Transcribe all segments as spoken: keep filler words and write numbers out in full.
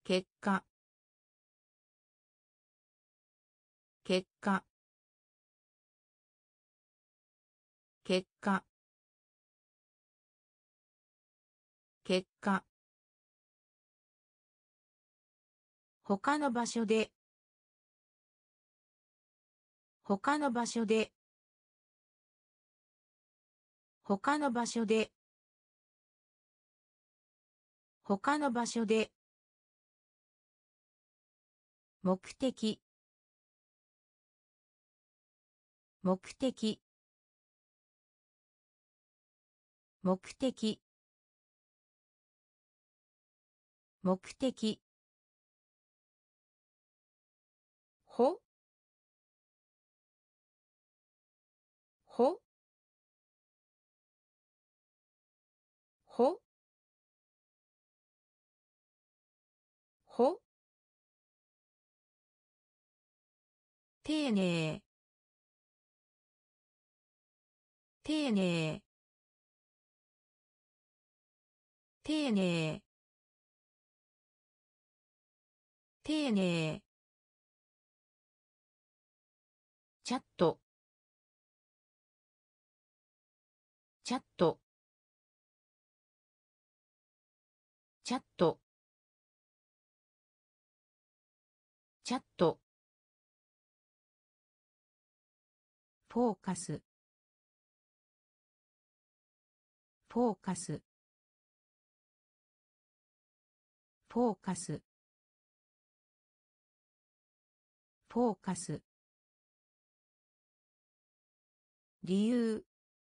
結果結果結果結果他の場所で他の場所で他の場所で他の場所で目的目的目的目的ほほほほ丁寧丁寧丁寧丁寧チャットチャットチャットチャットフォーカスフォーカスフォーカスフォーカス理由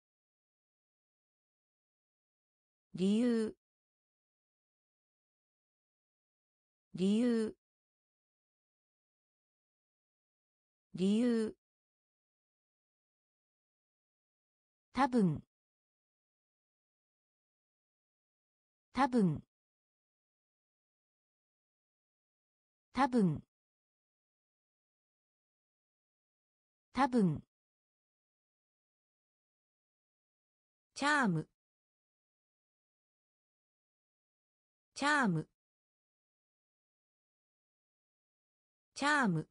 理由理由理由多分多分多分多分チャームチャームチャーム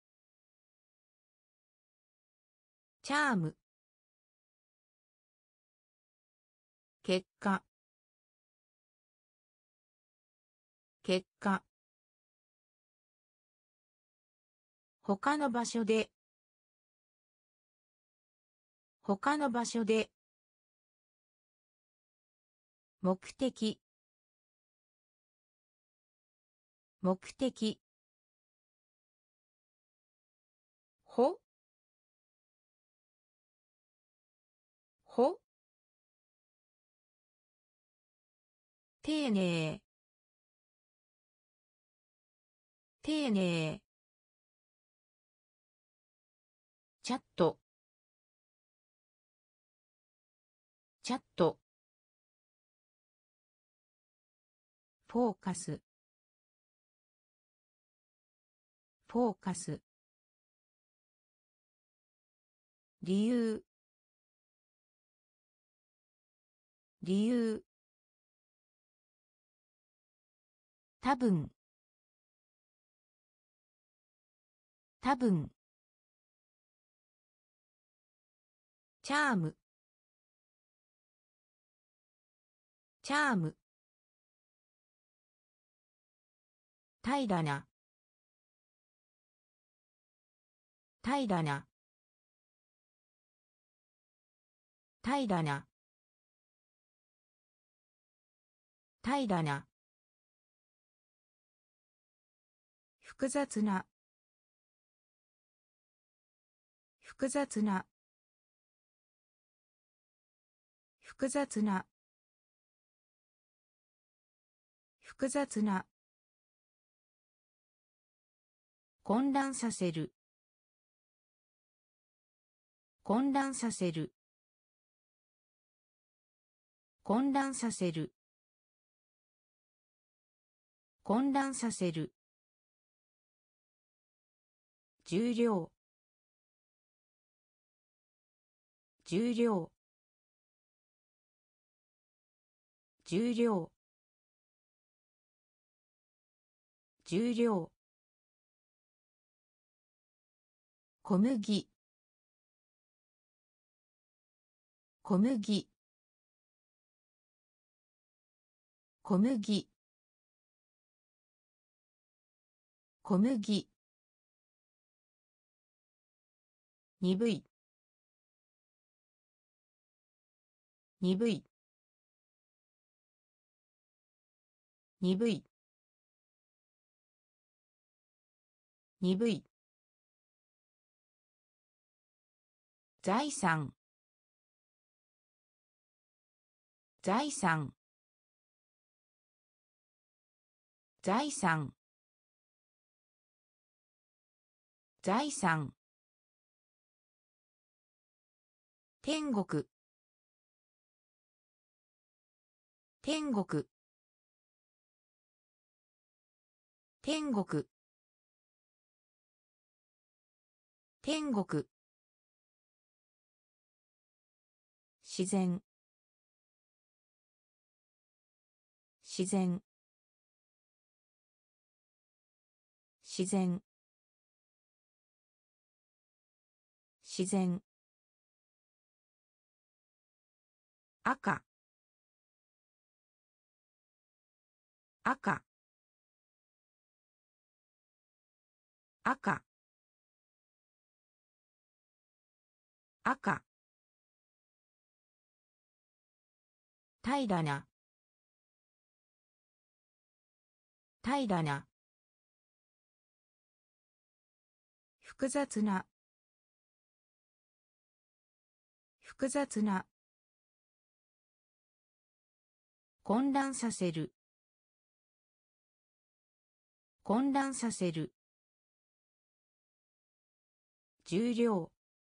チャーム結果結果他の場所で他の場所で目的目的ほほ丁寧丁寧チャットチャットフォーカスフォーカス理由理由多分多分チャームチャーム平らな平らな平らな平らな複雑な複雑な複雑な複雑な混乱させる混乱させる混乱させる混乱させる重量重量重量重量、小麦、小麦、小麦、小麦、鈍い、鈍い、鈍い、鈍い、財産、財産、財産、財産、天国、天国、天国、天国、自然、自然、自然、自然、赤、赤、赤、赤、平らな、平らな、複雑な、複雑な、混乱させる、混乱させる、重量、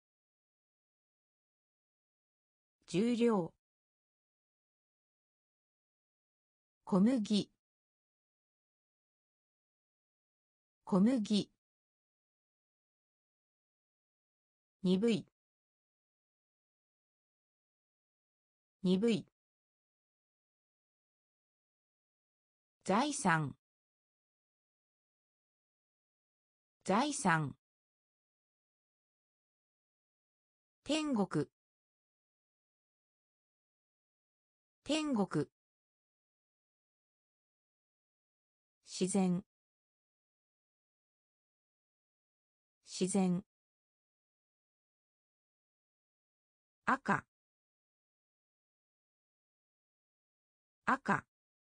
重量、小麦、小麦、鈍い、鈍い、財産、財産、天国、天国、自然、自然、赤、赤、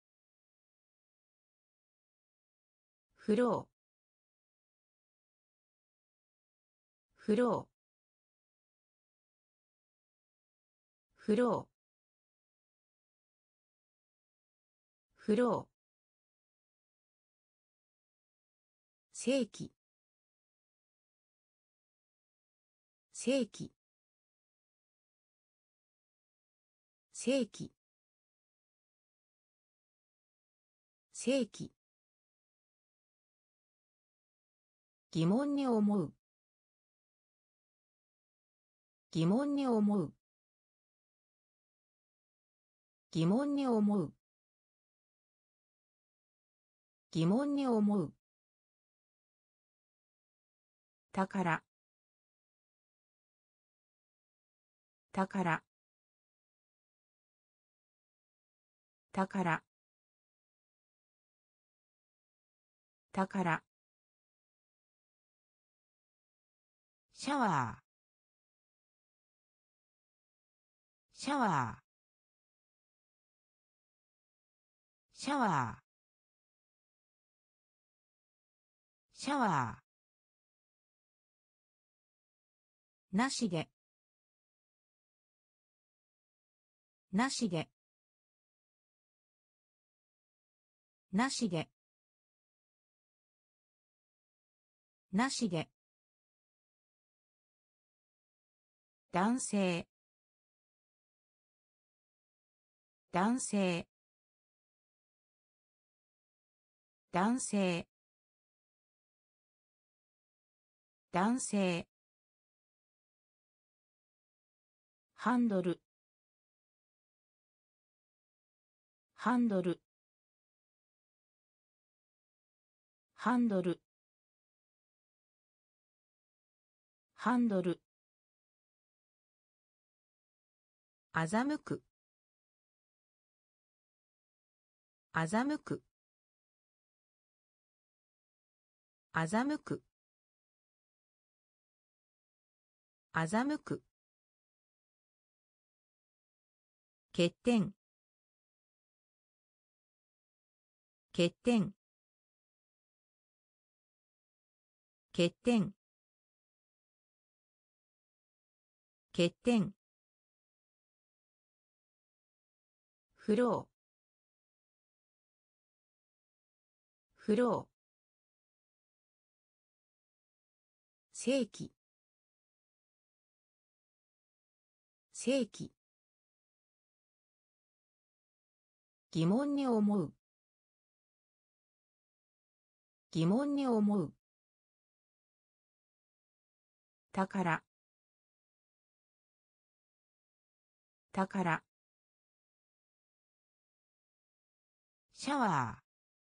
フロー、フロー、フロー、フロー、世紀、世紀、世紀、世紀、疑問に思う、疑問に思う、疑問に思う、疑問に思う、宝、宝、宝、宝、シャワー、シャワー、シャワー、シャワー、なしで、なしで、なしで、なしで、男性、男性、男性、男性、ハンドル、ハンドル、 ハンドル、ハンドル、欺く、欺く、欺く、欺く、欠点、欠点、欠点、欠点、フロー、フロー、正規、正規、疑問に思う、疑問に思う、宝、宝、シャワー、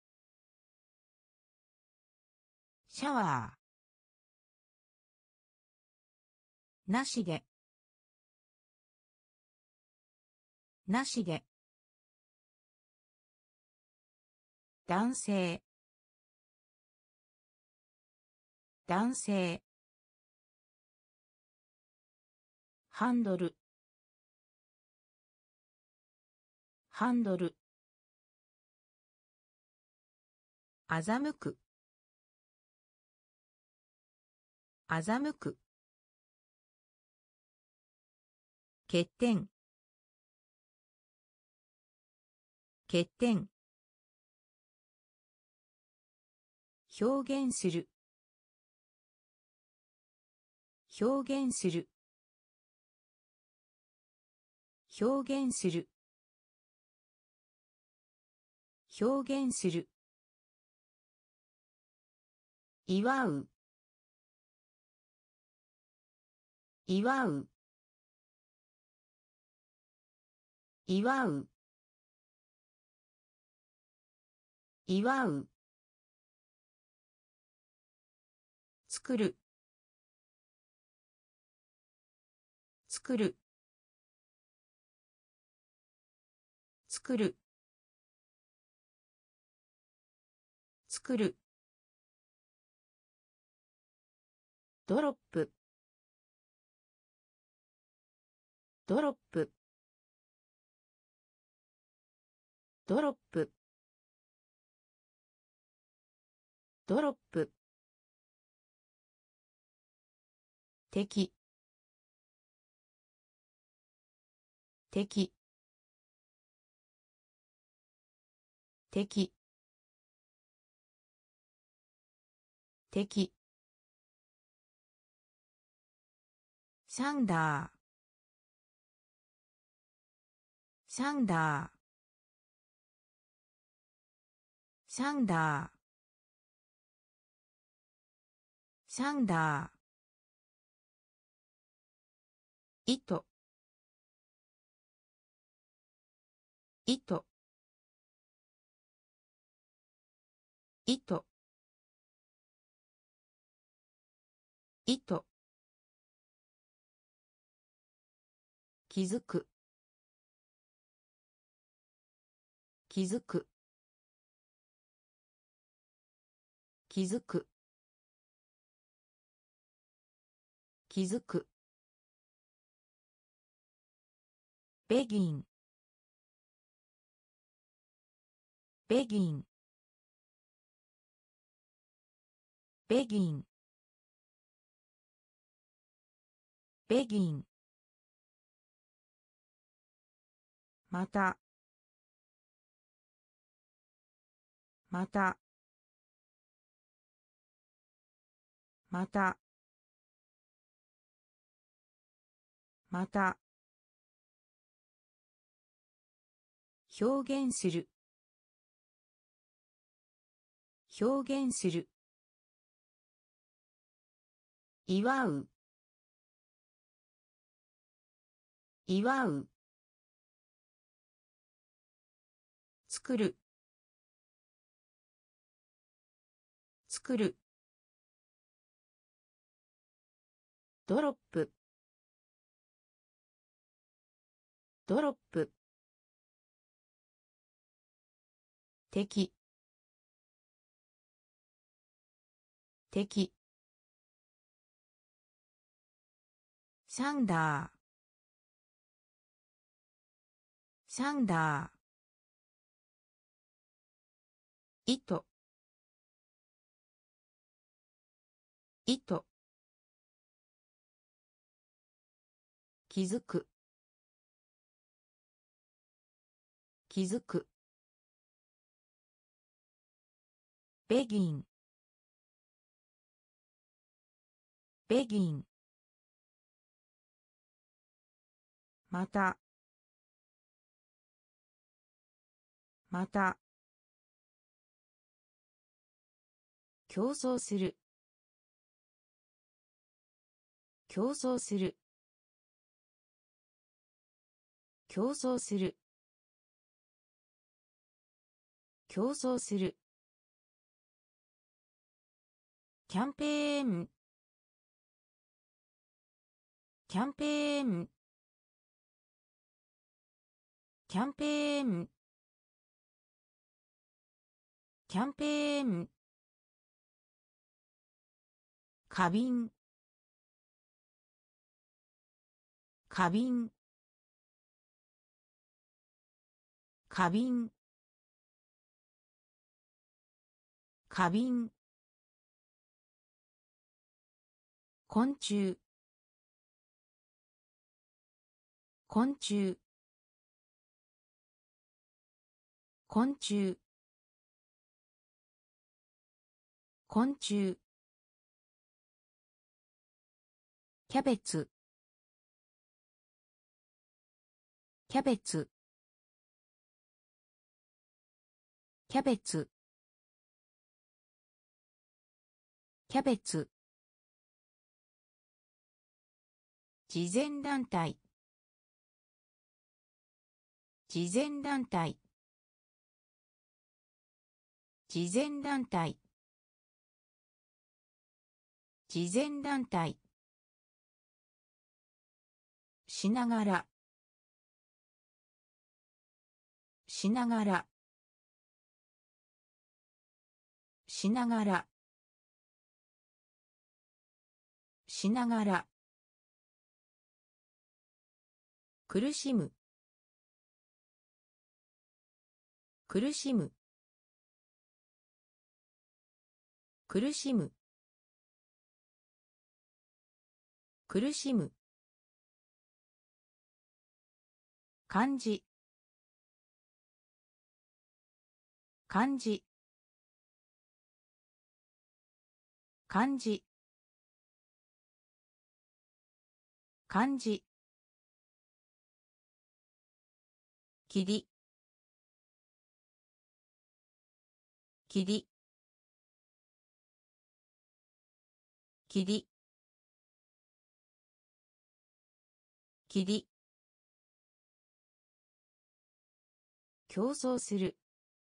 シャワー、なしで、なしで、男性、男性、ハンドル、ハンドル、欺く、欺く、欠点、欠点、表現する、表現する、表現する、表現する、祝う、祝う、祝う、祝う、作る、作る、作る、作る、ドロップ、ドロップ、ドロップ、ドロップ、敵、敵、敵、敵、サンダー、サンダー、サンダー、サンダー、糸、糸、糸、糸、気づく、気づく、気づく、気づく、ベギン、ベギン、ベギン、ベギン、また、また、また、また、表現する、表現する、祝う、祝う、作る、 作るドロップドロップ敵敵サンダーサンダー糸糸気づく気づくベギンベギンまたまた競争する競争する競争する競争するキャンペーンキャンペーンキャンペーンキャンペーン花瓶花瓶花瓶花瓶昆虫昆虫昆虫昆虫キャベツキャベツキャベツキャベツ慈善団体慈善団体慈善団体慈善団体しながらしながらしながらしながら苦しむ苦しむ苦しむ苦しむ漢字漢字漢字漢字霧霧霧霧競争する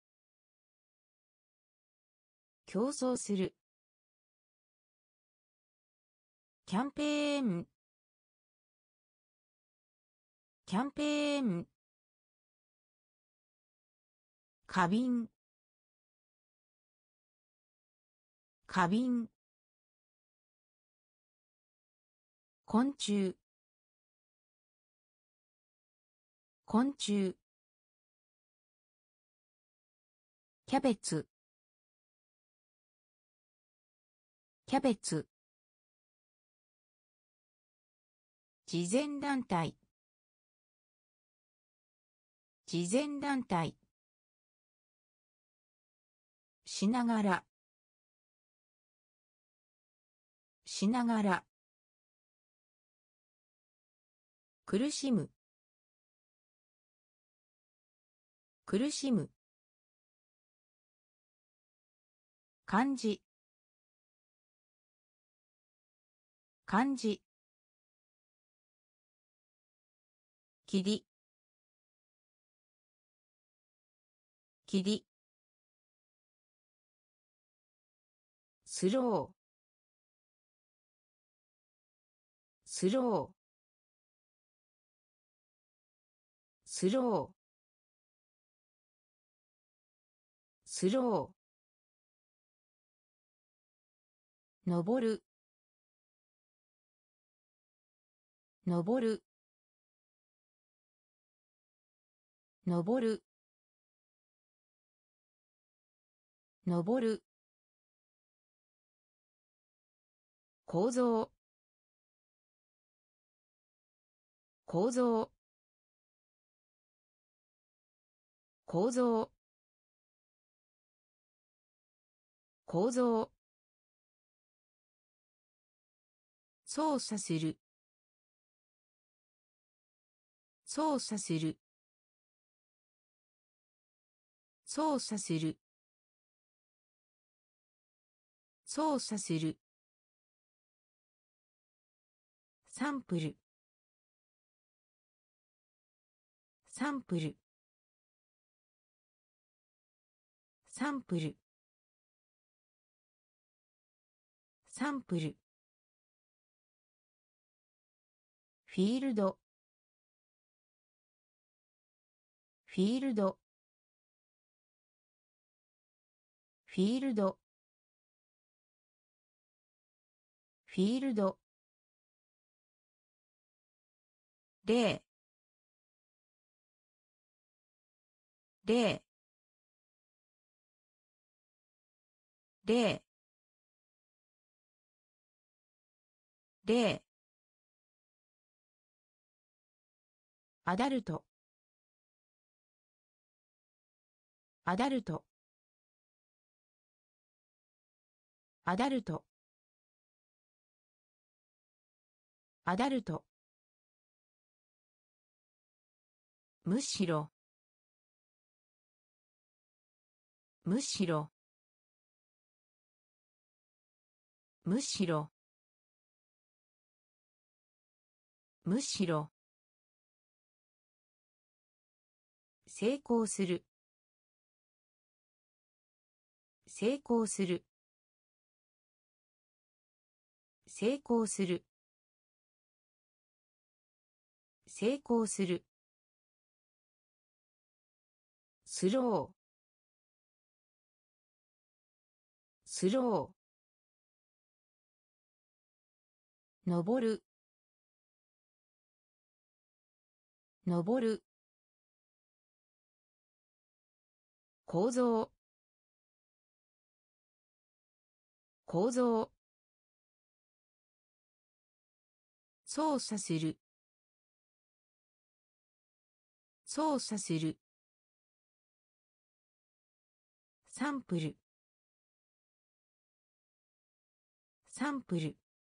競争するキャンペーンキャンペーン花瓶花瓶昆虫昆虫キャベツキャベツ慈善団体慈善団体しながらしながら苦しむ苦しむ漢字漢字霧霧スロースロースロースロー登る登る登る登る構造構造構造構造操作する操作する操作する操作するサンプルサンプルサンプルサンプルフィールドフィールドフィールドフィールド例例例例アダルトアダルトアダルトアダルトむしろむしろむしろむしろ成功する成功する成功する成功するスロースロー登る登る構造構造操作する操作するサンプルサンプル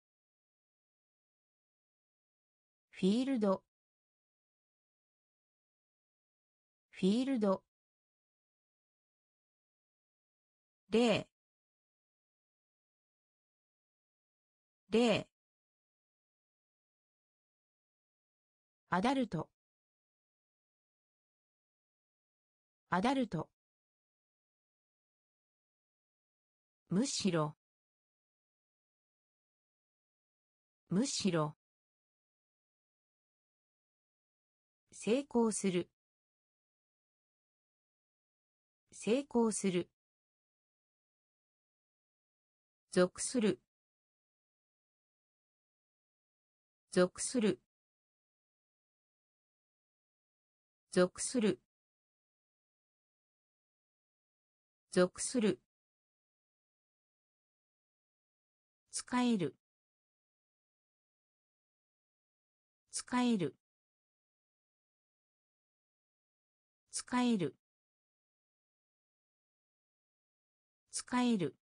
フィールドフィールド例例アダルトアダルトむしろむしろ成功する成功する属する属する属する属する使える使える使える使える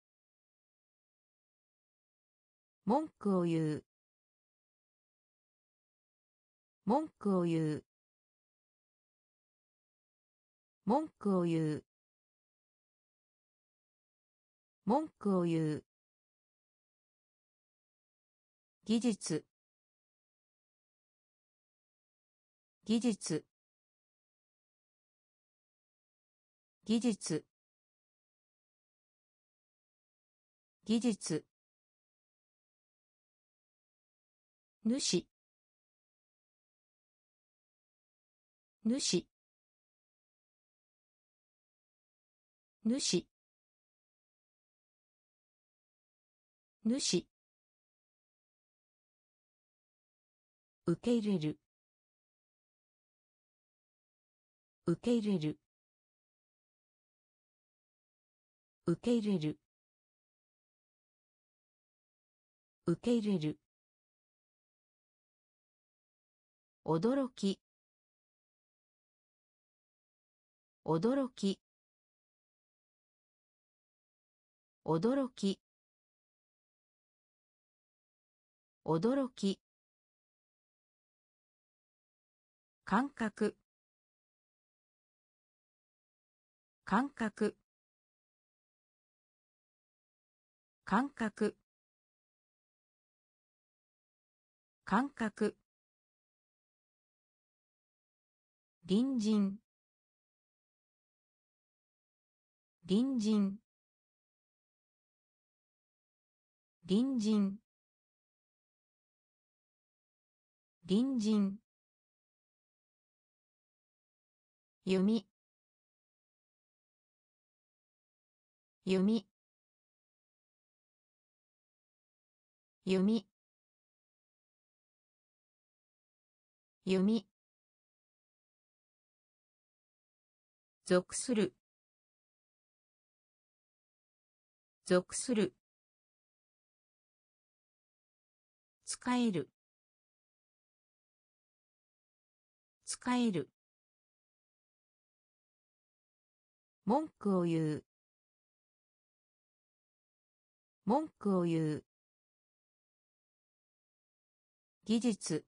文句を言う文句を言う文句を言う文句を言う技術技術技術技術主主主主受け入れる受け入れる受け入れる受け入れる驚き驚き驚き驚き感覚感覚感覚感覚隣人隣人隣人隣人弓弓弓弓属する属する使える使える文句を言う文句を言う技術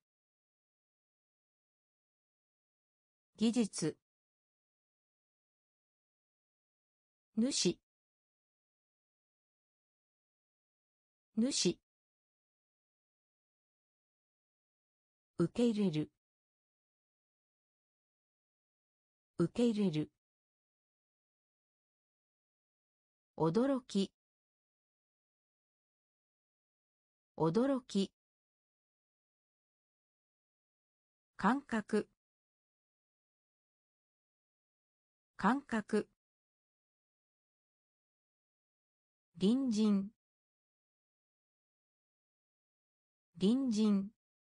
技術主主受け入れる受け入れる驚き驚き感覚感覚隣人隣人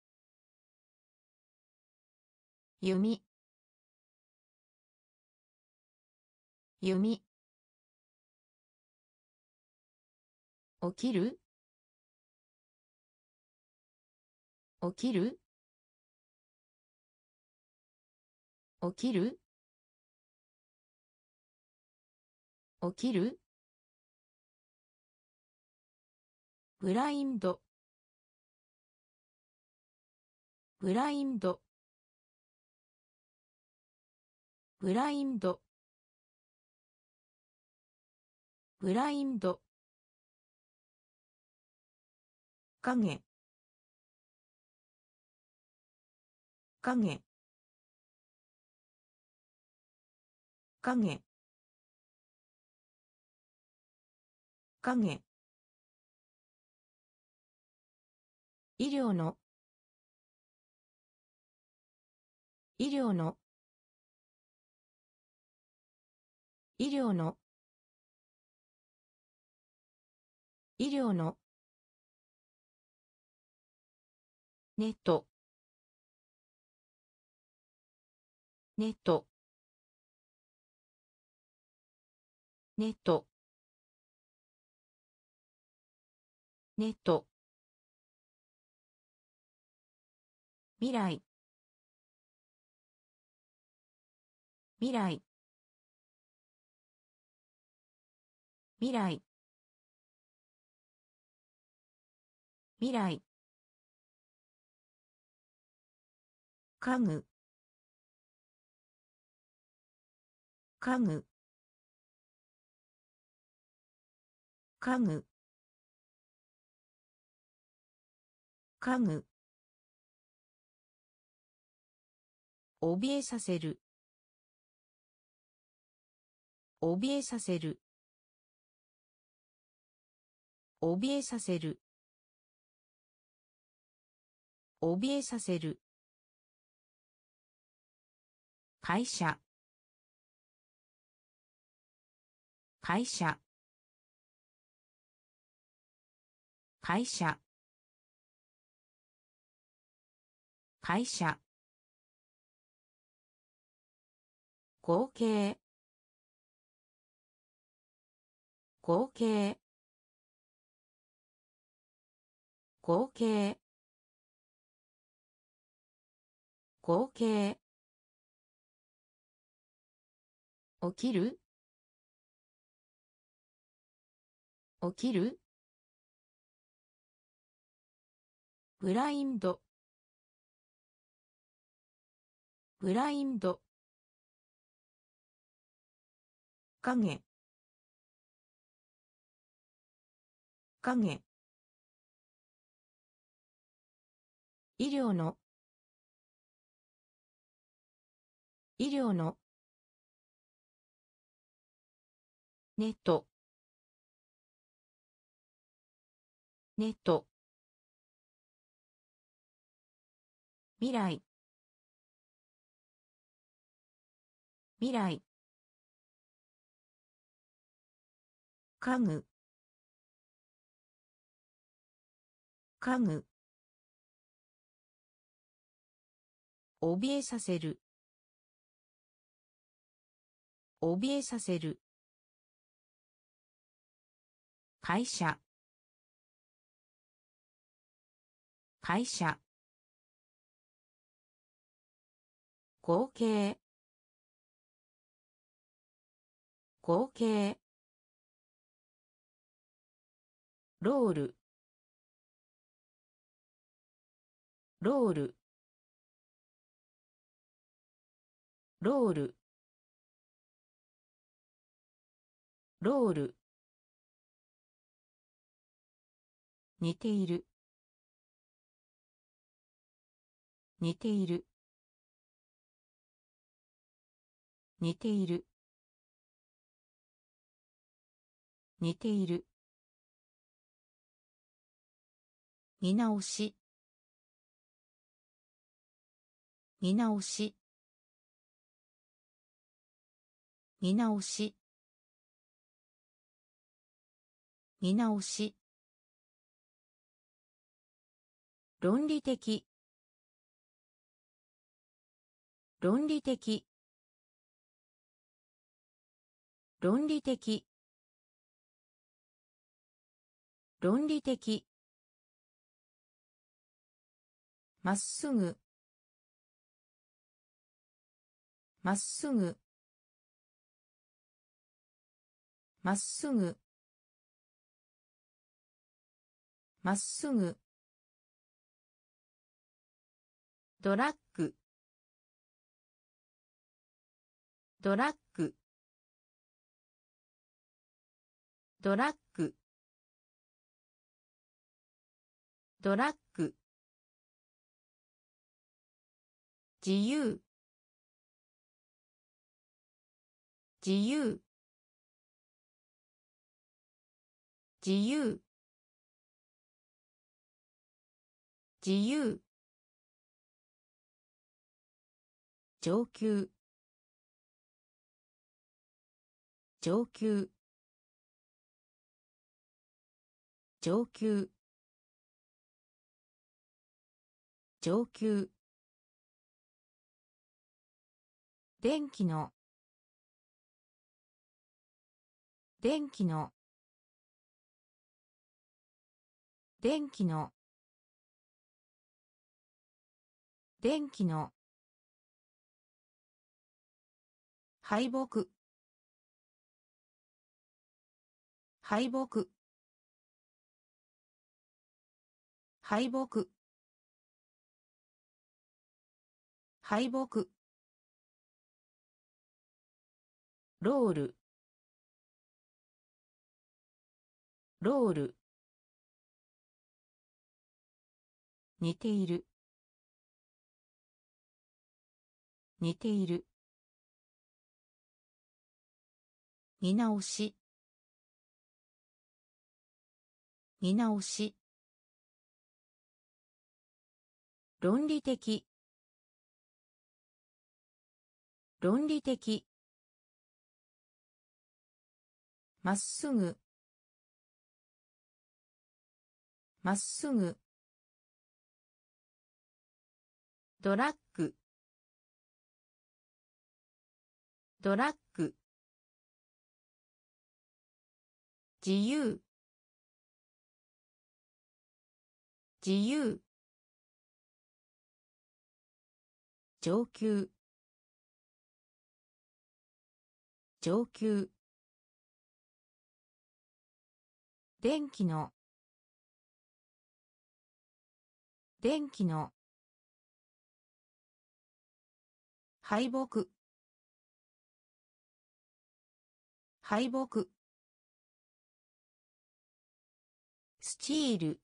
弓弓起きる起きる起きる起きるブラインドブラインドブラインドブラインド影影影影医療の医療の医療の医療のネットネットネットネット未来未来未来未来家具家具家具家具怯えさせる怯えさせる怯えさせる。怯えさせる。会社。会社。会社。会社。合計。合計。合計。合計。起きる。起きる。ブラインド。ブラインド。影。影。医療の。医療の。ネット。ネット。未来。未来。家具。家具。怯えさせる。怯えさせる。会社。会社。合計。合計。ロール。ロール。ロール。ロール。似ている。似ている。似ている。似ている。見直し。見直し。見直し。見直し。論理的。論理的。論理的。論理的。まっすぐ。まっすぐ。まっすぐ。まっすぐ。ドラッグ。ドラッグ。ドラッグ。ドラッグ。自由。自由。自由。自由。上級。上級。上級。上級。電気の。電気の。電気の。電気の。敗北。敗北。敗北。敗北。ロール。ロール。似ている。似ている。見直し。 見直し、論理的、論理的、まっすぐ、まっすぐ、ドラッグ、ドラッグ、自由、自由、上級、上級、電気の、電気の、敗北、敗北、スチール、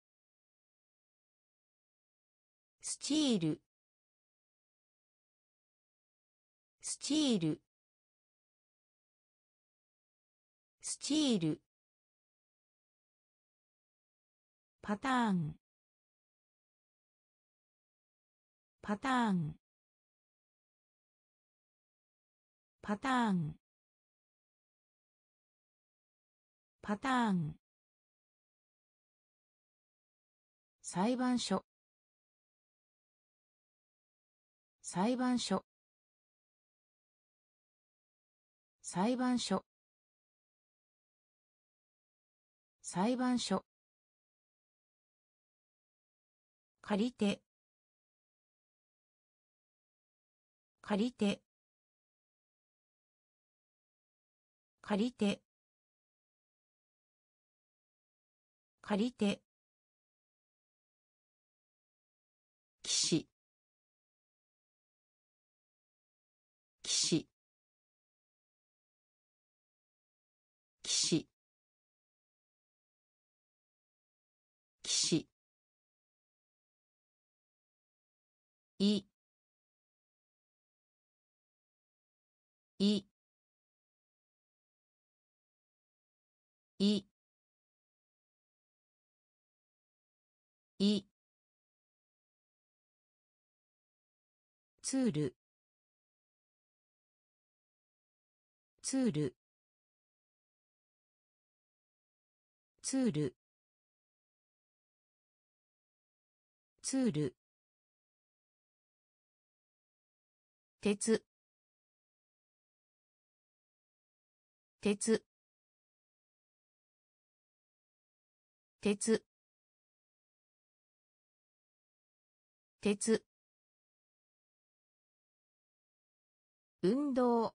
スチール、スチール、スチール、パターン、パターン、パターン、パターン、裁判所、裁判所、裁判所、裁判所、借りて、借りて、借りて、借りて、騎士、騎士、騎士、騎士、い、い、い、い、ツール、ツール、ツール、ツール、鉄、鉄、鉄、鉄、運動、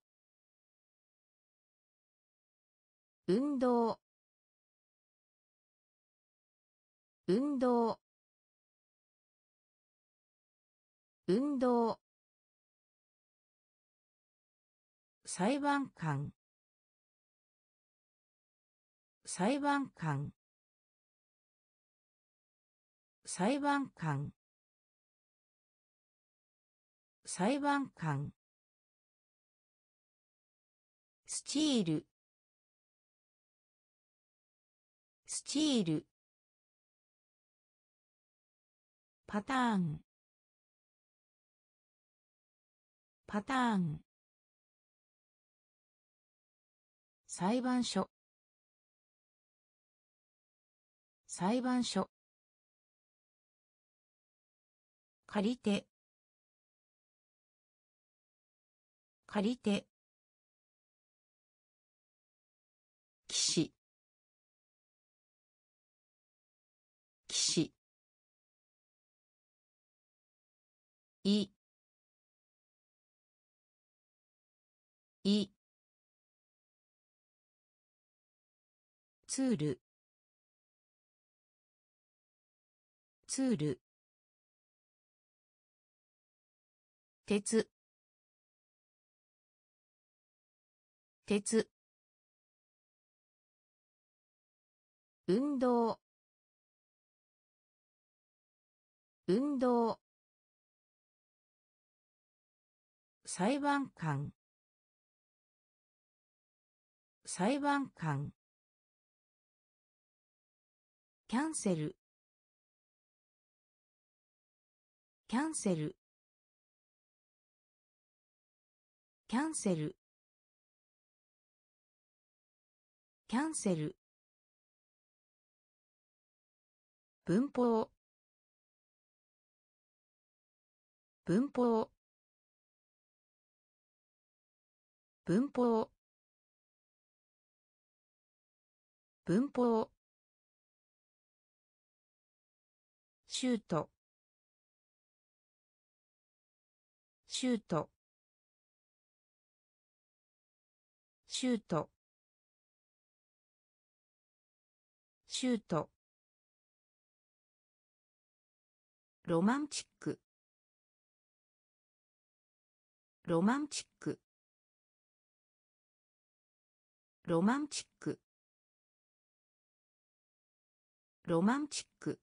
運動、運動、運動、裁判官、裁判官、裁判官、裁判官、スチール、スチール、パターン、パターン、裁判所、裁判所、借りて、借りて、騎士、騎士、い、い、ツール、ツール、鉄、鉄、運動、運動、裁判官、裁判官、 キャンセルキャンセルキャンセルキャンセル文法文法文法文法シュートシュートシュートシュートロマンチックロマンチックロマンチックロマンチック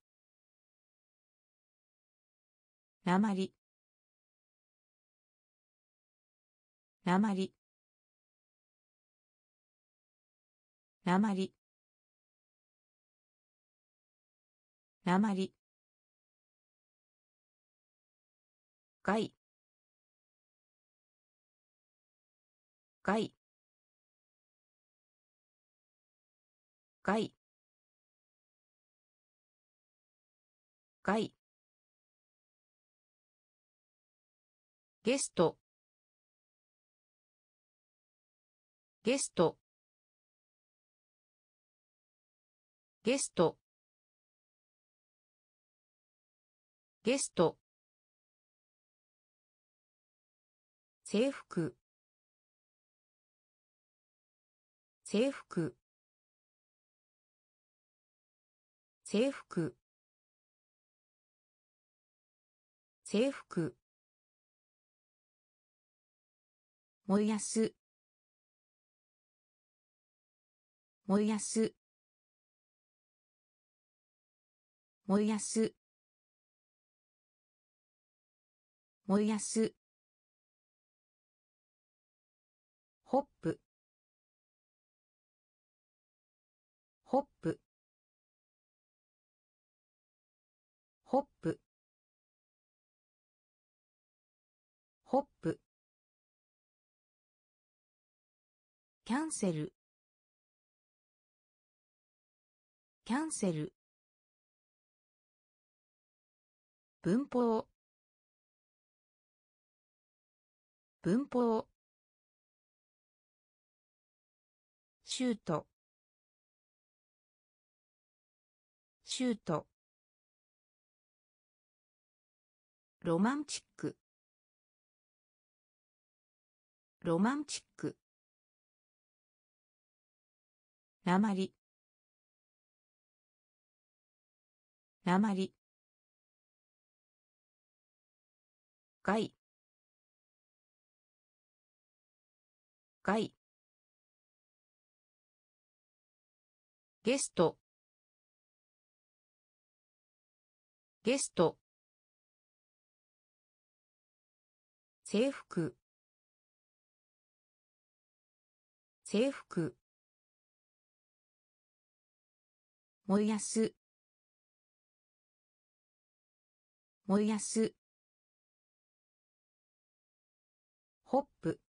なまりなまりなまりなまり害害害害ゲストゲストゲストゲスト制服制服制服制服燃やす燃やす燃やす燃やすホップホップホップホップキャンセルキャンセル文法文法シュートシュートロマンチックロマンチックなまりなまり害害ゲストゲスト制服制服燃やす燃やすホップ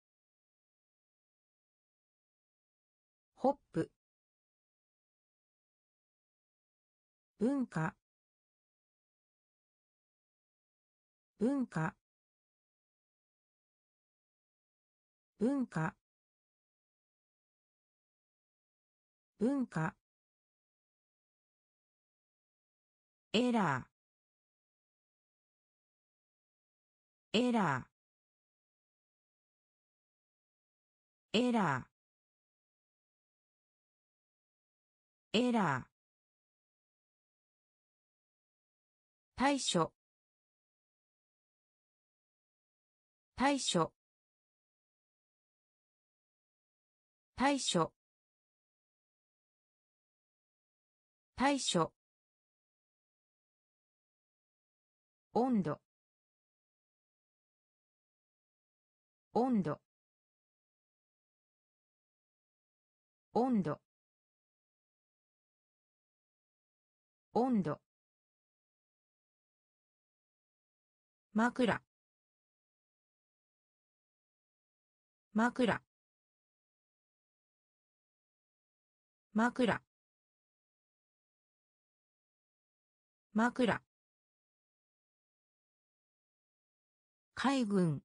ホップ文化文化文化文化エラーエラーエラーエラー対処対処対処対処温度温度温度温度枕枕枕枕海軍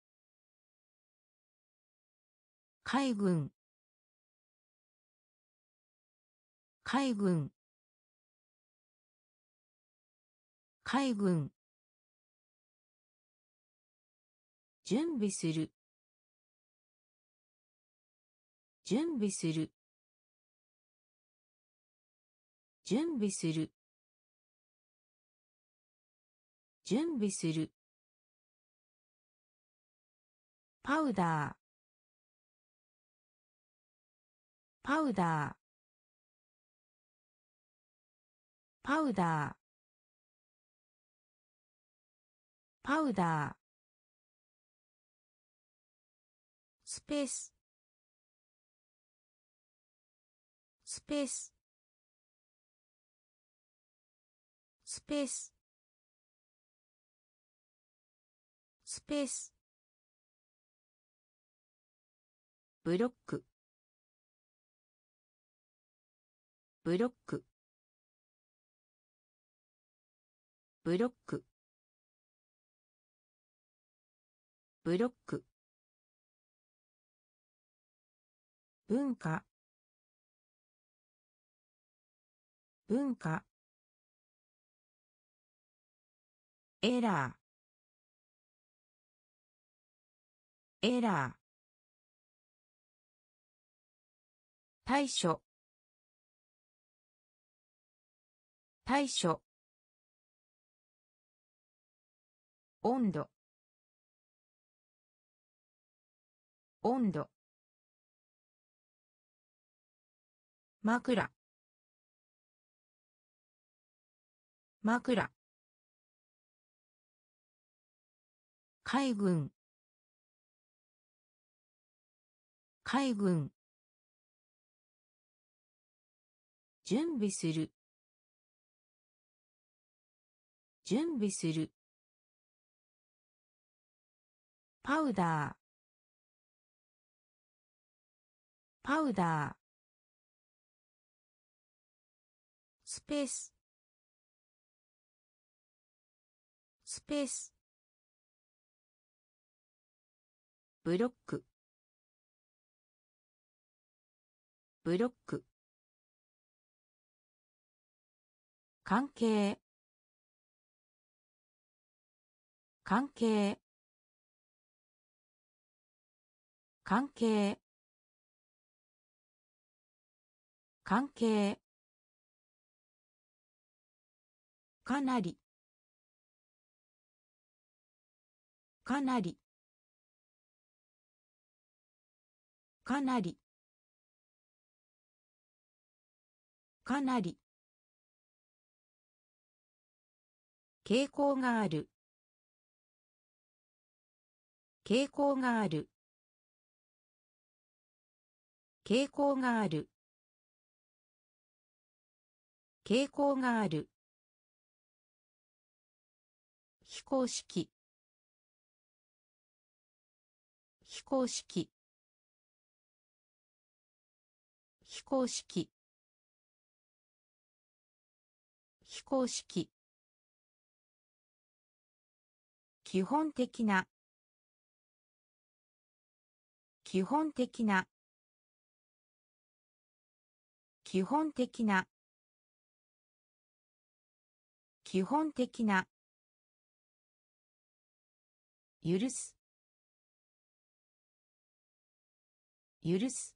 海軍海軍海軍準備する準備する準備する準備するパウダーパウダーパウダーパウダースペーススペーススペーススペースブロックブロックブロックブロック文化文化エラーエラー対処対処温度温度枕枕海軍海軍準備する準備するパウダーパウダースペーススペースブロックブロック関係関係関係関係かなりかなりかなりかなり傾向がある傾向がある傾向がある傾向がある非公式非公式非公式非公式基本的な基本的な基本的な基本的な許す許す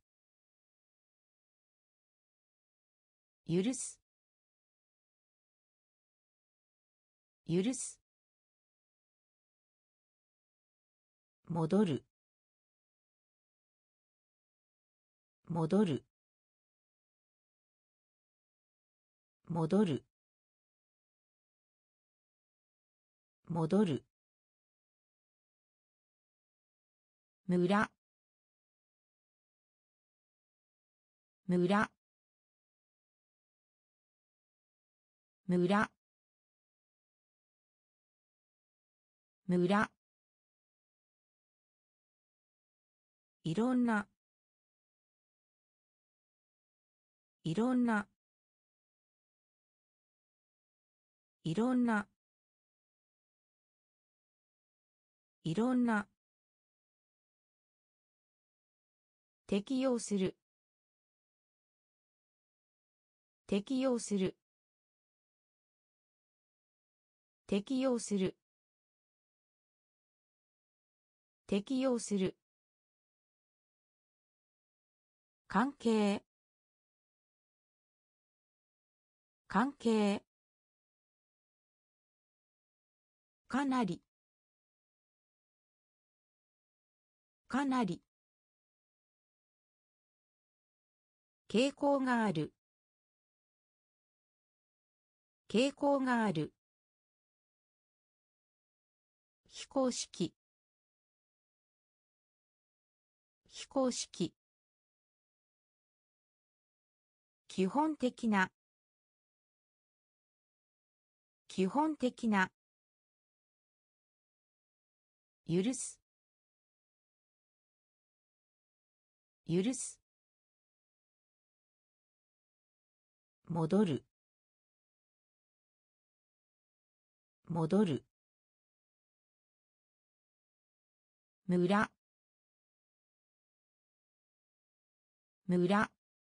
許す許す戻る戻る戻る戻る村村村村いろんないろんないろんないろんな適用する適用する適用する適用する関係関係かなりかなり傾向がある傾向がある非公式非公式基本的な基本的な許す許す戻る戻る村村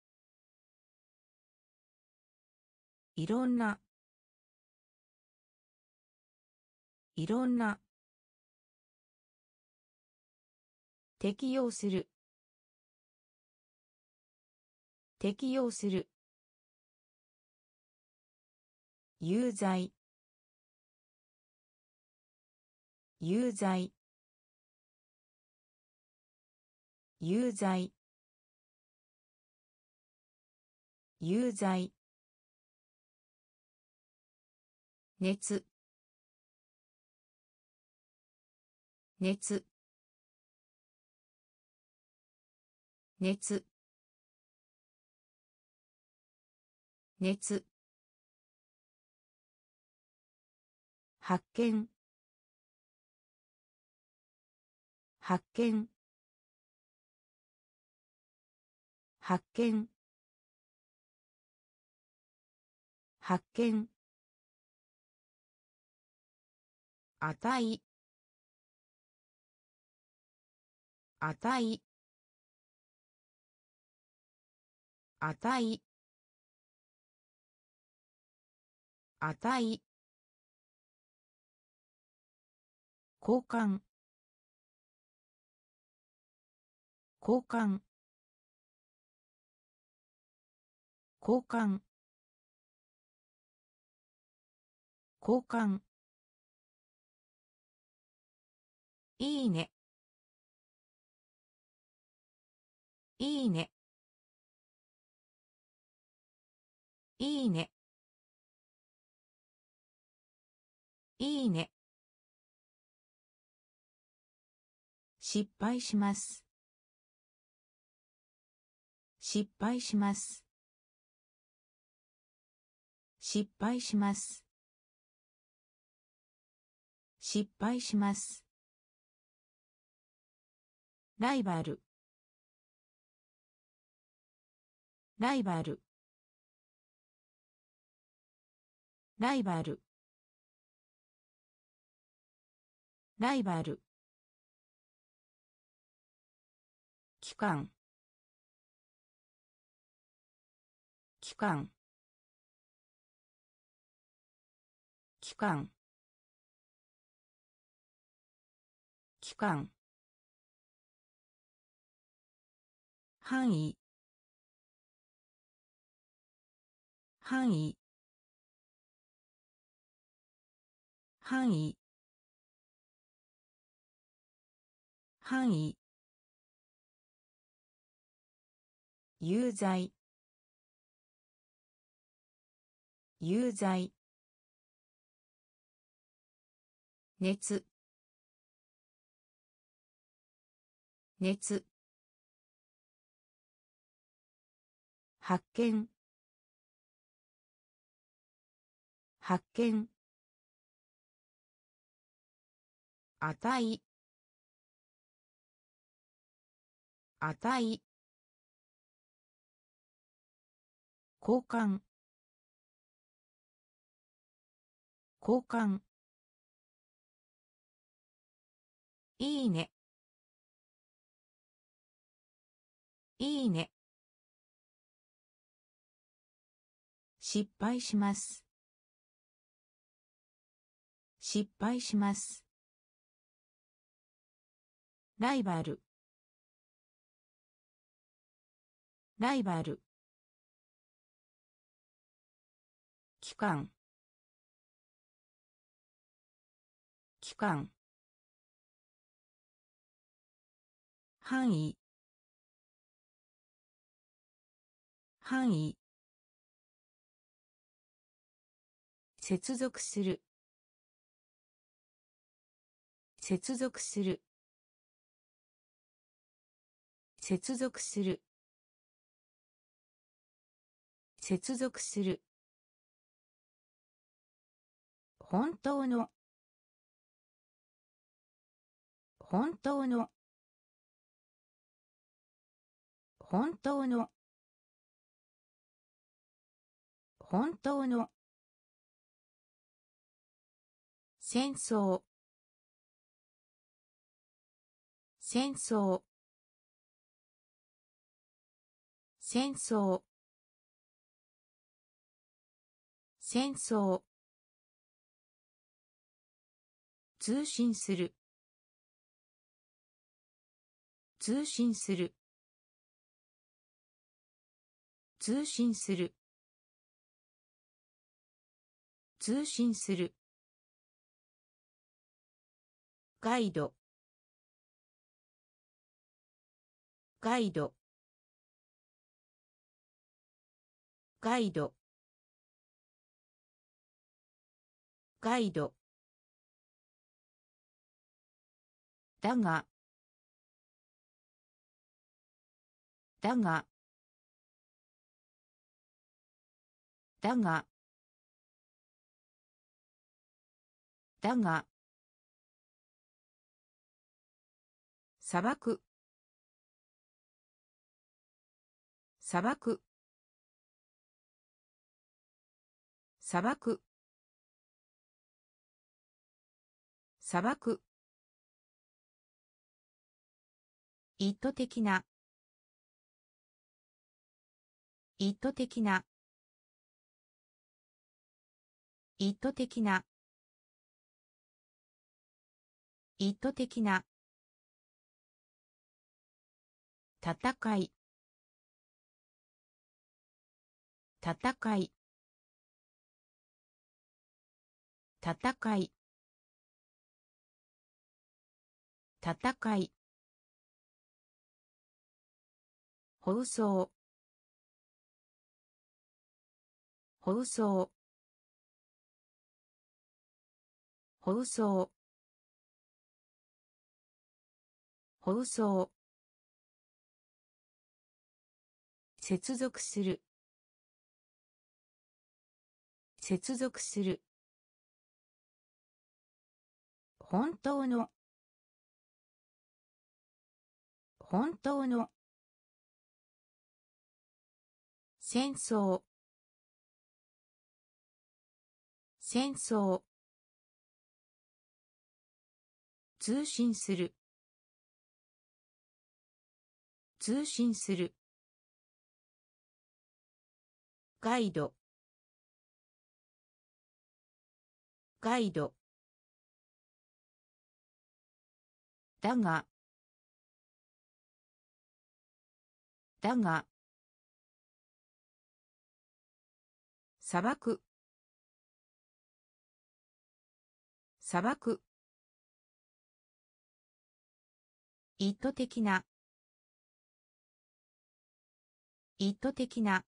いろんないろんな適用する適用する有罪有罪有罪有罪熱熱熱熱発見発見発見発見値値値値交換交換交換交換いいねいいねいいねいいね失敗します失敗します失敗します失敗しますライバルライバルライバルライバル期間期間期間期間範囲範囲範囲範囲有罪有罪熱熱発見発見値値交換交換いいねいいね失敗します失敗しますライバルライバル期間期間範囲範囲接続する接続する接続する接続する本当の本当の本当の本当の戦争戦争戦争戦争通信する通信する通信する通信するガイドガイドガイドガイドだがだがだがだが砂漠砂漠砂漠砂漠意図的な意図的な意図的な意図的な戦い戦い戦い戦い放送放送放送放送接続する接続する本当の本当の戦争戦争通信する通信するガイドガイドだがだが砂漠砂漠意図的な意図的な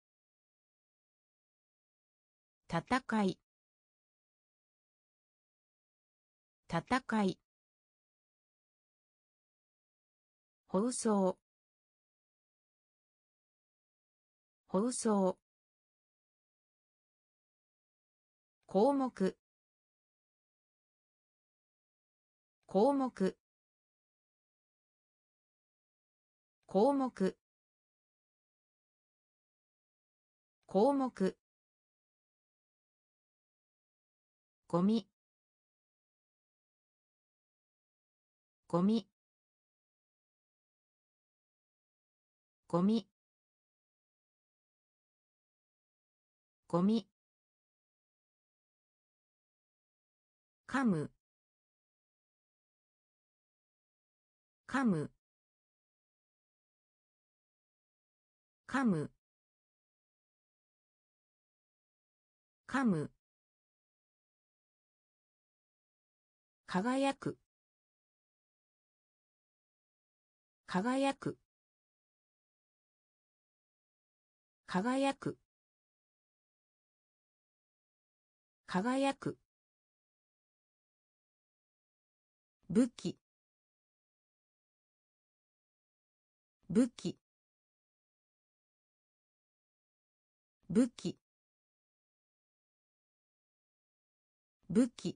戦い戦い放送放送項目項目項目項目ゴミゴミゴミゴミ噛む噛む噛む噛む輝く輝く輝く輝く武器武器武器武器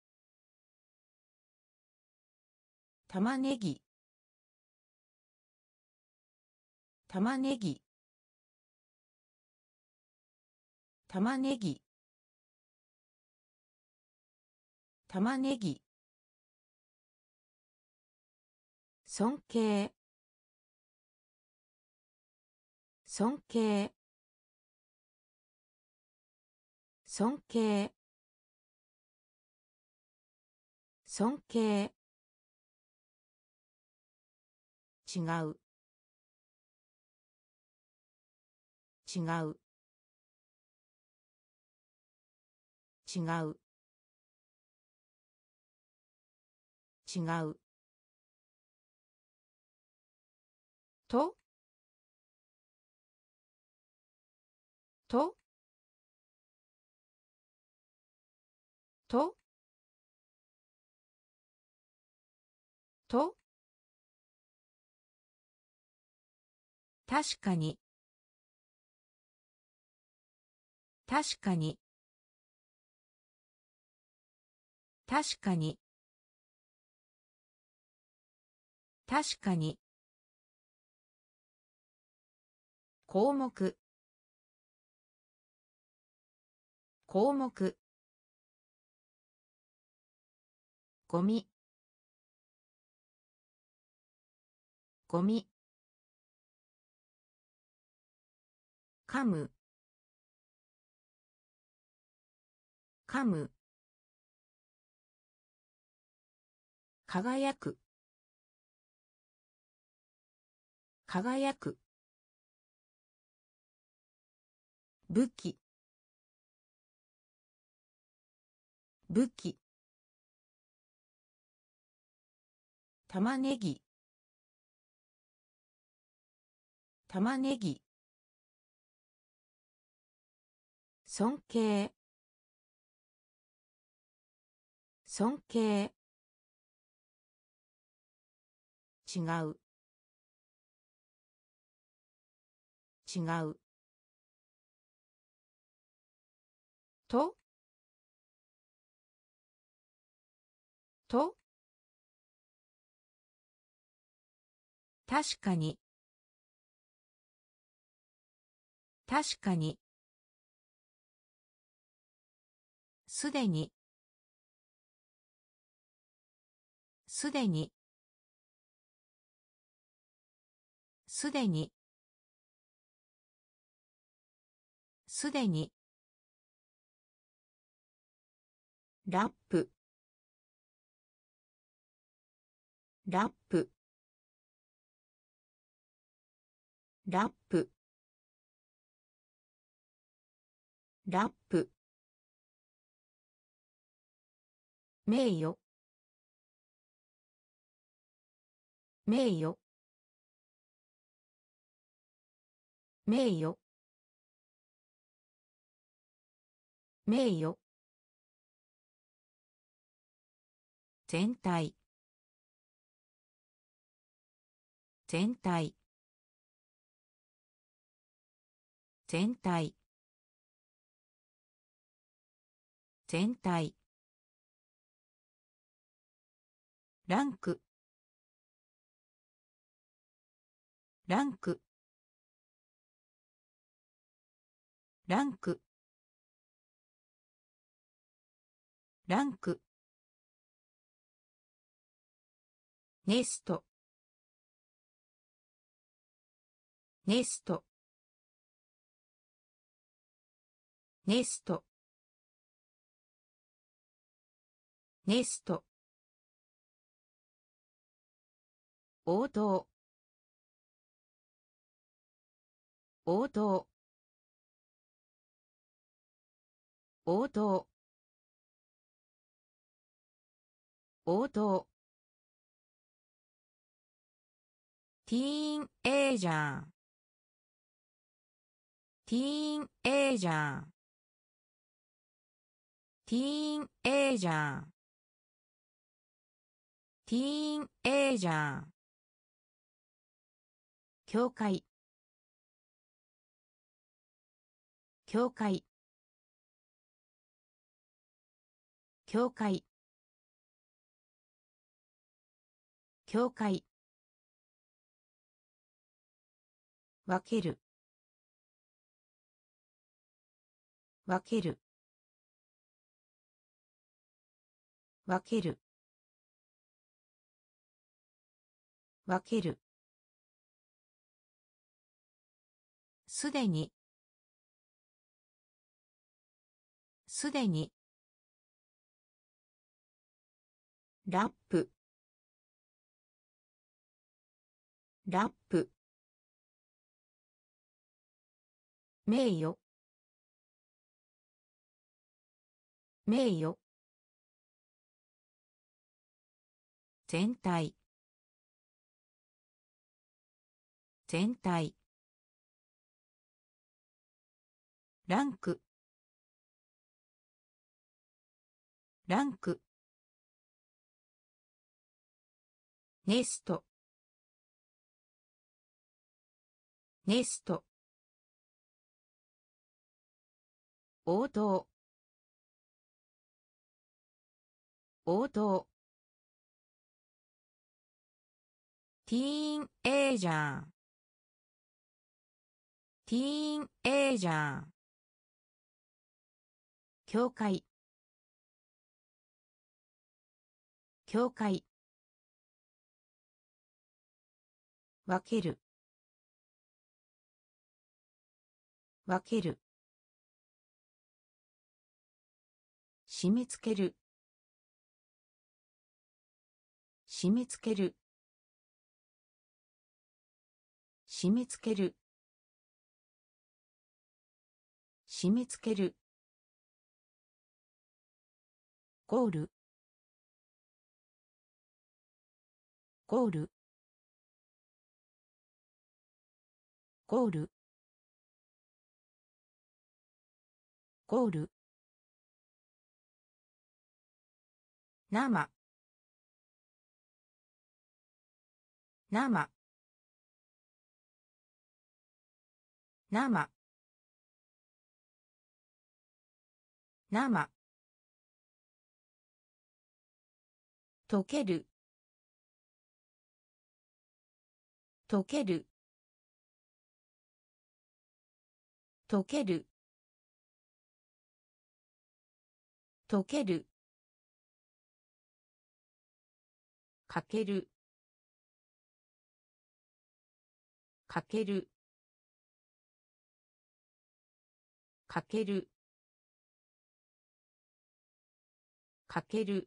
玉ねぎ玉ねぎ玉ねぎ玉ねぎ尊敬尊敬尊敬尊敬違う違う違う違うとととと確かに確かに確かに確かに項目項目ゴミゴミ噛む噛む輝く輝く武器武器玉ねぎ玉ねぎ尊敬尊敬違う違うとと確かに確かにすでにすでにすでにすでにラップラップラップラップ名誉名誉名誉名誉全体全体全体全体。ランク。ランク。ランク。ランク。ネスト。ネスト。ネスト。ネスト。応答。応答。応答。応答。ティーンエイジャー。ティーンエイジャー。ティーンエイジャー。ティーンエイジャー。教会。教会。教会。教会。分ける。分ける。分ける。分ける。すでに。すでに。ラップ。ラップ。名誉。名誉。全体。全体。ランク。ランク。ネスト。ネスト。応答。応答。ティーンエイジャー。ティーンエイジャー。教会。教会。分ける。分ける。締め付ける。締め付ける。締め付ける。締め付ける。ゴール。ゴール。ゴール。ゴール。生。生。生。生。溶ける。溶ける。溶ける。溶ける。かける。かける。かける。かける。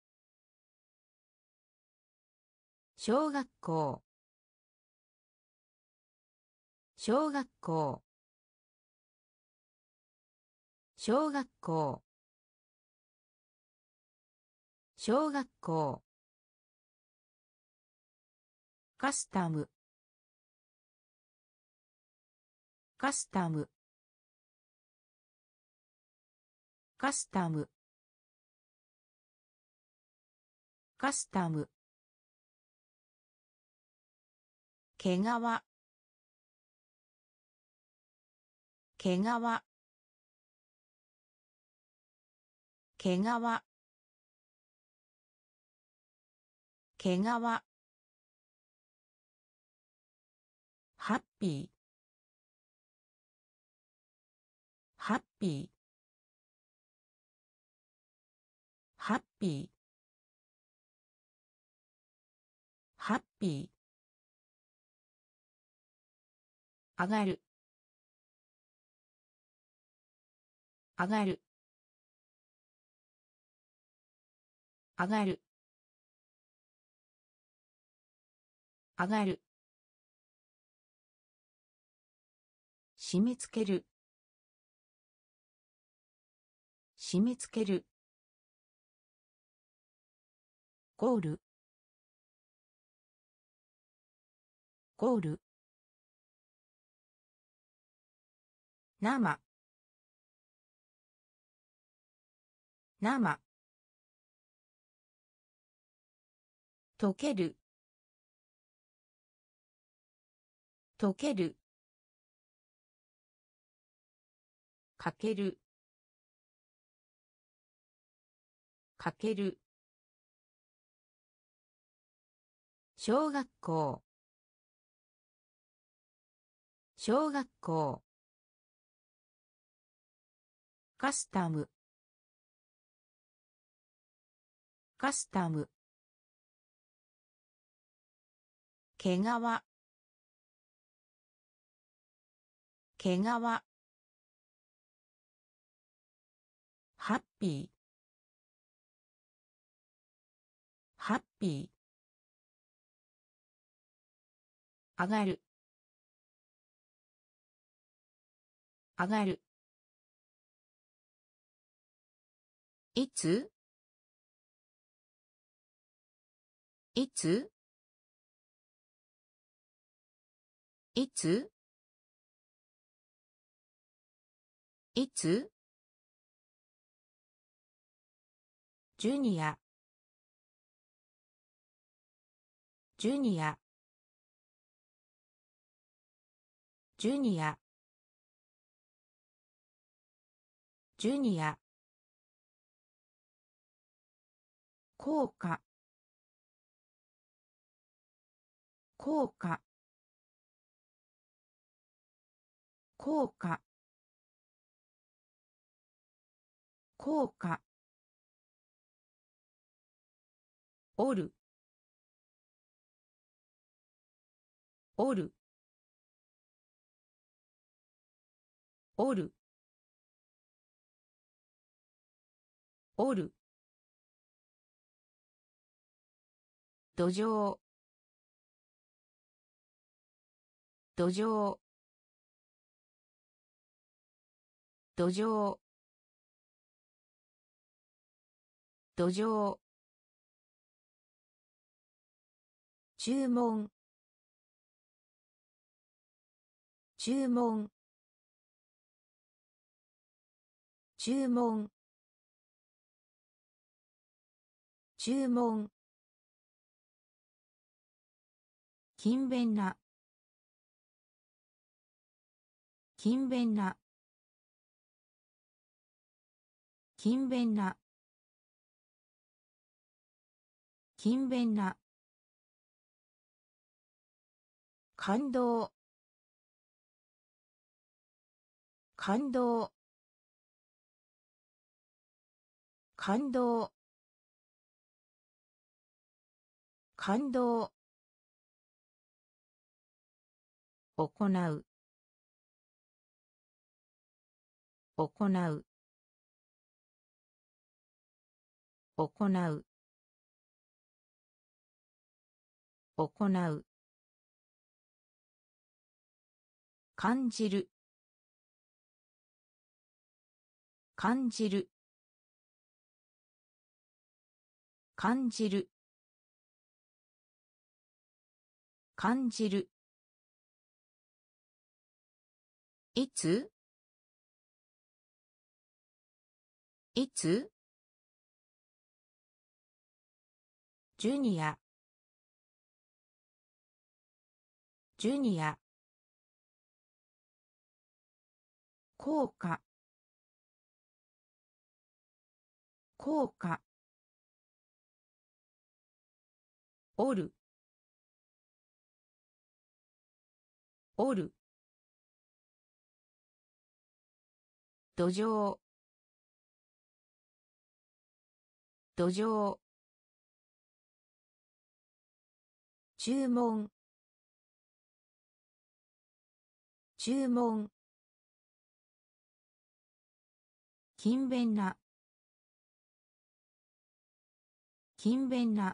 小学校。小学校。小学校。小学校。カスタム。カスタム。カスタム。カスタム。毛皮。毛皮。 毛皮毛皮ハッピーハッピーハッピーハッピー上がる上がる上がる上がる締め付ける締め付けるゴールゴール生生溶ける溶けるかけるかける小学校小学校カスタムカスタム毛皮毛皮ハッピーハッピー上がる上がるいついついついつジュニアジュニアジュニアジュニア効果効果効果効果おるおるおるおる土壌土壌土壌土壌注文注文注文注文勤勉な勤勉な勤勉な勤勉な感動感動感動感動行う行う行う行う感じる感じる感じる感じるいついつジュニアジュニア効果効果。おる。おる。土壌。土壌。注文。注文。勤勉な。勤勉な。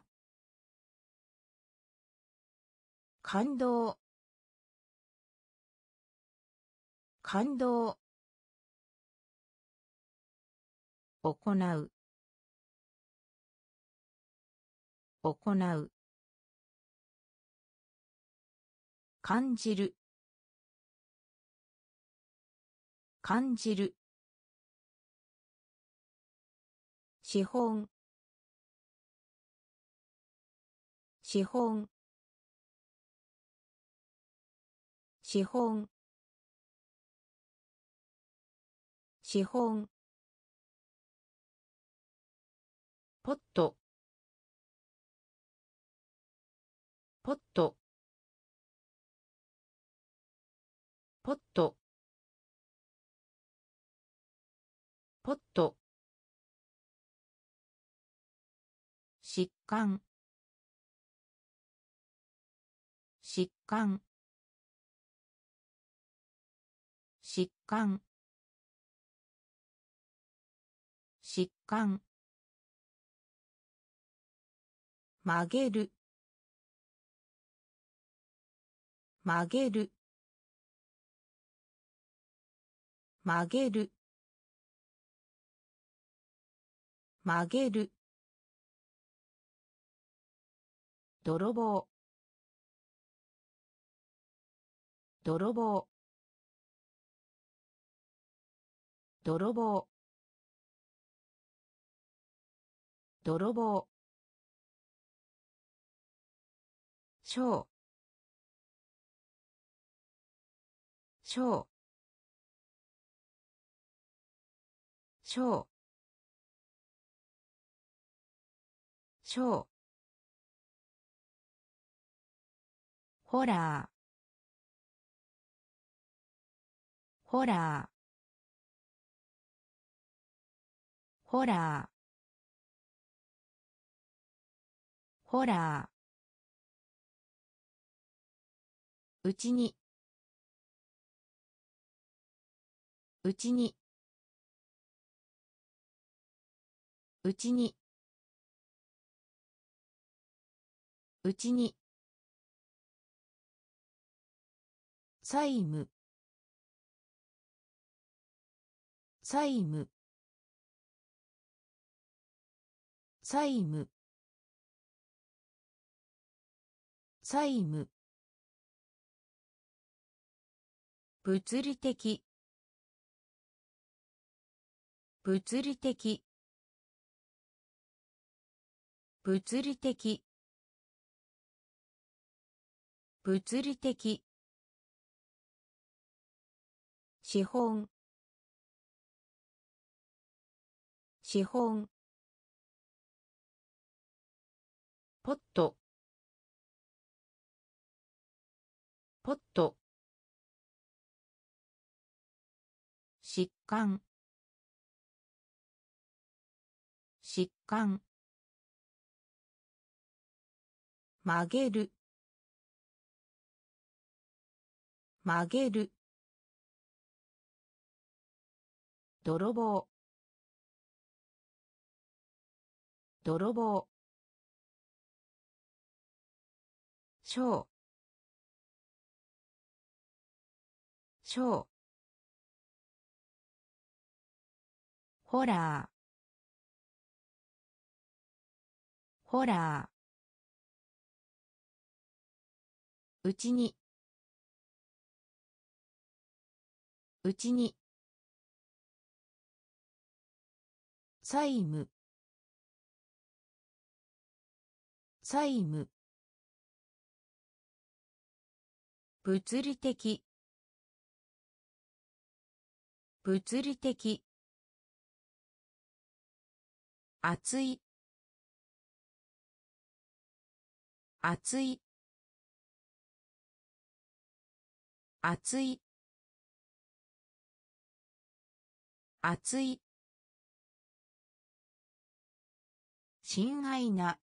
感動。感動。行う。行う。感じる。感じる。資本。資本。資本。資本。ポット。ポット。ポット。ポット。疾患。疾患。疾患。疾患。曲げる。曲げる。曲げる。曲げる。泥棒。泥棒。泥棒。泥棒。小。小。小。小。ホラー。ホラー。ホラー。ホラー。うちに。うちに。うちに。うちに。債務。債務。債務。債務。物理的。物理的。物理的。物理的。資本。資本。ポット。ポット。疾患。疾患。曲げる。曲げる。泥棒。泥棒。小。小。ホラー。ホラー。うちに。うちに。債務。債務。物理的。物理的。 熱い熱い熱い熱い親愛な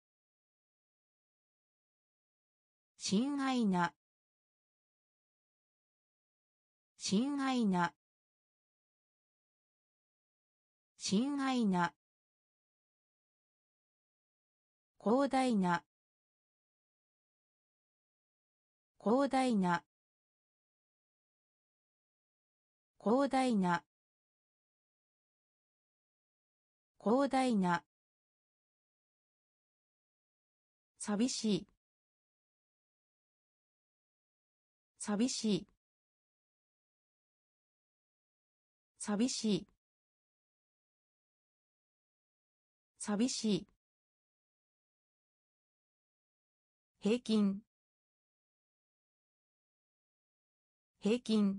親愛な親愛な親愛な広大な広大な広大な広大な寂しい寂しい寂しい寂しい平均平均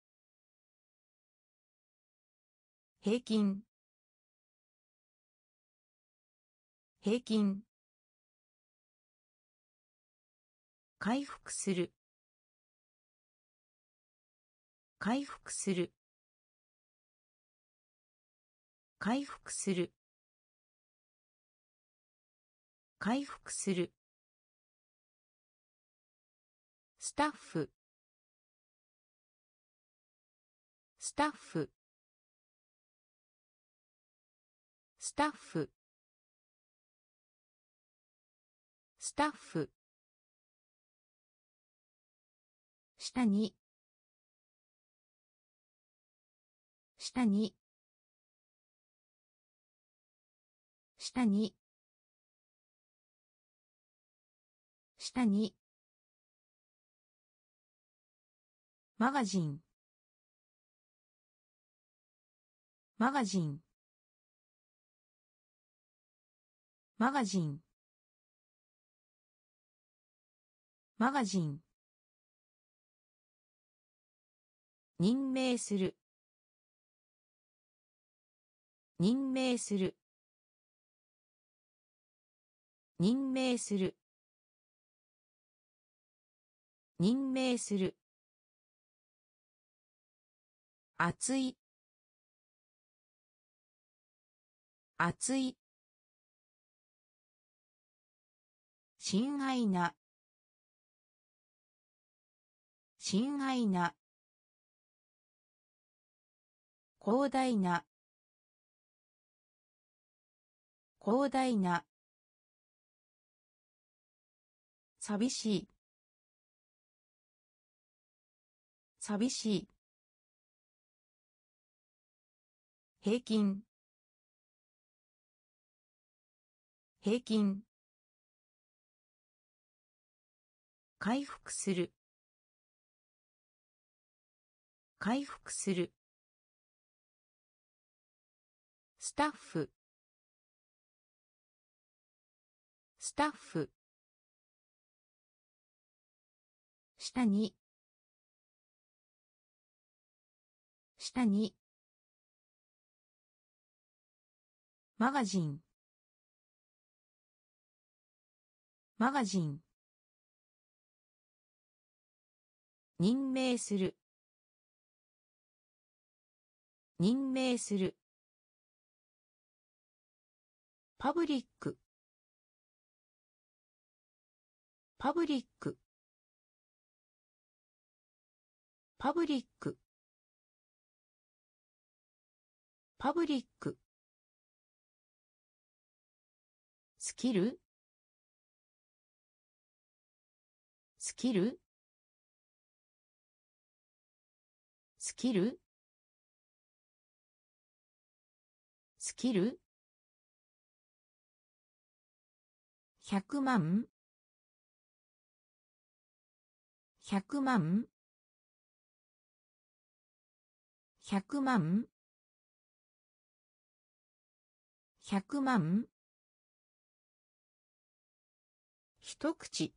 平均平均回復する回復する回復する回復するスタッフスタッフスタッフスタッフ下に下に下に下にマガジンマガジンマガジンマガジン任命する任命する任命する任命する熱い熱い親愛な親愛な広大な広大な寂しい寂しい平均平均回復する回復するスタッフスタッフ下に下にマガジンマガジン任命する任命するパブリックパブリックパブリックパブリックスキルスキルスキルスキルひゃくまんひゃくまんひゃくまんひゃくまん一口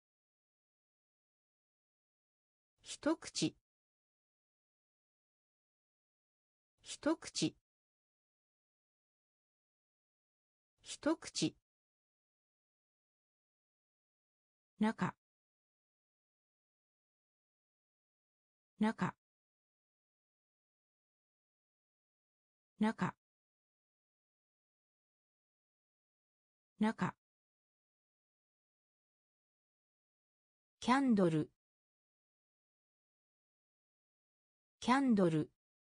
一口一口一口中中中中キャンドルキャンドル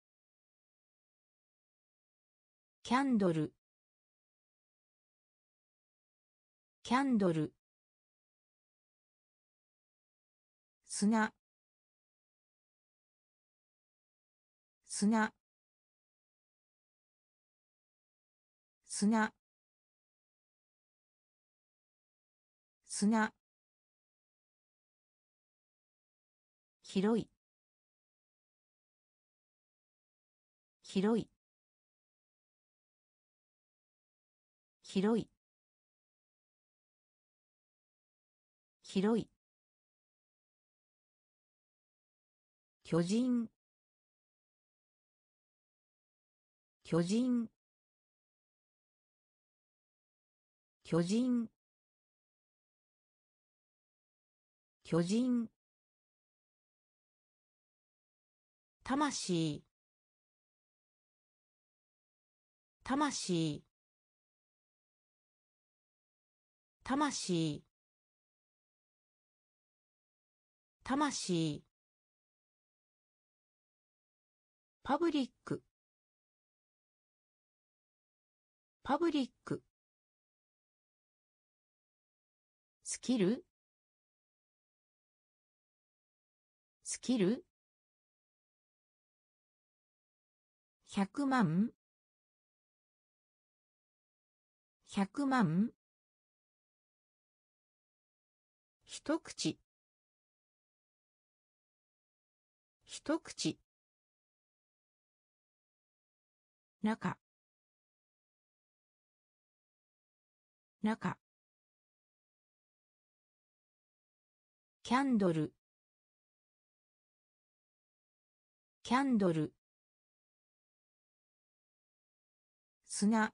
キャンドルキャンドル砂砂砂砂広い広い広い広い巨人巨人巨人巨人魂魂魂魂パブリックパブリックスキルスキルひゃくまんひゃくまん一口一口中中キャンドルキャンドル砂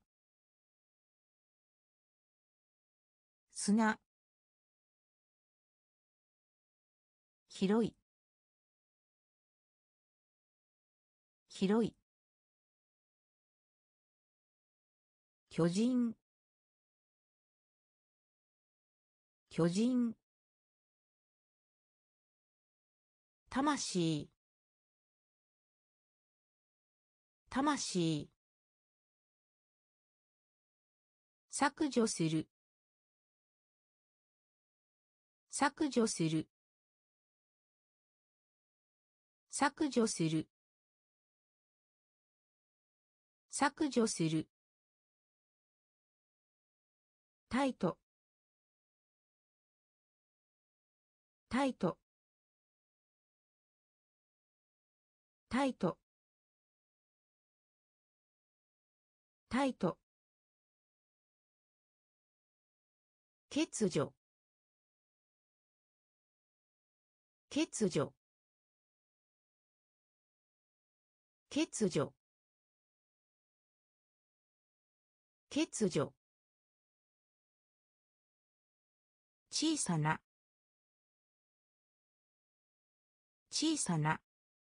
砂広い広い巨人巨人魂魂削除する削除する削除する削除するタイトタイトタイトタイト欠如欠如欠如欠如小さな小さな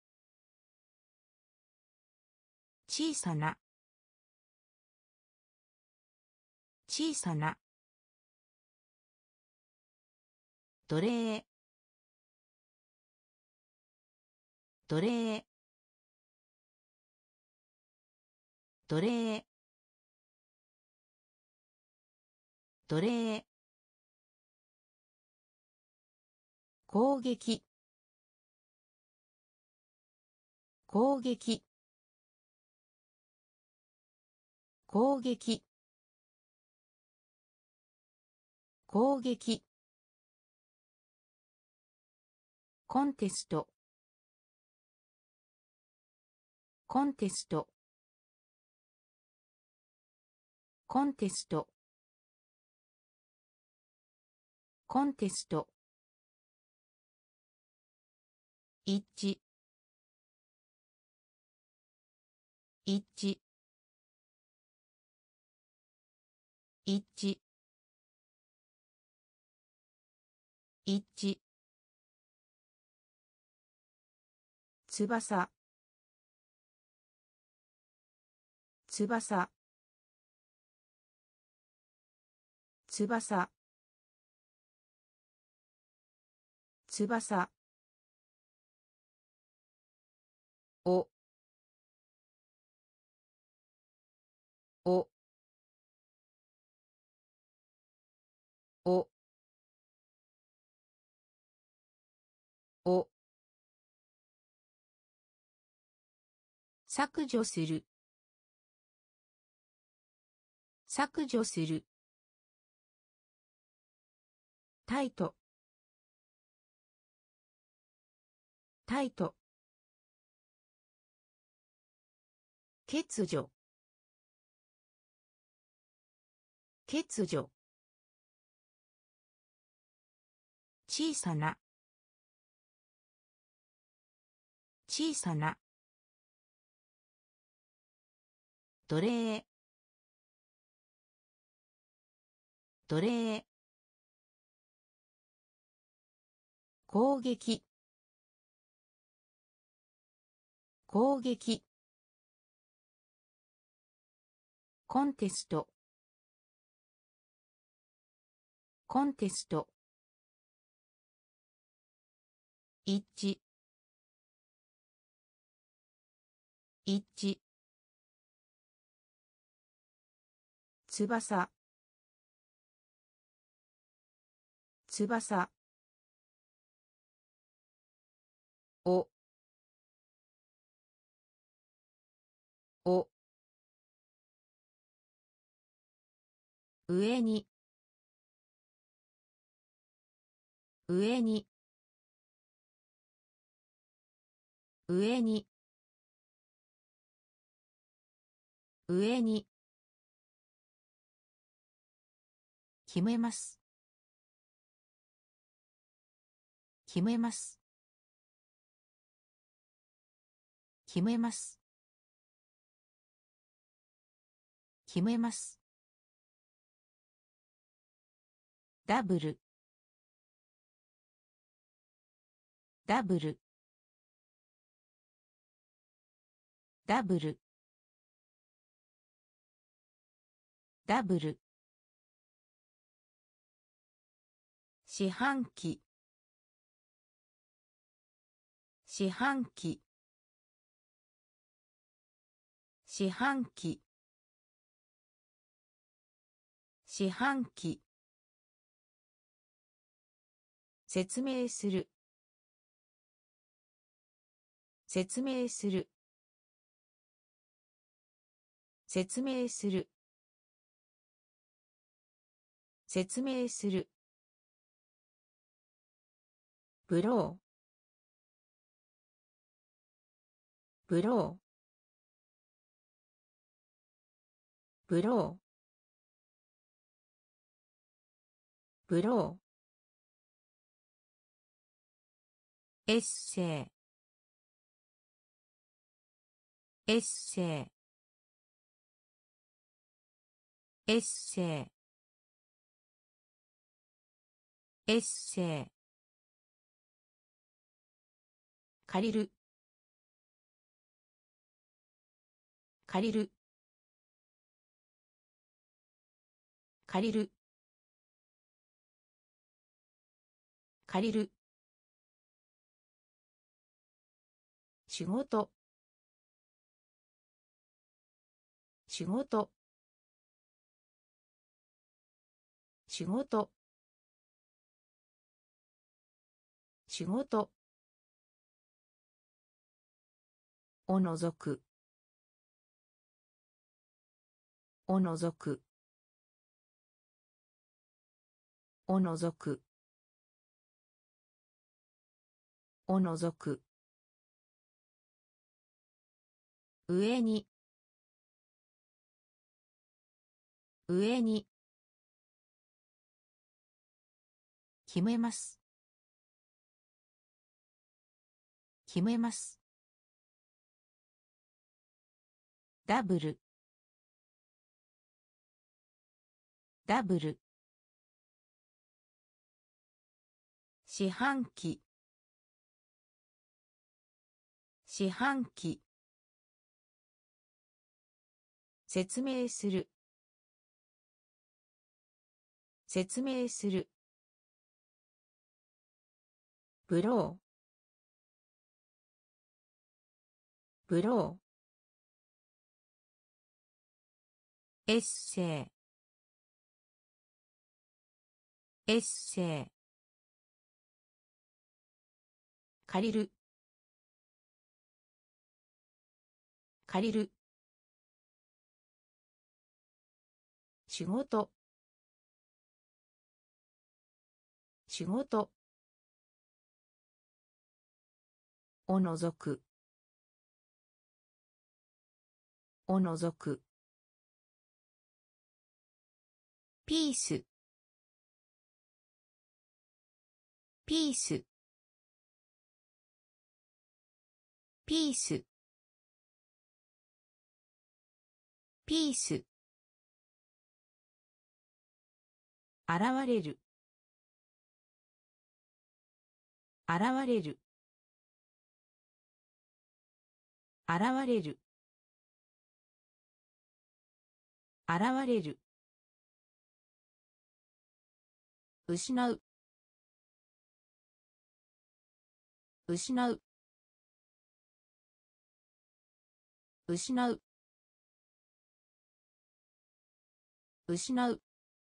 小さな小さな奴隷奴隷奴隷奴隷攻撃攻撃攻撃攻撃コンテストコンテストコンテストコンテスト一致一致一致一致翼翼翼翼おおおお削除する削除するタイトタイト欠如欠如小さな小さな奴隷奴隷攻撃攻撃コンテストコンテスト一致一致翼翼おお上に上に上に上に決めます決めます決めます決めますダブルダブルダブルダブル四半期四半期四半期四半期説明する説明する説明する説明するブローブローブローブローエッセイエッセイエッセイエッセイ借りる借りる借りる借りる仕事仕事仕事仕事おのぞくおのぞくおのぞくおのぞく上に上に決めます決めますダブルダブル四半期四半期説明する説明するブローブローエッセイエッセイ借りる借りる仕事仕事おのぞくおのぞくピースピースピースピース現れる現れる現れる現れる失う失う失う失う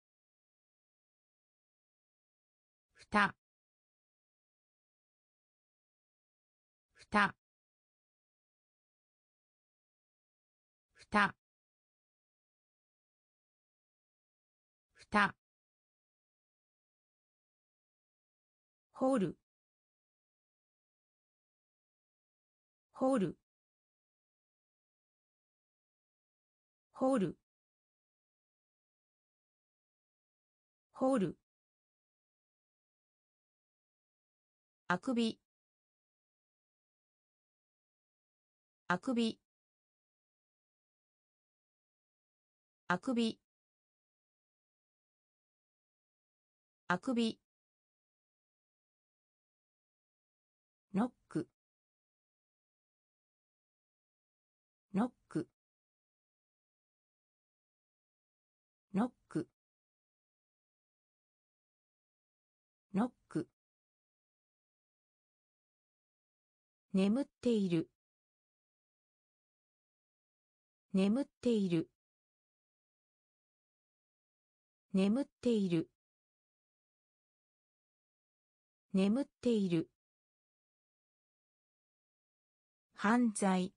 ふたふたふたふたホールホールホールホールあくびあくびあくびあくびノックノックノックノック眠っている眠っている眠っている眠っている犯罪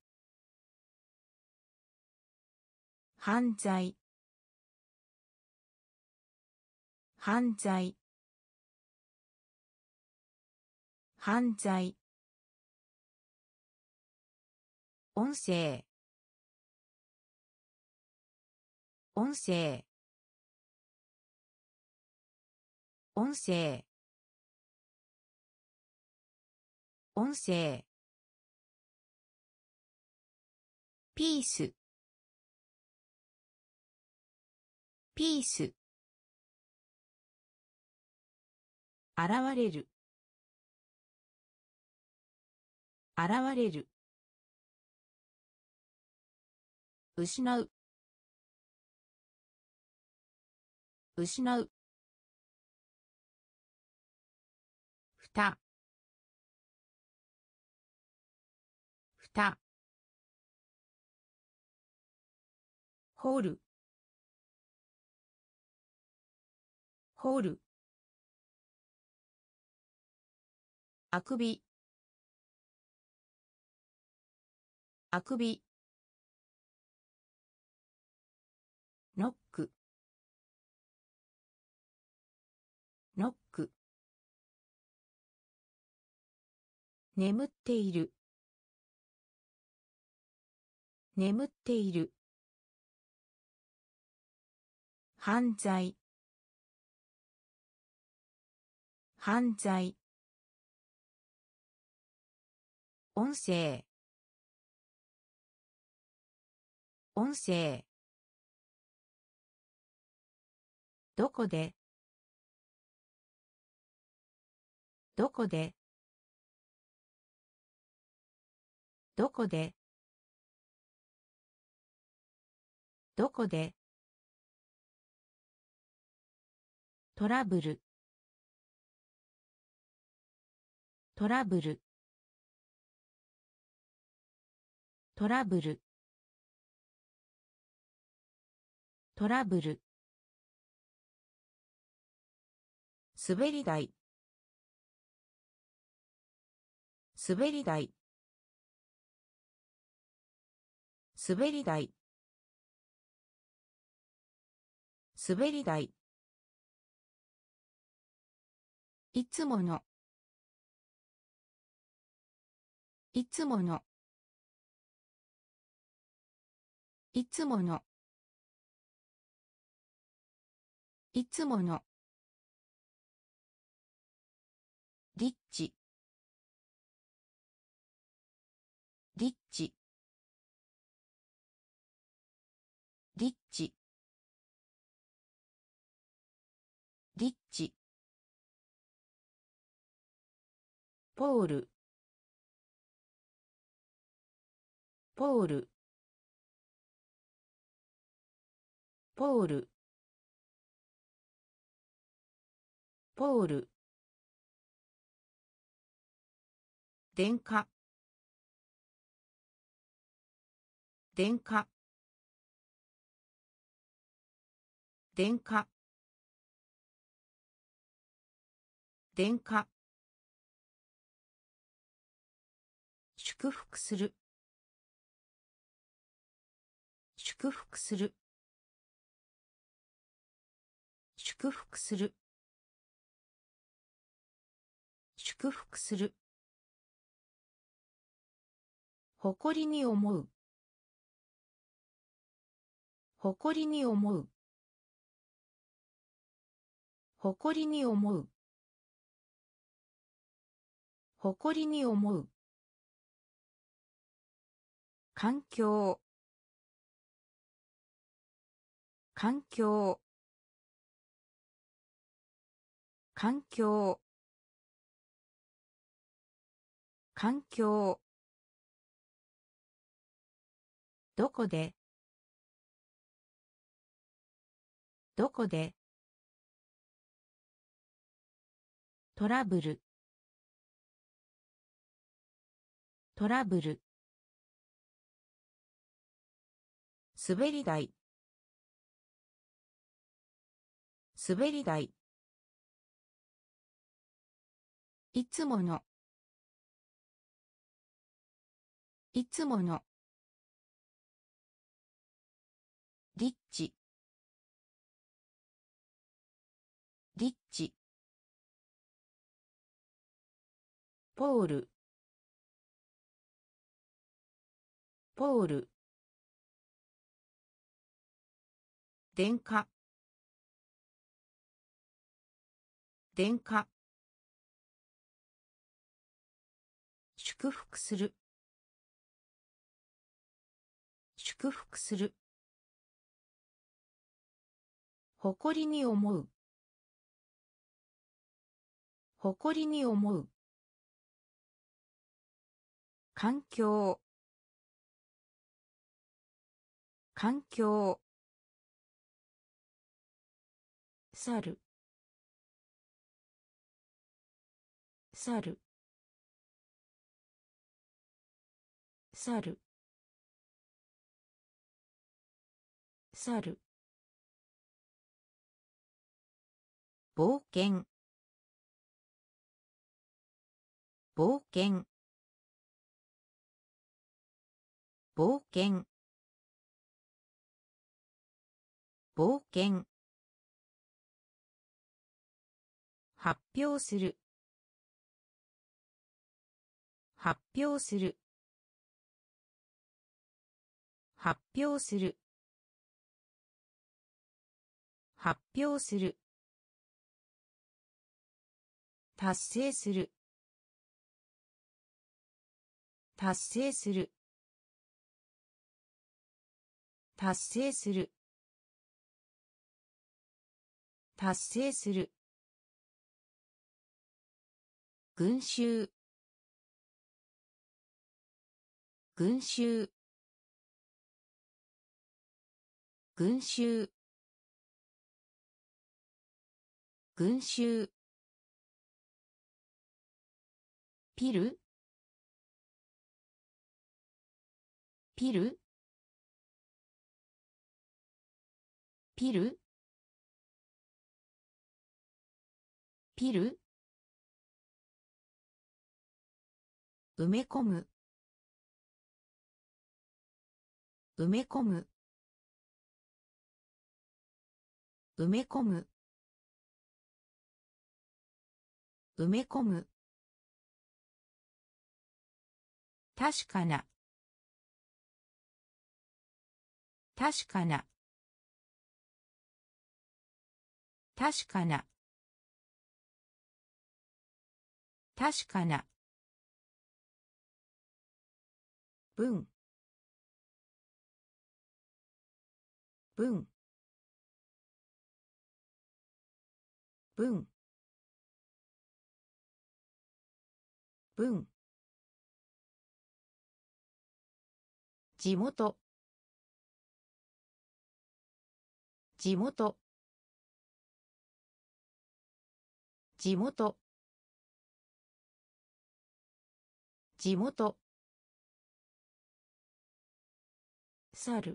犯罪犯罪犯罪音声音声音声音声ピースピース現れる現れる失う失うふたふたホールホールあくびあくびノックノック眠っている眠っている犯罪犯罪音声音声どこでどこでどこでどこでトラブルトラブルトラブルトラブル滑り台滑り台滑り台滑り台いつものいつものいつものいつものリッチリッチリッチリッチポールポールポールポール電化電化電化電化祝福する祝福する祝福する祝福する誇りに思う誇りに思う誇りに思う誇りに思う環境環境環境環境どこでどこでトラブルトラブル滑り台滑り台いつものいつものリッチリッチポールポール電化電化祝福する祝福する誇りに思う誇りに思う環境環境猿猿猿猿冒険冒険冒険冒険発表する発表する発表する発表する達成する達成する達成する達成する。群衆群衆群衆群衆ピルピルピルピル埋め込む埋め込む埋め込む埋め込む確かな確かな確かな確かな文文文文地元地元地元地元猿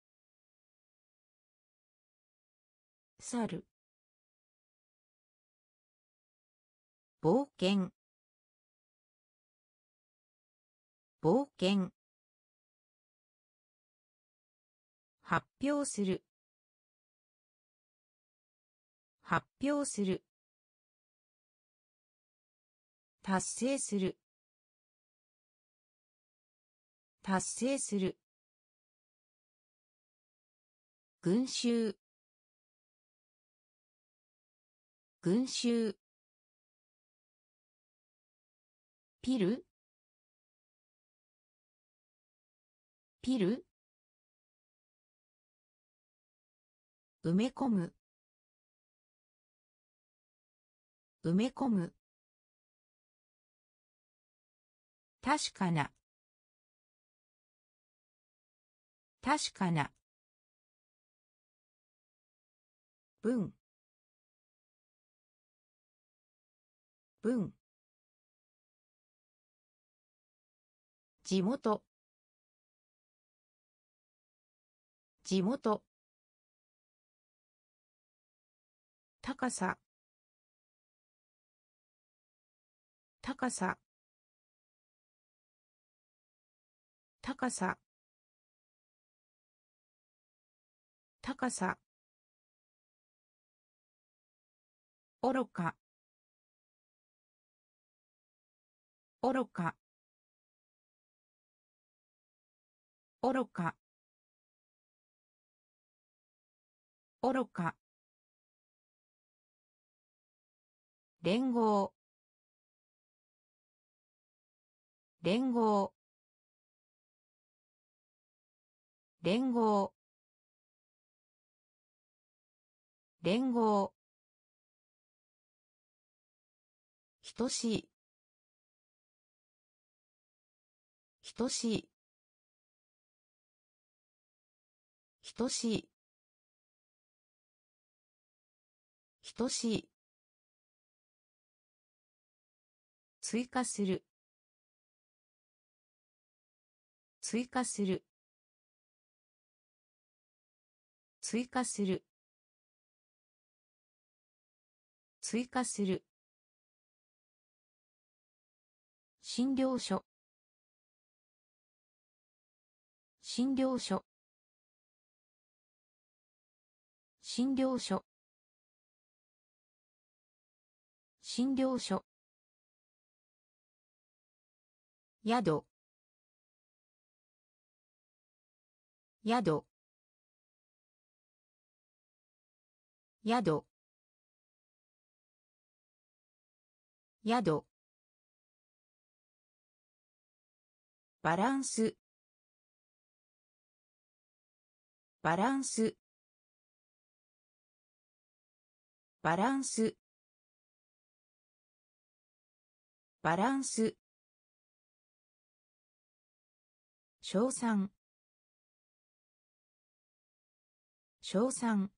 猿冒険冒険発表する発表する達成する達成する群衆群衆ピルピル埋め込む埋め込む確かな確かな文文地元地元高さ高さ高さ高さ愚か愚か愚か愚か連合連合連合連合等しい等しい等しい等しい追加する追加する追加する追加する診療所診療所診療所診療所宿宿宿宿バランスバランスバランスバランス称賛称賛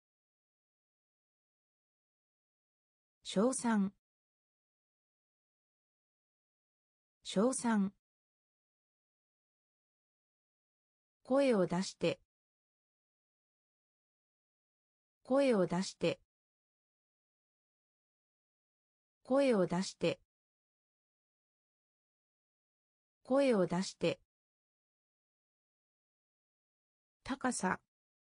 称賛称賛声を出して声を出して声を出して声を出して高さ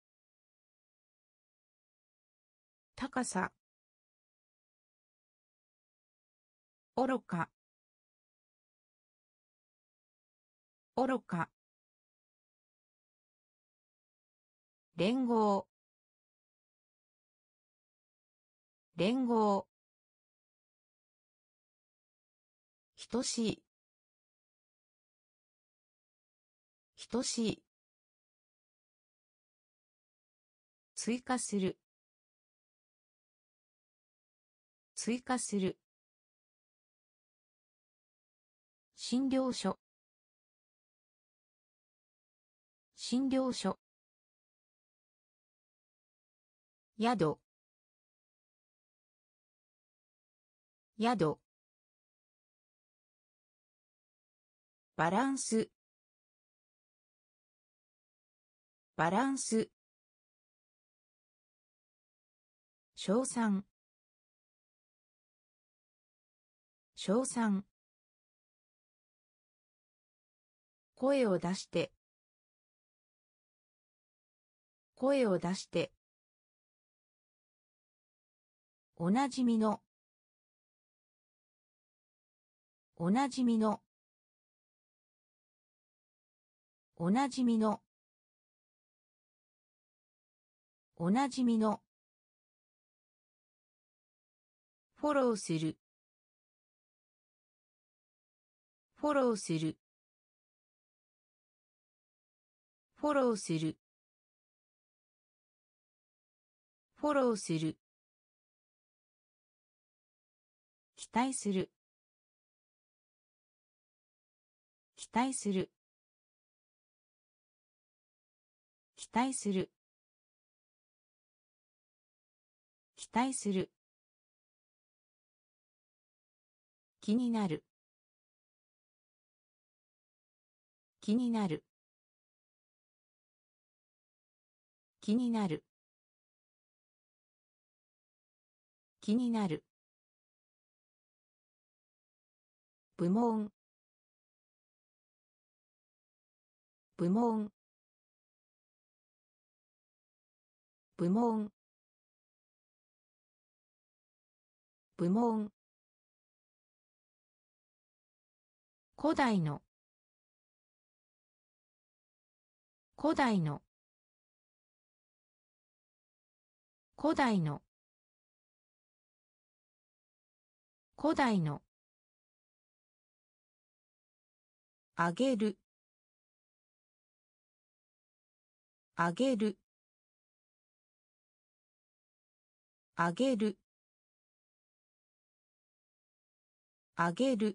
高さ愚か愚か連合連合等しい等しい追加する追加する診療所診療所宿宿バランスバランス称賛称賛声を出して声を出しておなじみのおなじみのおなじみのおなじみのフォローするフォローするフォローするフォローする期待する期待する期待する期待する気になる気になる気になる気になる部門部門部門部門古代の古代の古代の古代のあげるあげるあげるあげる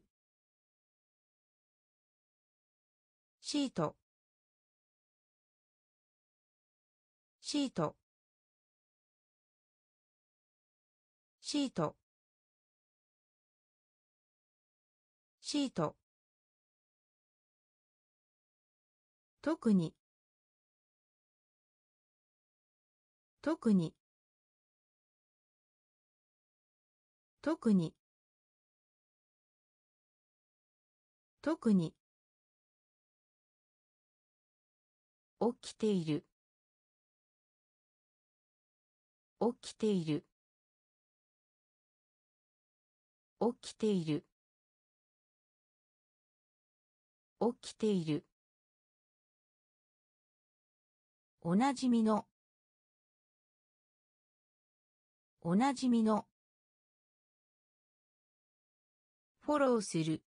シートシートシートシート特に特に特に特に起きている起きている起きている起きているおなじみのおなじみのフォローする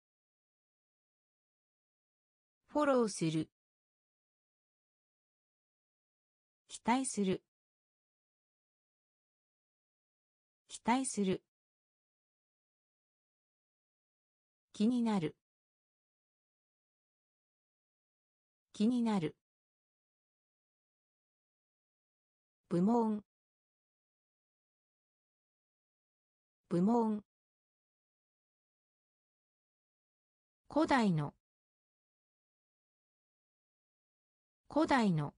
フォローする期待する期待する。気になる。気になる。部門。部門。古代の。古代の。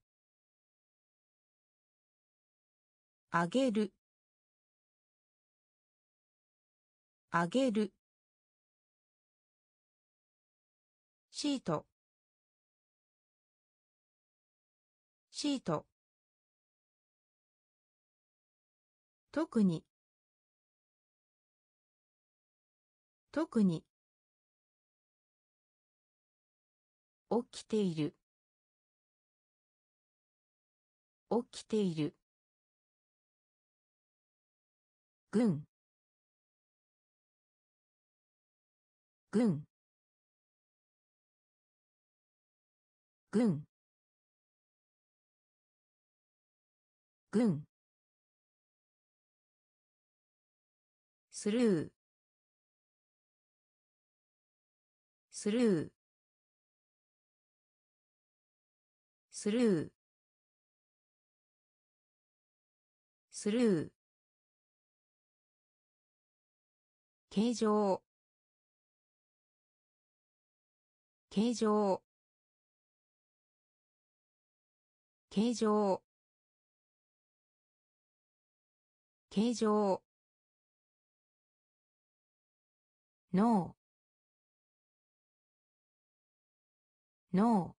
あげる。あげる。シート。シート。特に。特に。起きている。起きている。軍。軍。軍。軍。スルー。スルー。スルー。スルー。形状。形状。形状。形状。ノー。ノ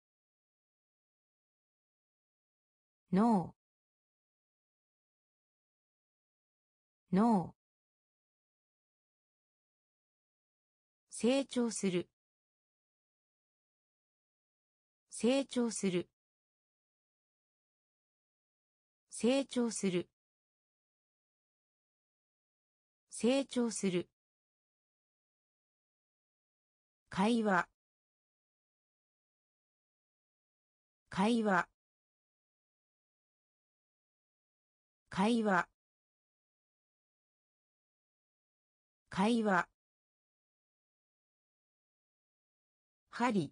ー。ノー。ノー。成長する。成長する。成長する。成長する。会話。会話。会話。会話。針。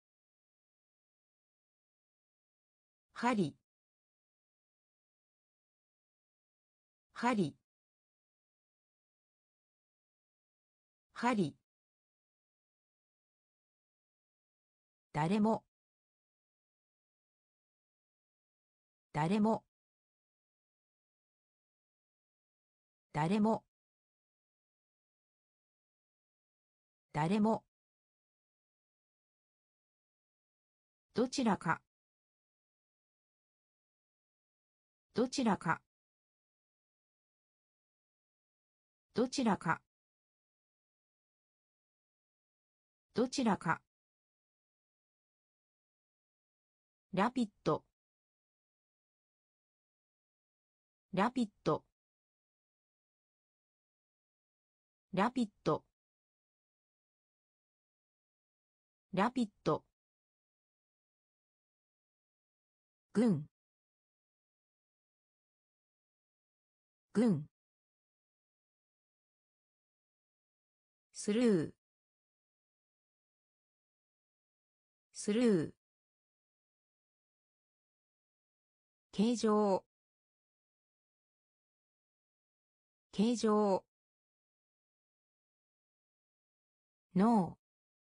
針。針。針。誰も。誰も。誰も。誰も。どちらか。どちらか。どちらか。どちらか。ラピッド。ラピッド。ラピッド。ラピッド。軍。軍。スルー。スルー。形状。形状。ノ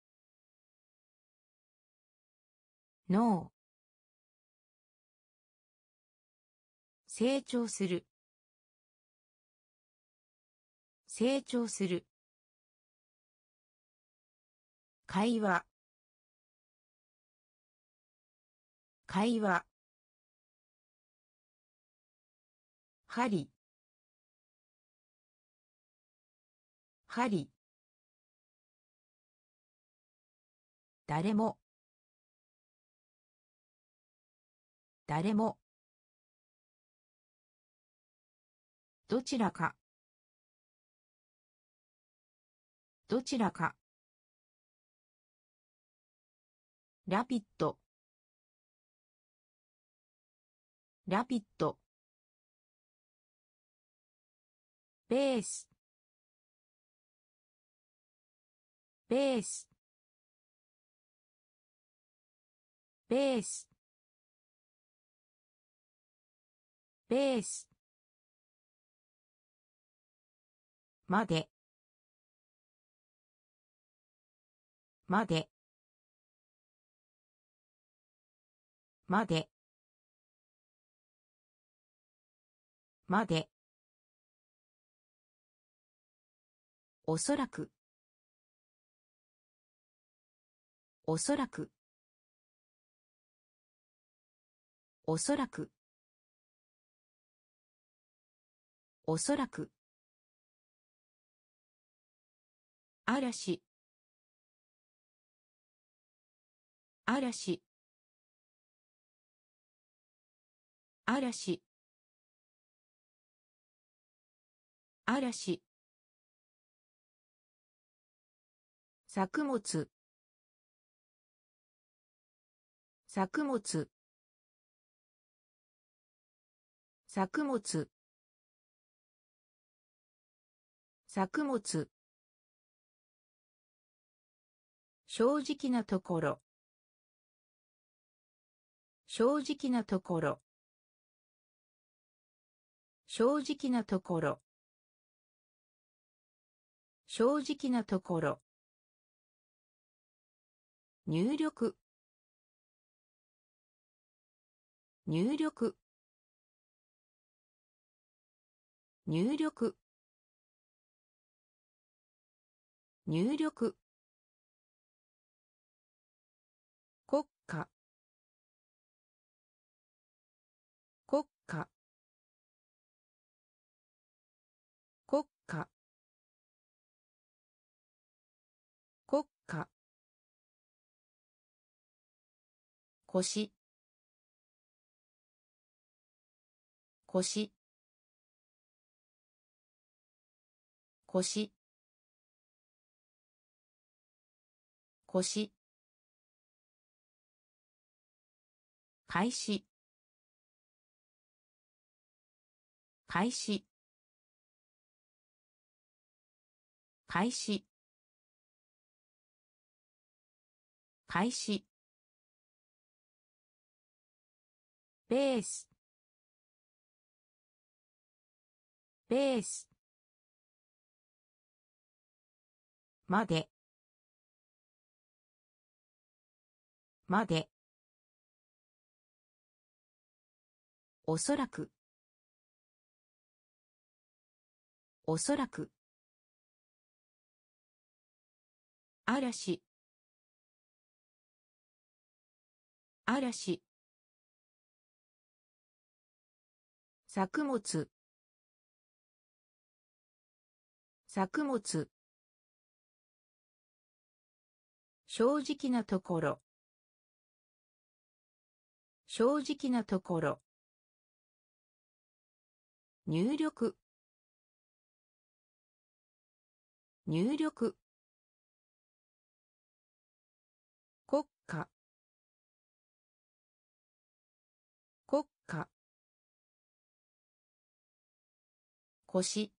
ー。ノー。成長する。成長する。会話。会話。針。針。誰も。誰も。どちらか。どちらか。ラピッド。ラピッド。 ベースベースベースベースまでまでまでまでおそらくおそらくおそらくおそらく嵐嵐嵐嵐作物作物作物作物正直なところ正直なところ正直なところ正直なところ入力入力入力入力国家国家国家国家腰腰腰腰開始開始開始開始ベースベースまでまでおそらくおそらく嵐嵐作物作物正直なところ正直なところ入力入力国家国家腰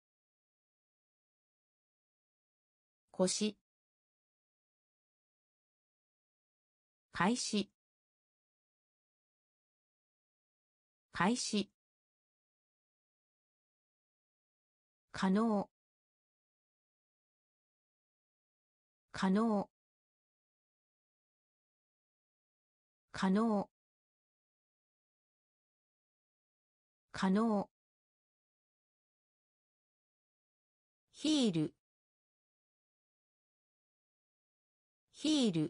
腰開始開始可能可能可能可能ヒールヒール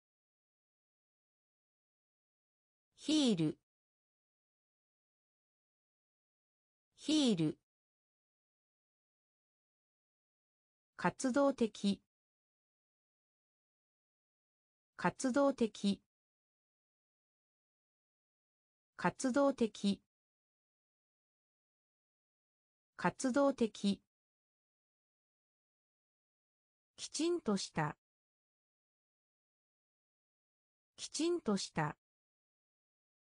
ヒールヒール活動的活動的活動的活動的きちんとしたきちんとした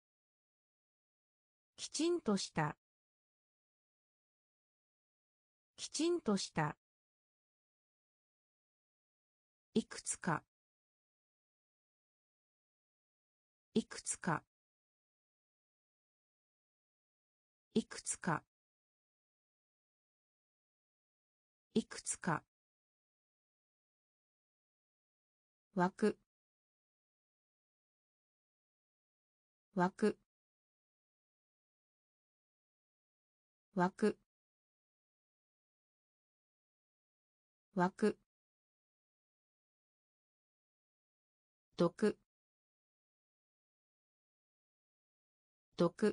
きちんとしたきちんとした。いくつか。いくつか。いくつか。いくつか。枠。枠。枠。枠。毒。毒。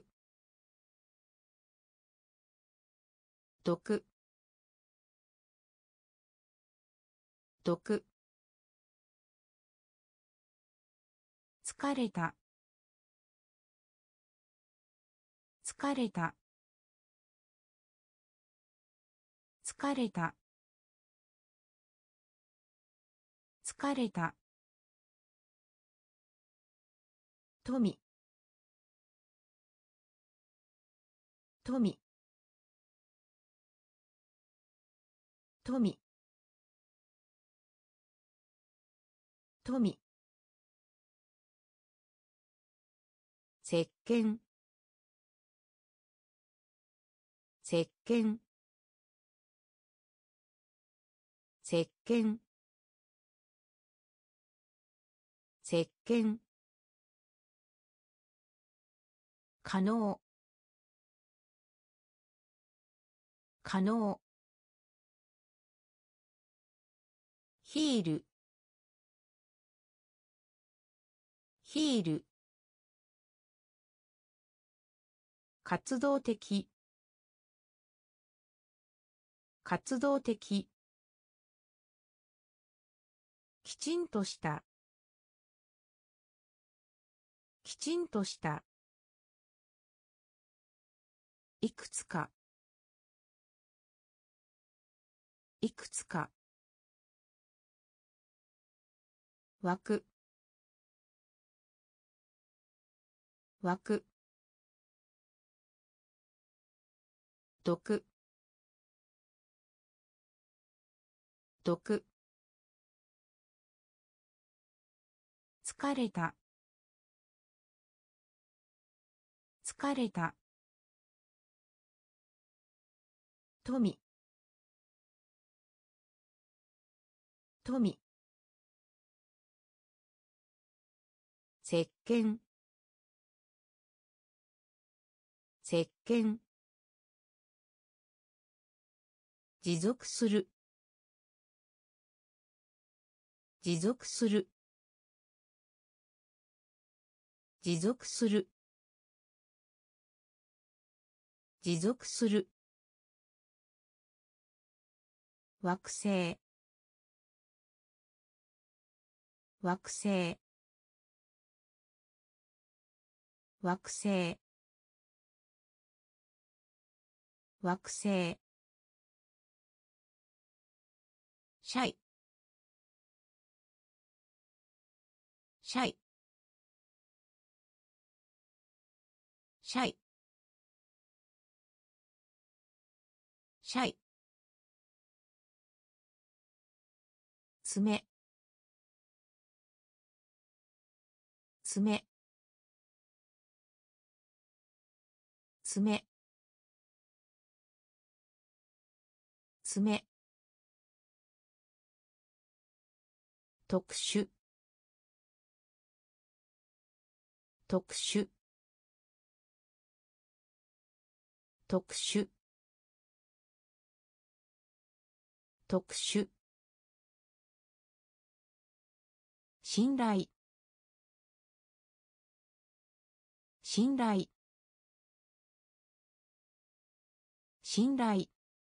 毒。毒。疲れた。疲れた。疲れた。疲れた。富。富。富。富。石鹸。石鹸。石鹸。石鹸。可能。可能。ヒール。ヒール。活動的。活動的。きちんとした。きちんとした。いくつか。いくつか。枠。枠。毒。毒。疲れた。疲れた。富。富。石鹸。石鹸。持続する。持続する。持続する。持続する。惑星。惑星。惑星。惑星。シャイ。シャイ。シャイ。シャイ。爪。爪。爪。爪。特殊。特殊。特殊。特殊。信頼。信頼。信頼。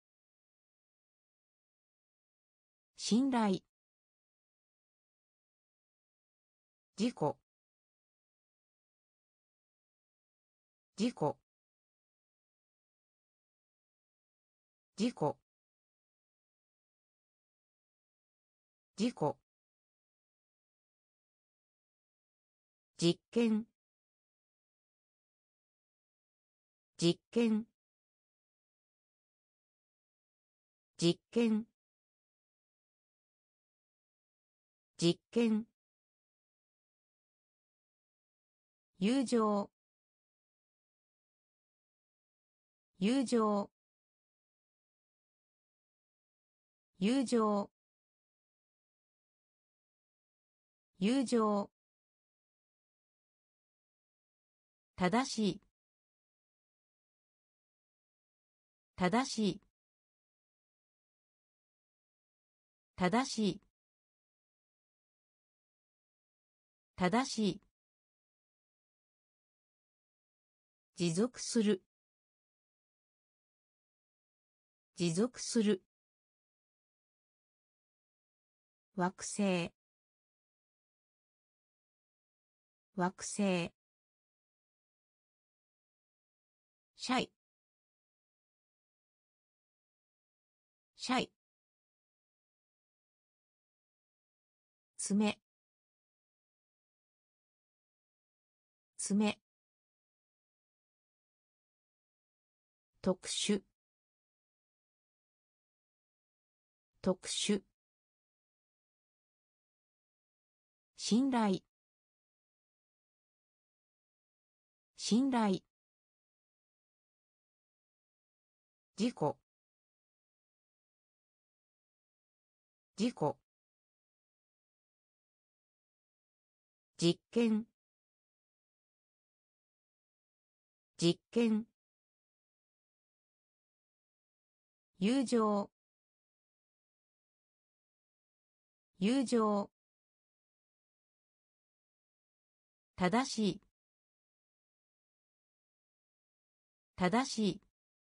信頼。事故。事故。事故。事故。実験。実験。 実験実験友情友情友情友情正しい正しい正しい正しい持続する持続する惑星惑星シャイシャイ爪爪特殊特殊信頼信頼事故事故実験実験友情友情正しい正しい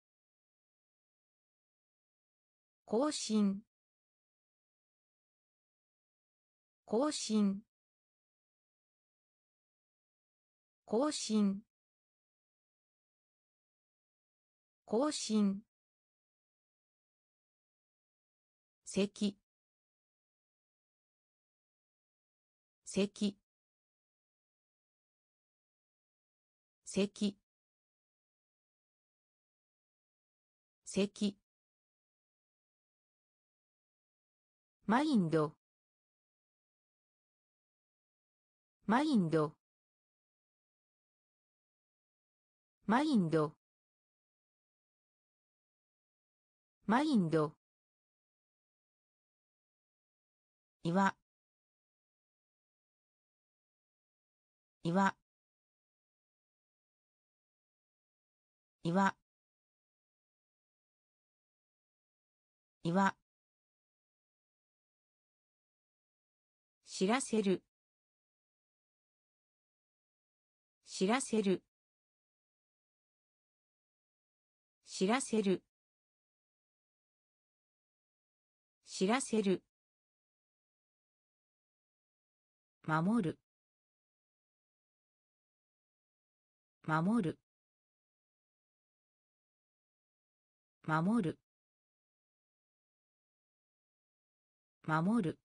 更新更新更新更新席席席席マインドマインドマインドマインド岩岩岩岩知らせる知らせる知らせる知らせる守る守る守る守る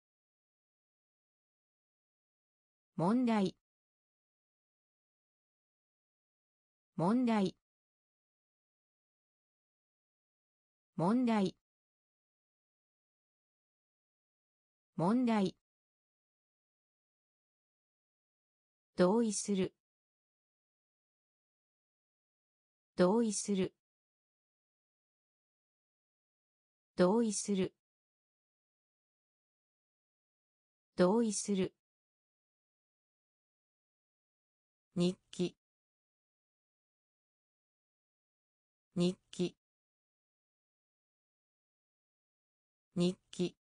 問題問題問題問題同意する同意する同意する同意する日記日記日記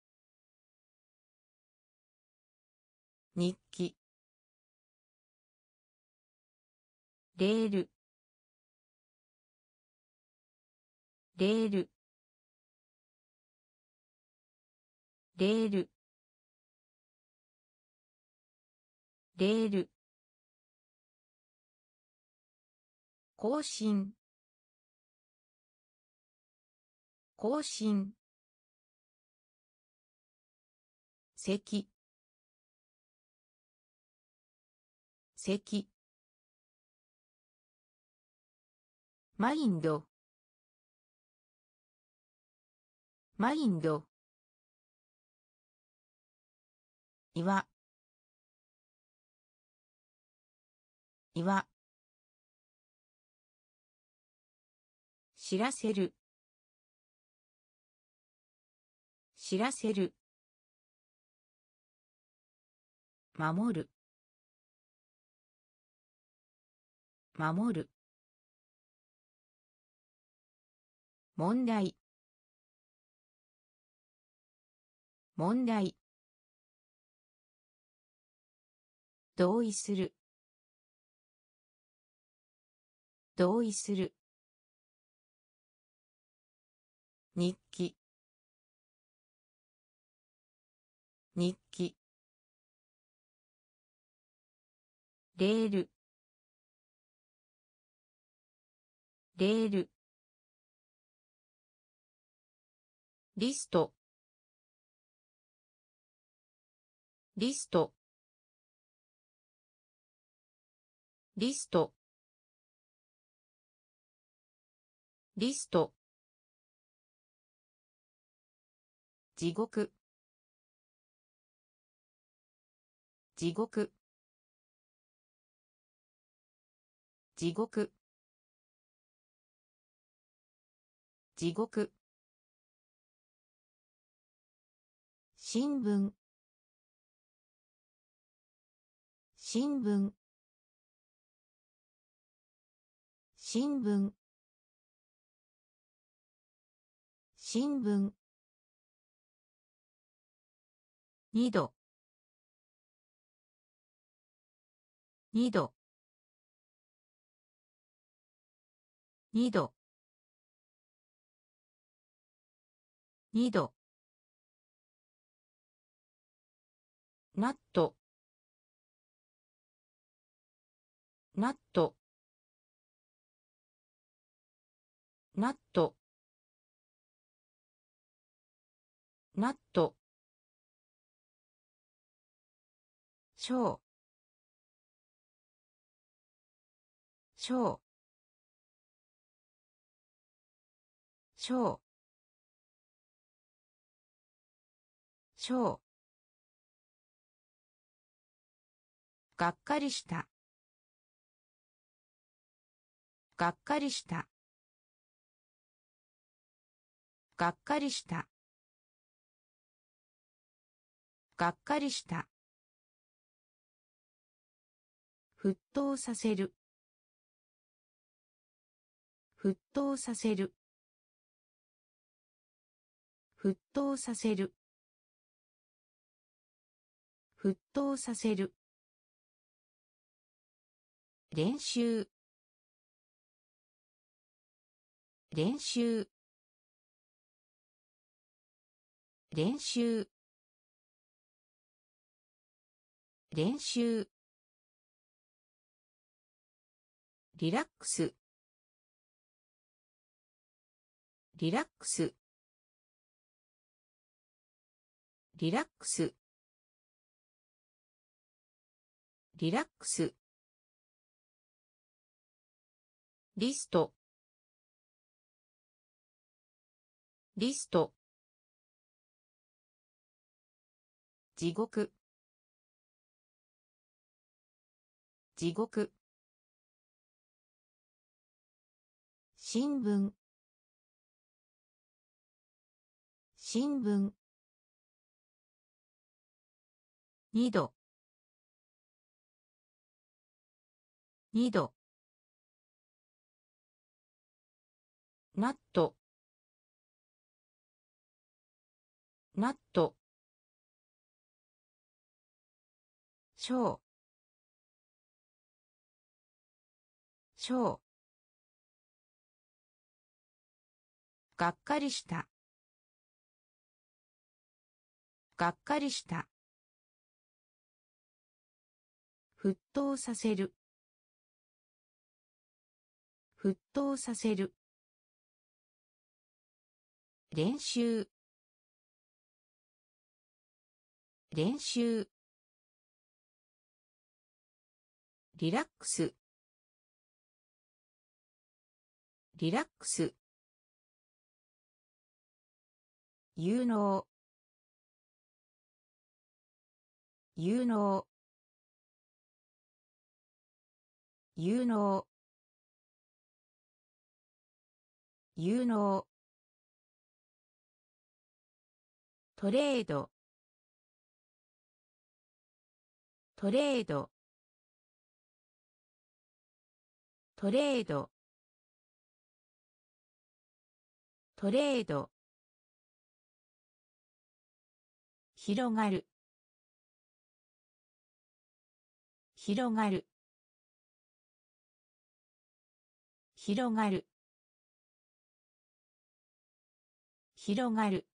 日記レールレールレールレール更新更新席席マインドマインド、岩、岩、知らせる、知らせる、守る、守る、問題、問題、同意する、同意する、日記、日記、レール、レール、リスト、リスト、リスト、リスト、地獄、地獄、地獄、地獄、新聞、新聞、新聞、新聞、二度、二度、二度、二度、ナット、ナット、ナット、ナット、ショー、ショー、ショー、ショー、がっかりした、がっかりした、がっかりした、がっかりした、沸騰させる、沸騰させる、沸騰させる、沸騰させる、練習、練習、練習、練習、リラックス、リラックス、リラックス、リラックス、リスト、リスト、地獄、地獄、新聞、新聞、二度、二度、ナット、ナット、ショー、ショー、がっかりした、がっかりした、沸騰させる、沸騰させる、練習、練習、リラックス、リラックス、 有能有能有能有能トレードトレードトレードトレード広がる広がる広がる広がる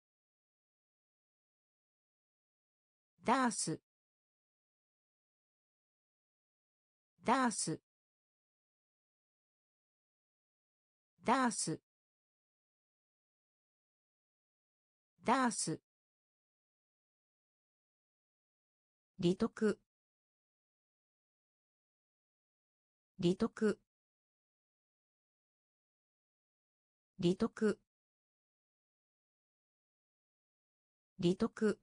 ダースダースダースダース利得利得利得利得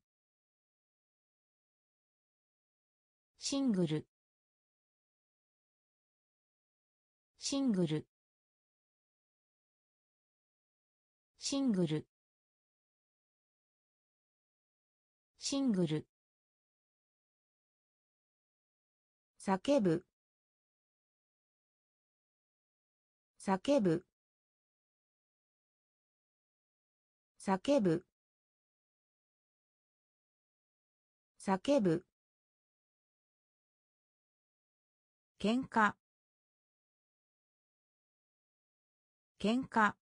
シングルシングルシングルシングル叫ぶ叫ぶ叫ぶ叫ぶ喧嘩喧嘩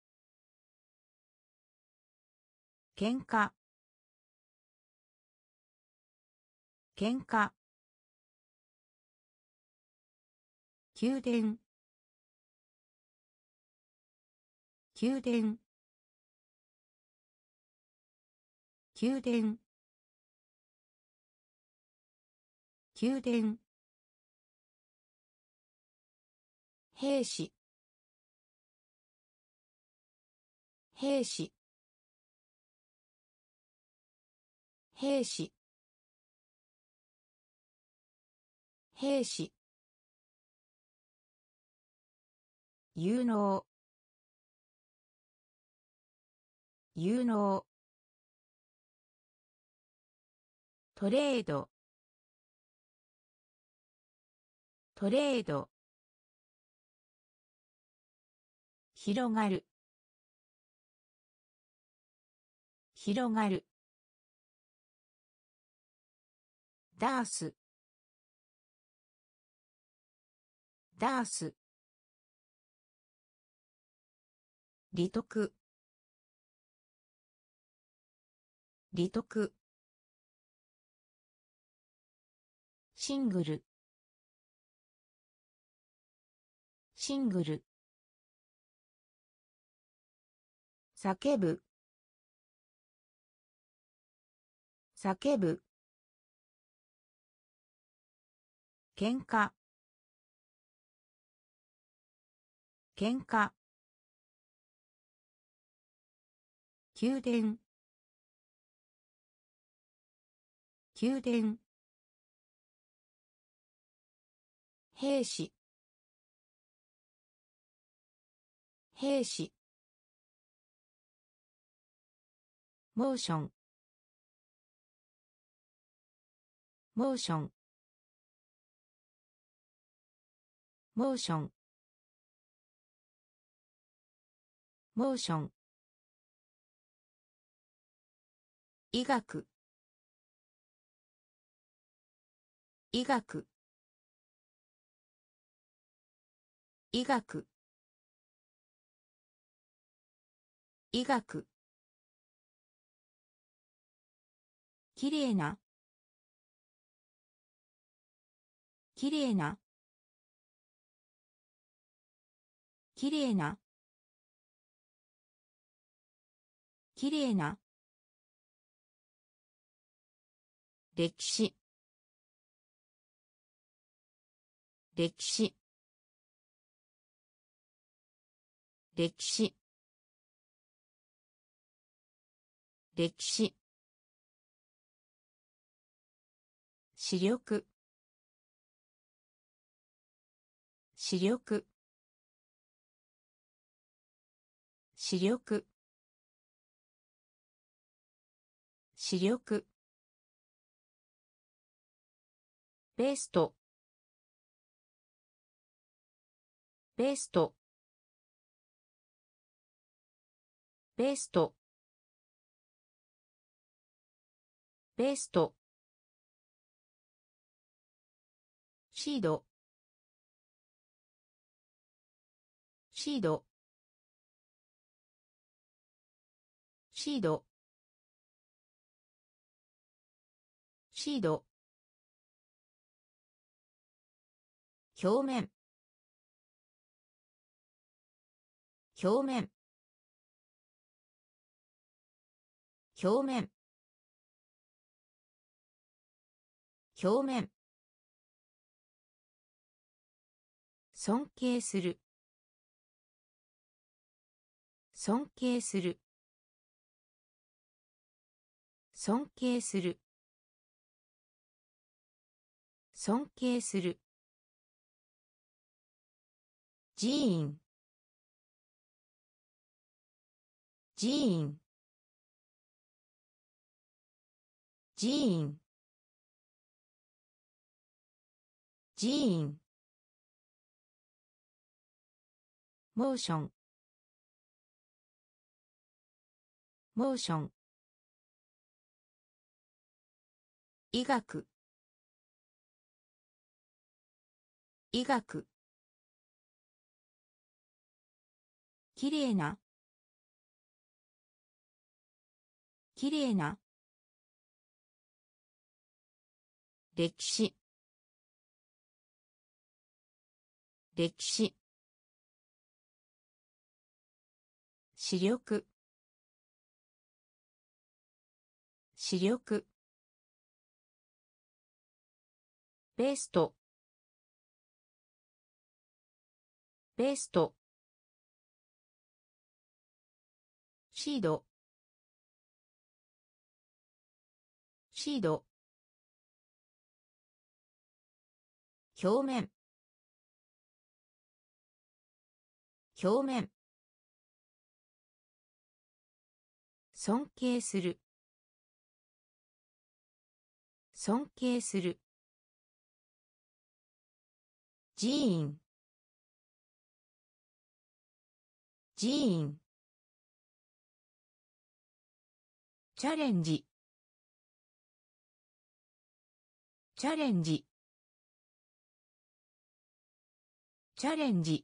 喧嘩喧嘩宮殿宮殿宮殿宮殿兵士兵士兵士兵士有能有能トレードトレード広がる広がるダースダース利得利得シングルシングル叫ぶ叫ぶ喧嘩喧嘩宮殿宮殿兵士兵士モーションモーションモーションモーション医学医学医学医学きれいなきれいなきれいなきれいな歴史歴史歴史歴史視力視力視力視力ベストベストベストベストシードシードシードシード表面表面表面表面尊敬する尊敬する尊敬する尊敬する寺院寺院寺院寺院モーションモーション医学医学きれいなきれいな歴史歴史視力視力ベストベストシードシード表面表面尊敬する尊敬する寺院寺院チャレンジチャレンジチャレンジ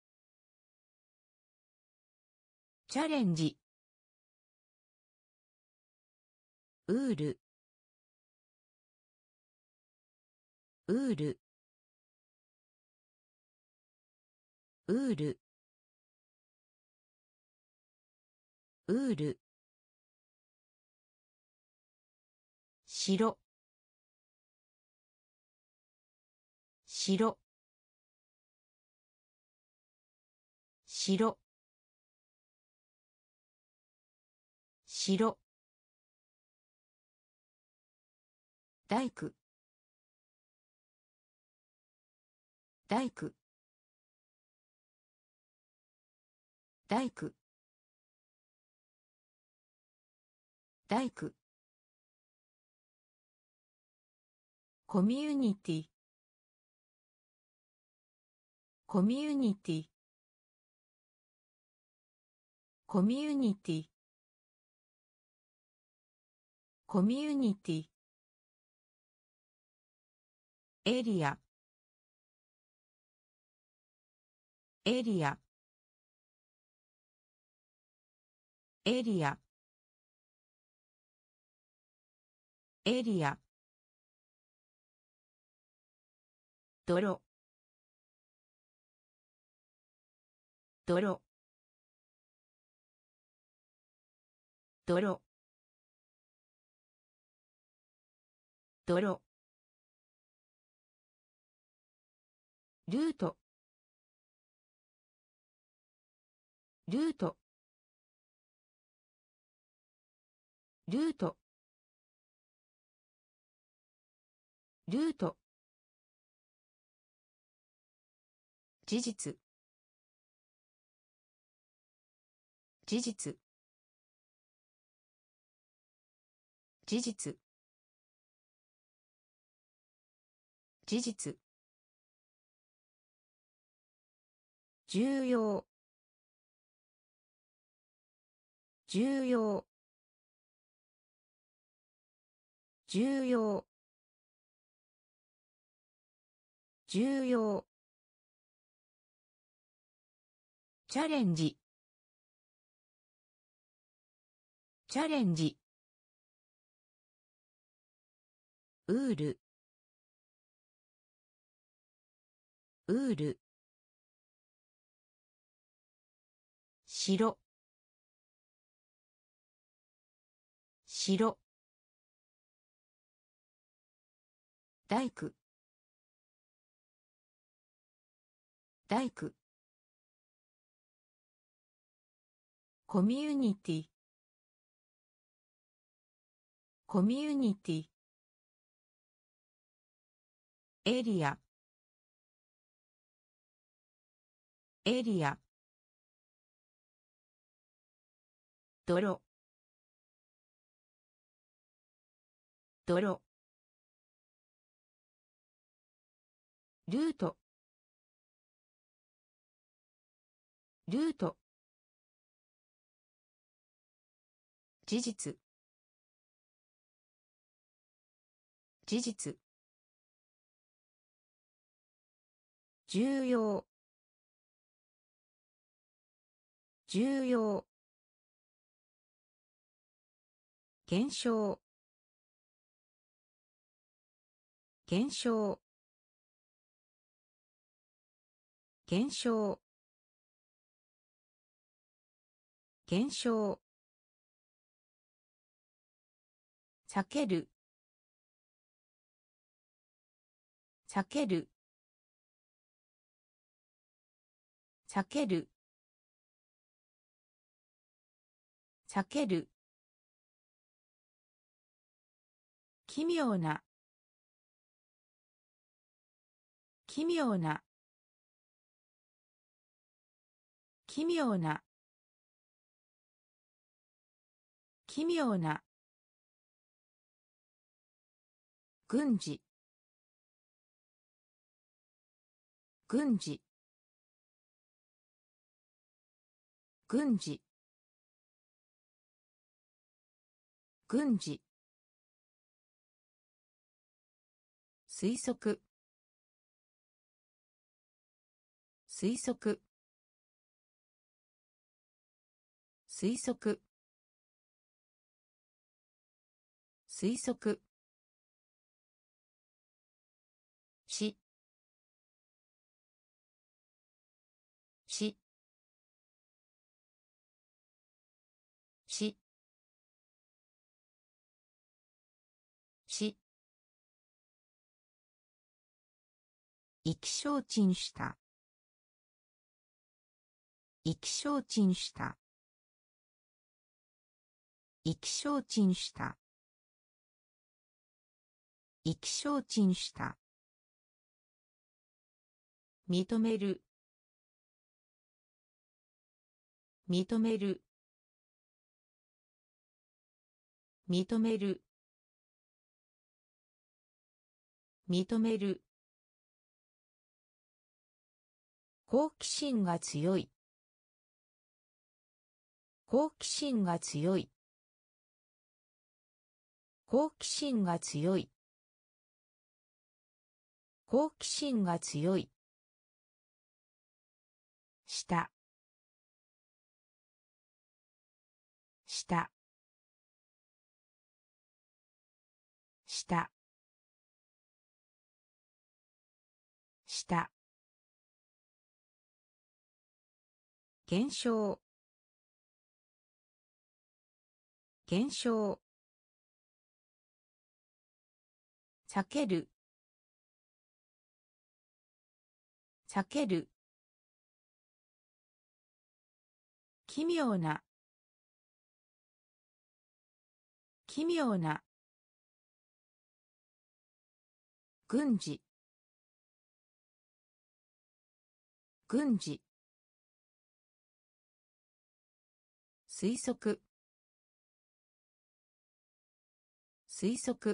チャレンジウールウールウールウール白白白白大工大工大工大工コミュニティコミュニティコミュニティコミュニティエリアエリアエリアエリア泥泥泥泥ルートルートルートルート事実事実事実事実重要重要重要重要チャレンジチャレンジウールウール白白大工大工コミュニティコミュニティエリアエリア泥泥ルートルート事実事実重要重要減少減少減少減少避ける避ける避ける避ける奇妙な奇妙な奇妙な奇妙な軍事軍事軍事軍事推測推測推測推測しししし意気消沈した意気消沈した意気消沈した意気消沈した認める認める認める認める好奇心が強い好奇心が強い好奇心が強い好奇心が強い下下下下減少減少避ける避ける奇妙な奇妙な軍事軍事推測推測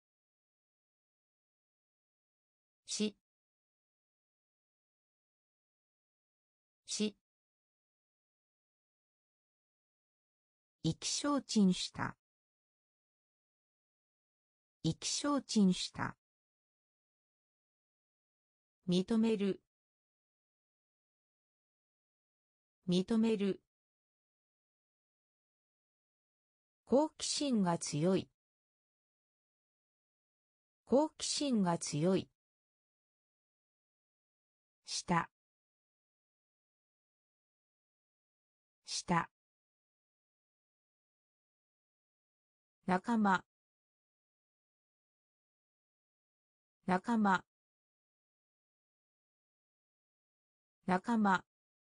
しし意気消沈した意気消沈した認める認める好奇心が強い好奇心が強い下下仲間仲間仲間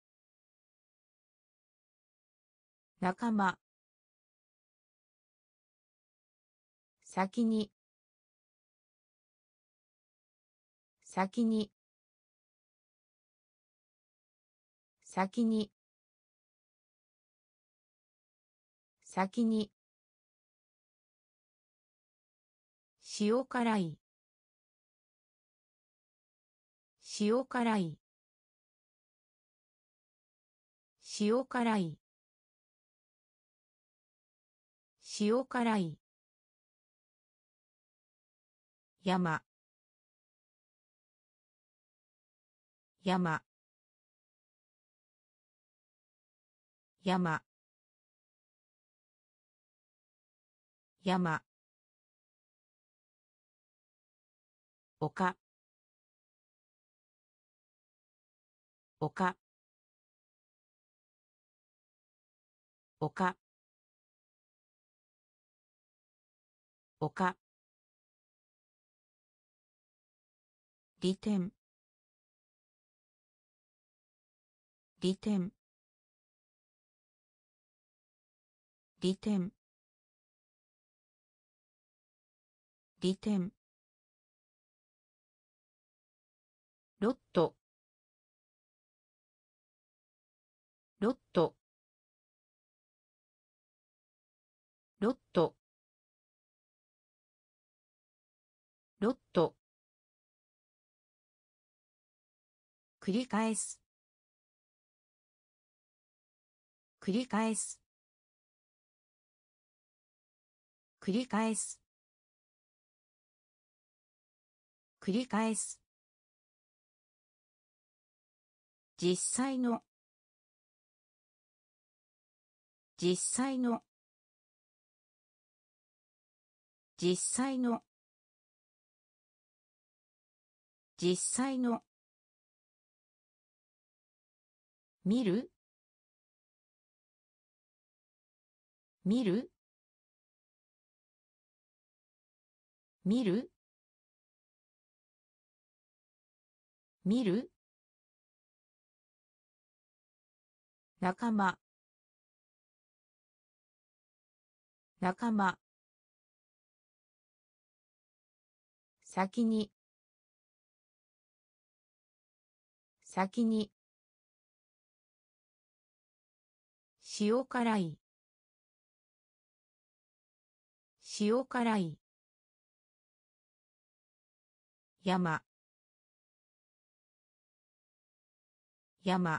仲間先に先に先に先に塩辛い塩辛い塩辛い塩辛い山山山山丘丘丘丘利点利点利点利点ロットロットロットロット繰り返す繰り返す繰り返す繰り返す実際の実際の実際の実際の見る見る見る見る仲間仲間先に先に塩辛い塩辛い山山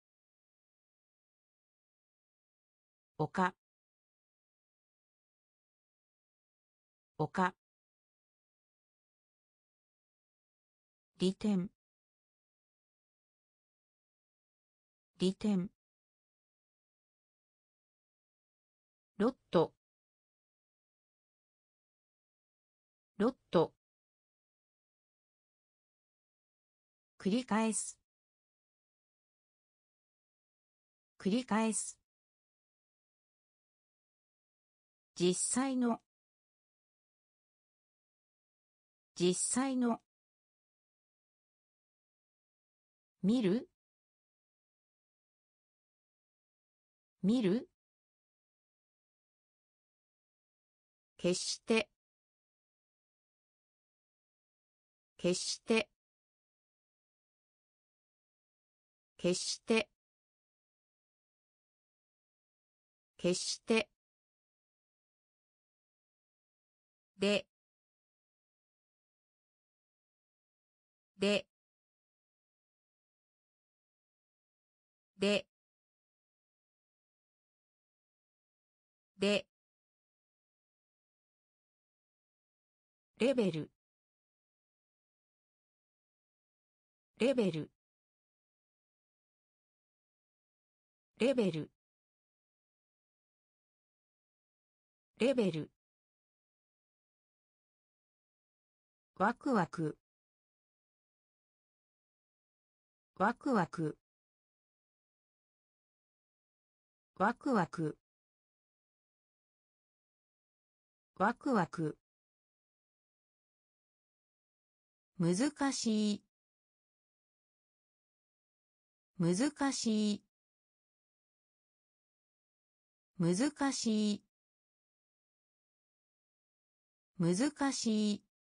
丘丘利点利点ロットロット繰り返す繰り返す実際の実際の見る見る決して決して決して決してででででレベルレベルレベルレベルワクワクワクワクワクワクワクワク難しい難しい難しい難しい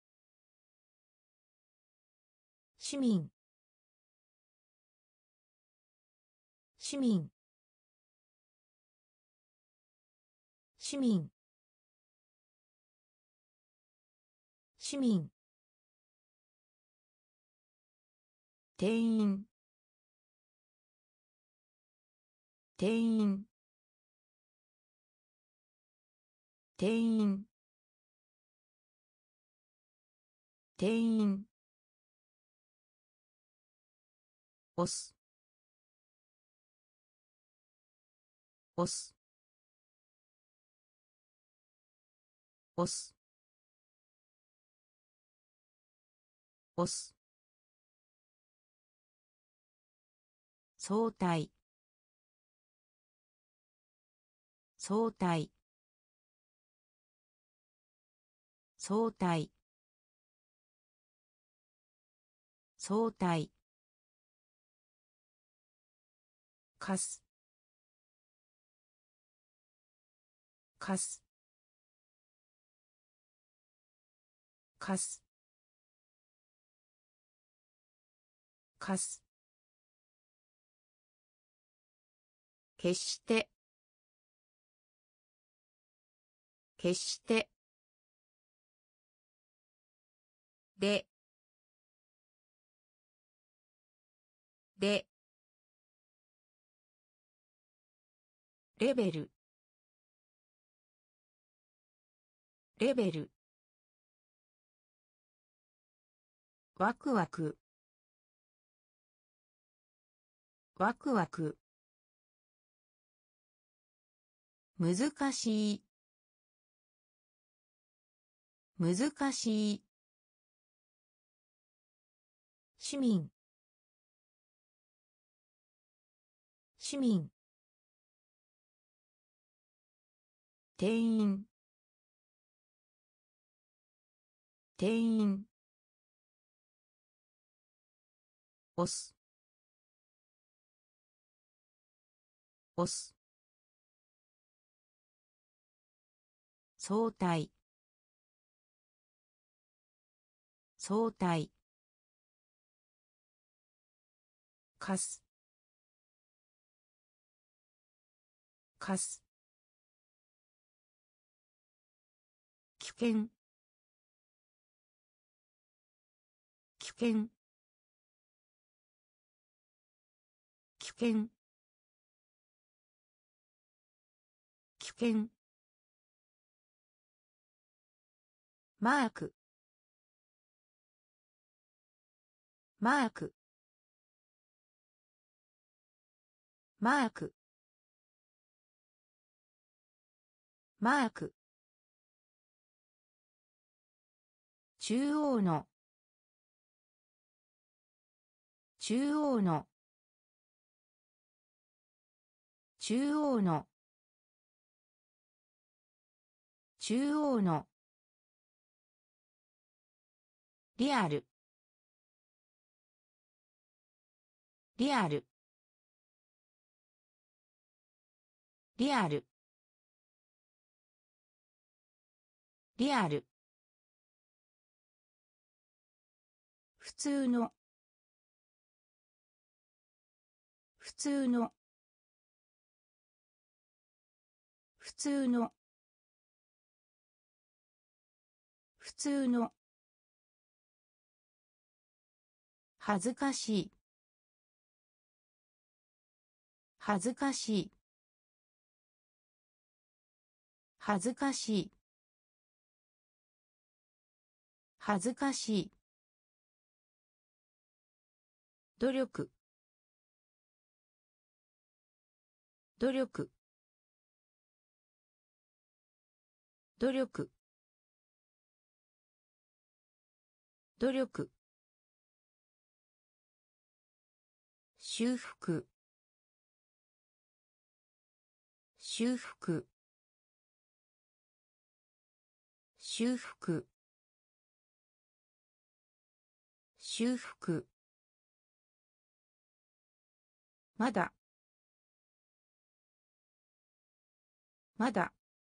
市民市民市民市民店員店員店員店員押す押す押す押す相対相対相対相対かすかすかすかす決して決してででレベルレベルワクワクワクワク難しい難しい市民市民店員店員押す押す相対相対かすかす危険危険危険危険マークマークマークマーク中央の中央の中央の中央のリアルリアルリアルリアル。普通の。普通の。普通の。普通の。恥ずかしい。恥ずかしい。恥ずかしい。恥ずかしい。努力。努力。努力。努力。修復。修復。修復。修復。まだ。まだ。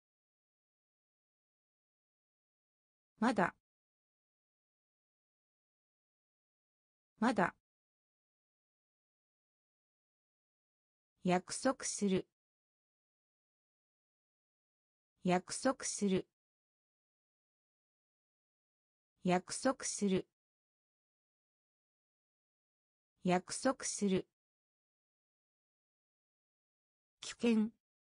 まだ。まだ。約束する。約束する。約束する。約束する。危険。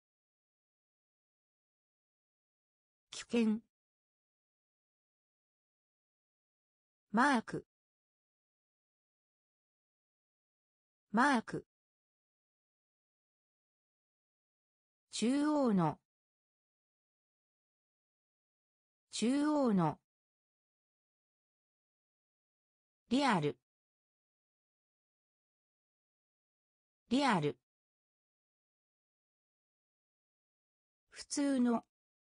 危険。マーク。マーク。中央の。中央の。リアル。リアル。普通の。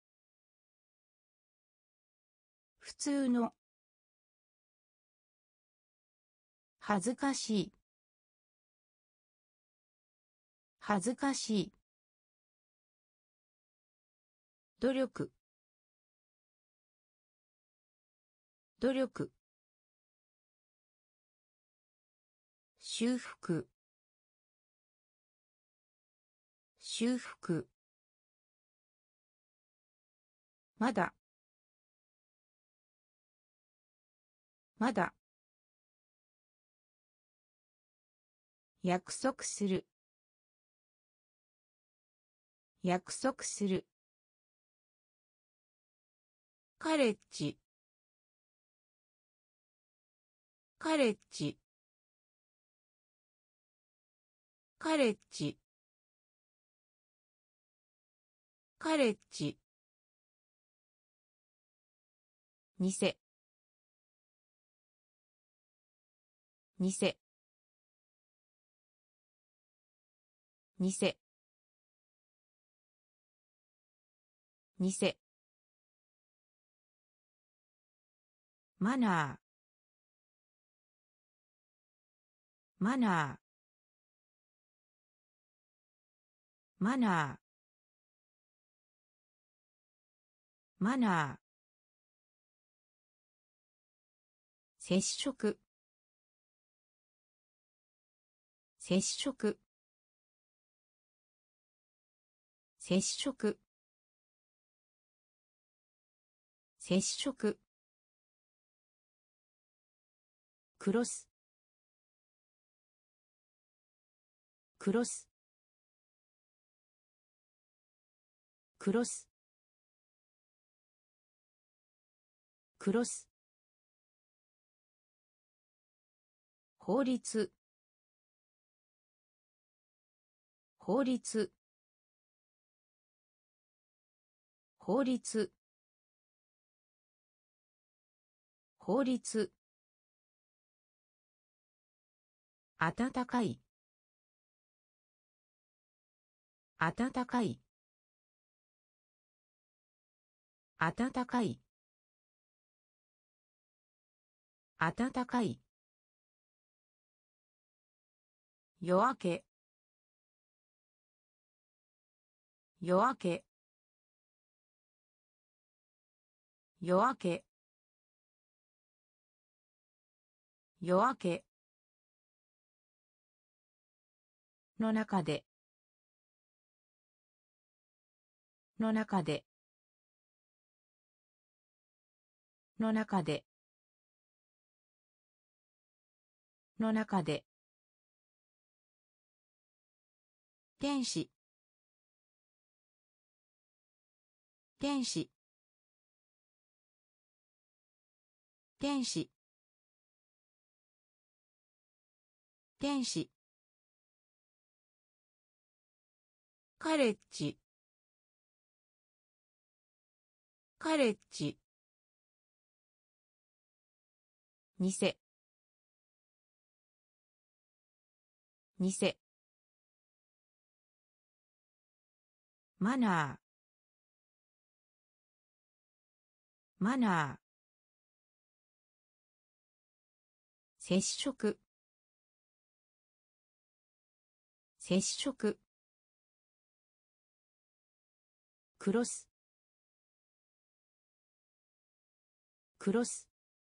普通の。恥ずかしい。恥ずかしい。努力。努力。修復。修復。まだ。まだ。約束する。約束する。カレッジ。カレッジ。カレッジ。カレッジ。にせ。にせ。にせ。にせ。マナー。マナー。マナー。マナー。接触。接触。接触。接触。クロス。クロス。クロス。クロス。法律。法律。法律。法律。暖かい。暖かい。暖かい。暖かい。夜明け。夜明け。 夜明け夜明けの中での中での中での中で天使天使天使天使カレッジカレッジ偽偽マナーマナー接触接触クロスクロス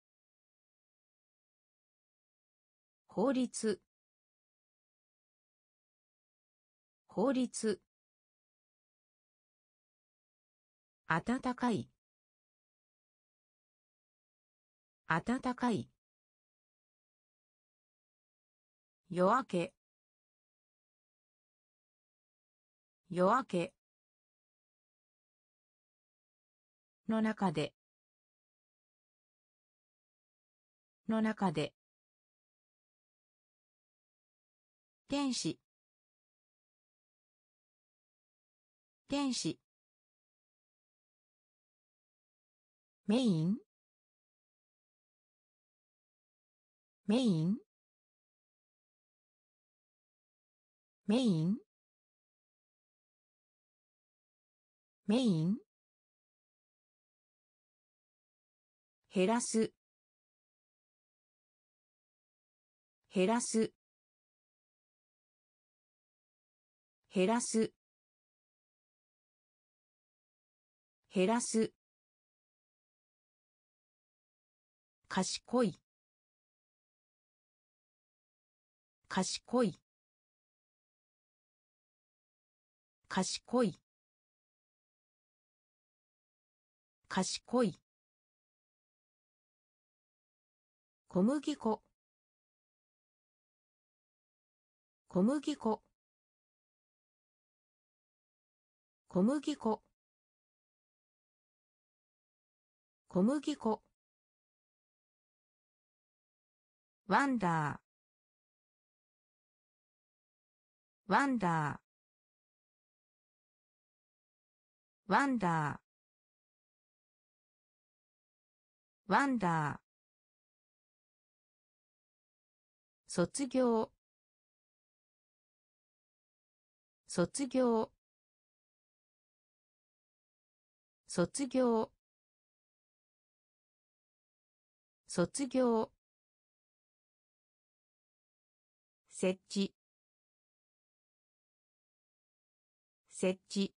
法律法律暖かい暖かい夜明け夜明けの中での中で天使天使メインメインメインメイン減らす減らす減らす減らす賢い賢い賢い賢い小麦粉小麦粉小麦粉小麦粉ワンダーワンダーワンダーワンダー卒業卒業卒業卒業設置設置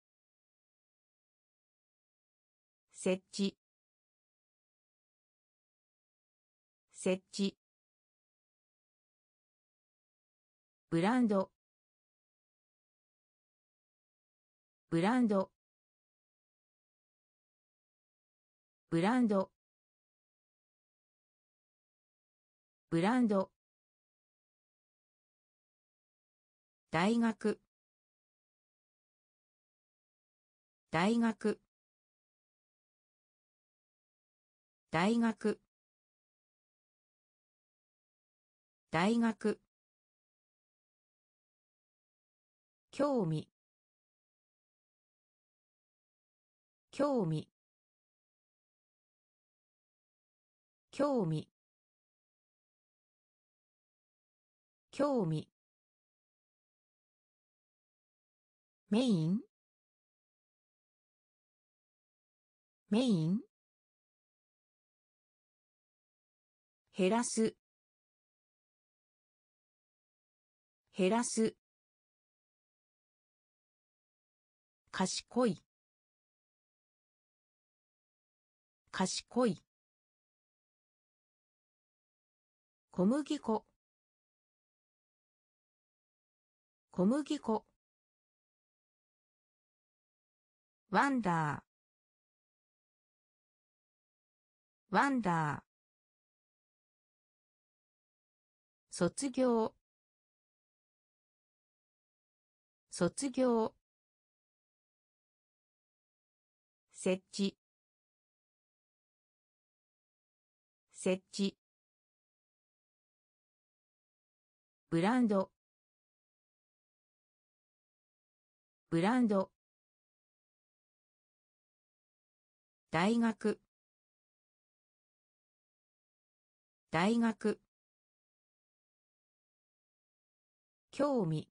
設置設置ブランドブランドブランドブランド大学大学大学大学興味興味興味興味メインメイン減らす減らす賢い賢い。小麦粉。小麦粉。ワンダー。ワンダー。卒業。卒業。設置。設置。ブランド。ブランド。大学。大学。興味。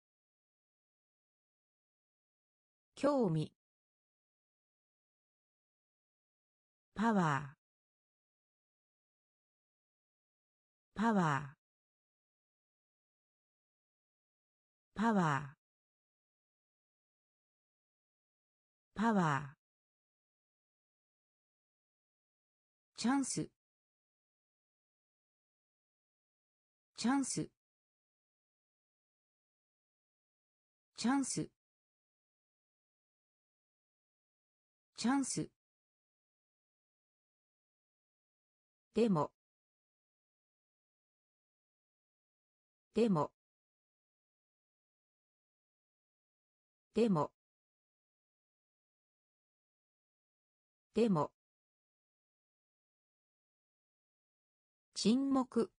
興味。パワー。パワー。パワー。パワー。チャンス。チャンス。チャンス。チャンス。でも。でも。でも。でも。沈黙。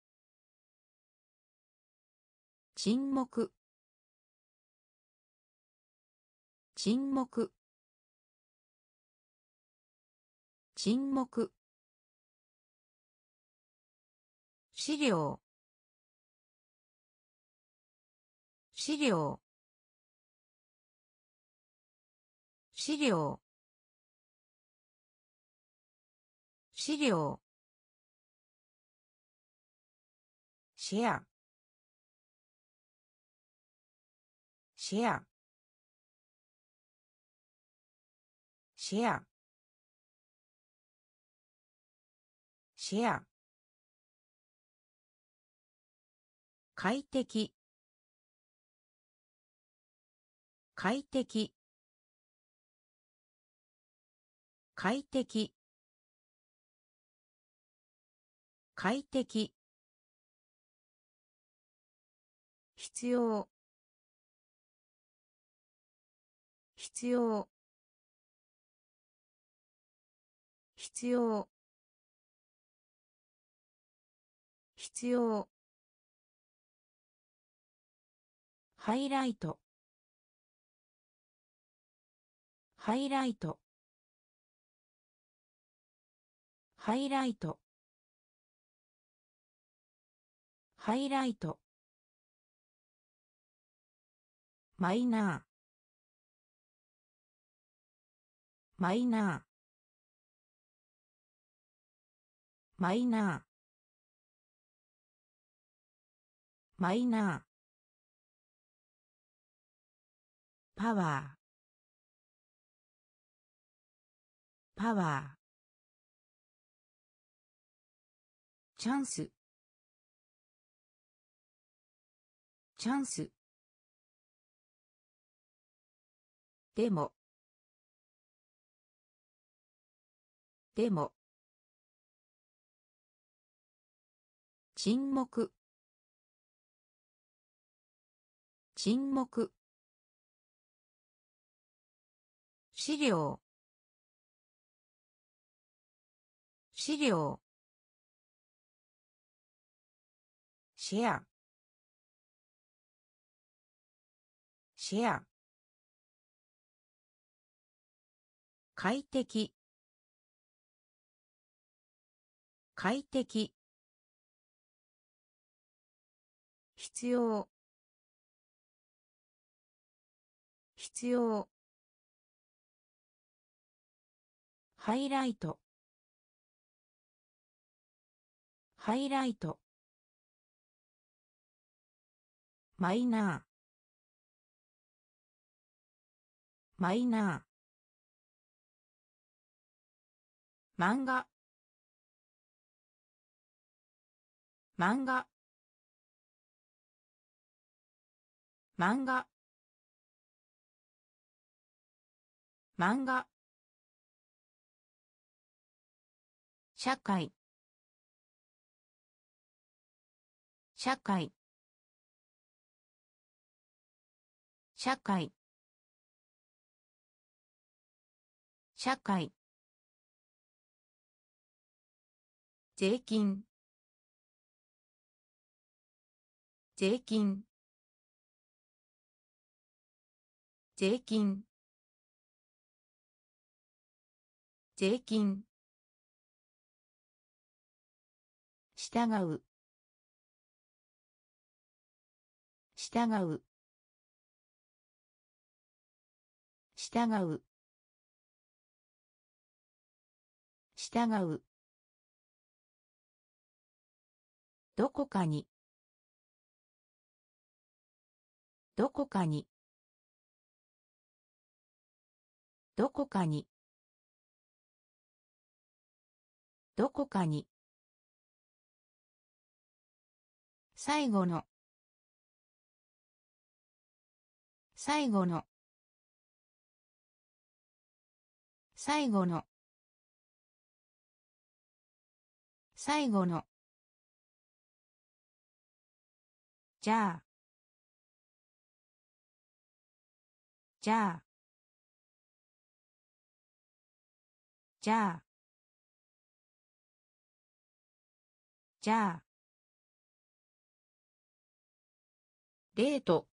沈黙。沈黙。沈黙。資料。資料。資料。資料。シェア。シェア。シェア。シェア。快適。快適。快適。快適。必要。必要。必要。必要。ハイライト。ハイライト。ハイライト。ハイライト。マイナー。マイナー。マイナー。マイナー。パワー。パワー。チャンス。チャンス。でも。でも。沈黙。沈黙。資料。資料。シェア。シェア。快適。快適。必要。必要。ハイライト。ハイライト。マイナー。マイナー。 漫画漫画漫画漫画社会社会社会社会税金税金税金税金従う従う従う従うどこかにどこかにどこかにどこかに最後の最後の最後の最後のじゃあじゃあじゃあじゃあデート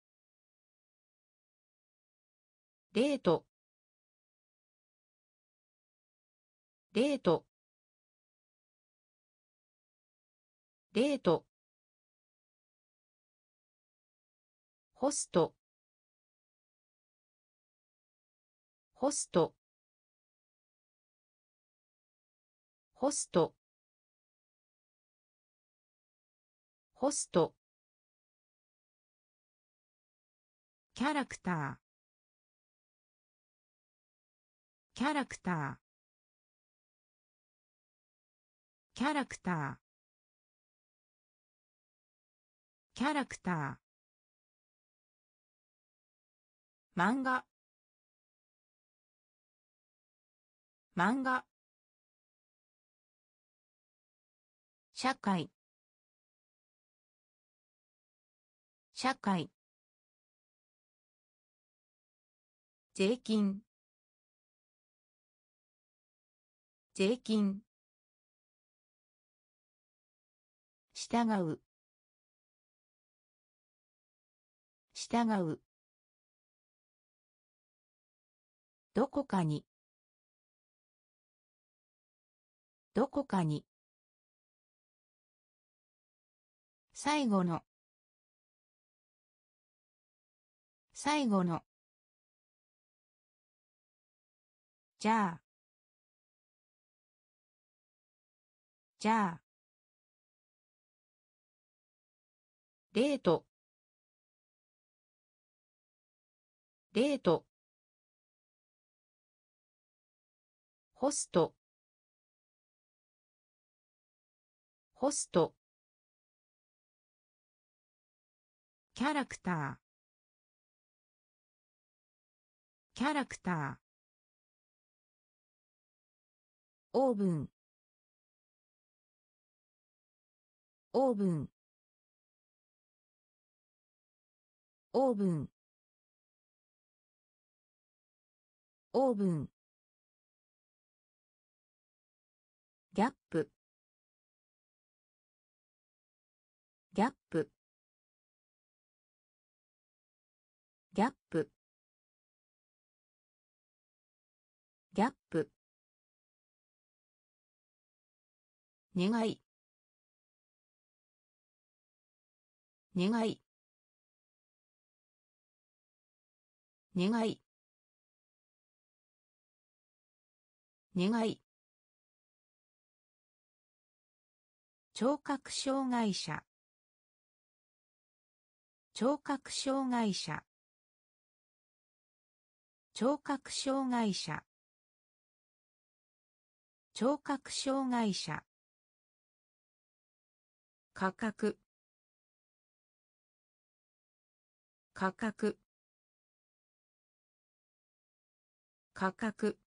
デートデートデートホストホストホストホストキャラクターキャラクターキャラクターキャラクター漫画漫画社会社会税金税金従う従うどこかにどこかに最後の最後のじゃあじゃあデートデートホストホストキャラクターキャラクターオーブンオーブンオーブンオーブンギャップギャップギャップギャップ願い願い願い願い聴覚障害者聴覚障害者聴覚障害者聴覚障害者。価格。価格。価格。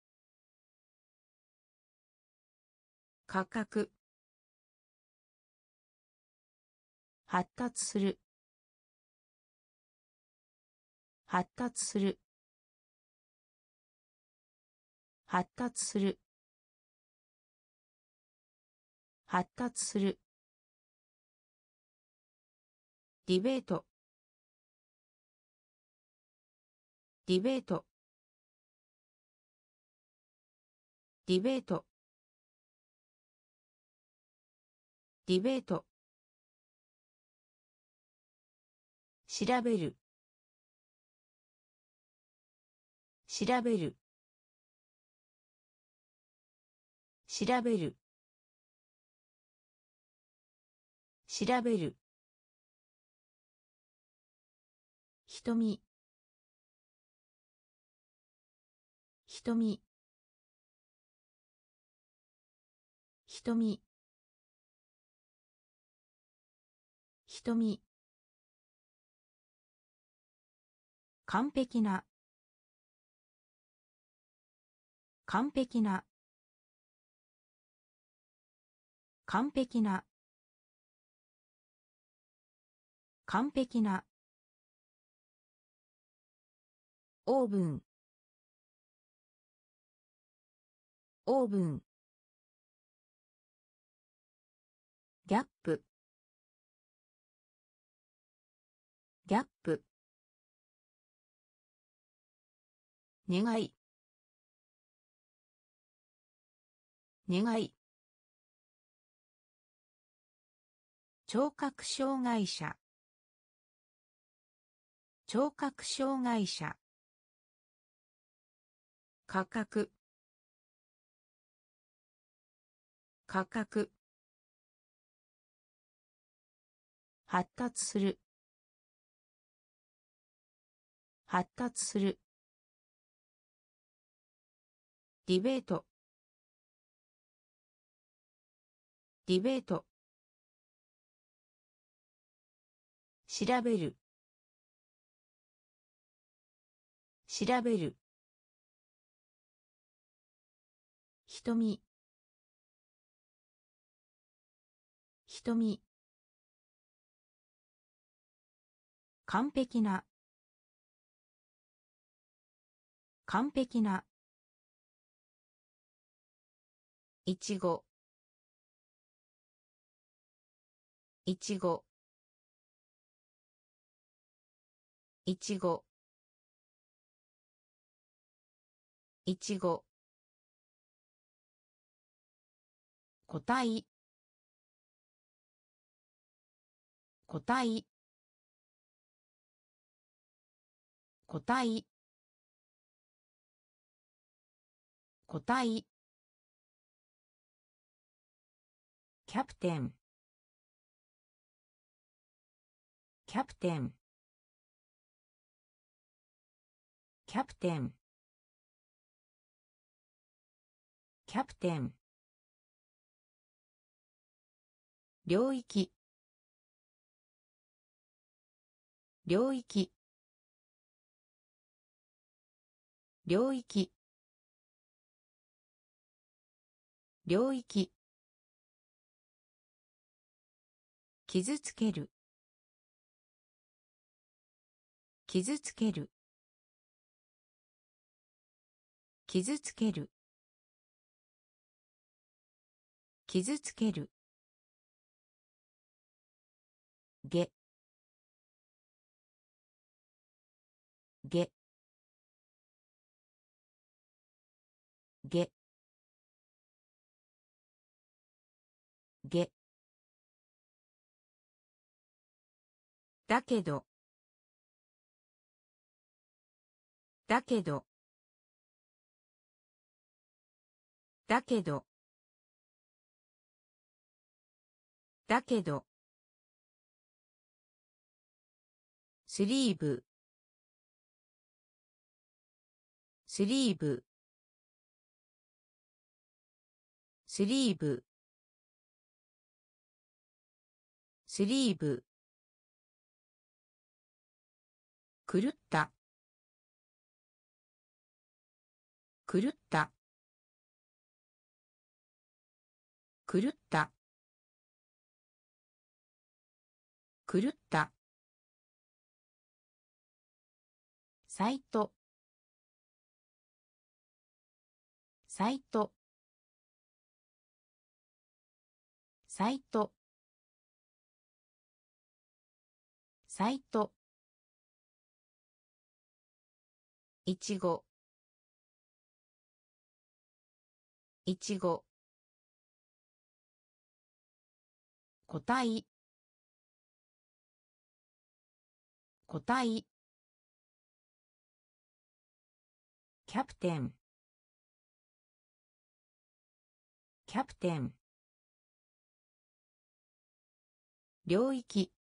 価格。発達する。発達する。発達する。発達する。ディベート。ディベート。ディベート。ディベート。調べる。調べる。調べる。調べる。瞳。瞳。瞳。瞳。完璧な。完璧な。完璧な。完璧な。オーブン。オーブン。ギャップ。ギャップ。願い。願い。聴覚障害者。聴覚障害者。価格。価格。発達する。発達する。ディベート。ディベート。調べる。調べる。瞳。瞳。完璧な。完璧な。いちご。いちご。いちご。いちご。個体。個体。個体。個体。キャプテン。キャプテン。キャプテン。キャプテン。領域。領域。領域。領域。傷つける。傷つける。傷つける。傷つける。げ。げ。げ。げ。だけど。だけど。だけど。だけど。スリーブ。スリーブ。 スリーブスリーブ狂った狂った狂った狂ったサイトサイトサイトサイトいちごいちご個体個体キャプテンキャプテン領域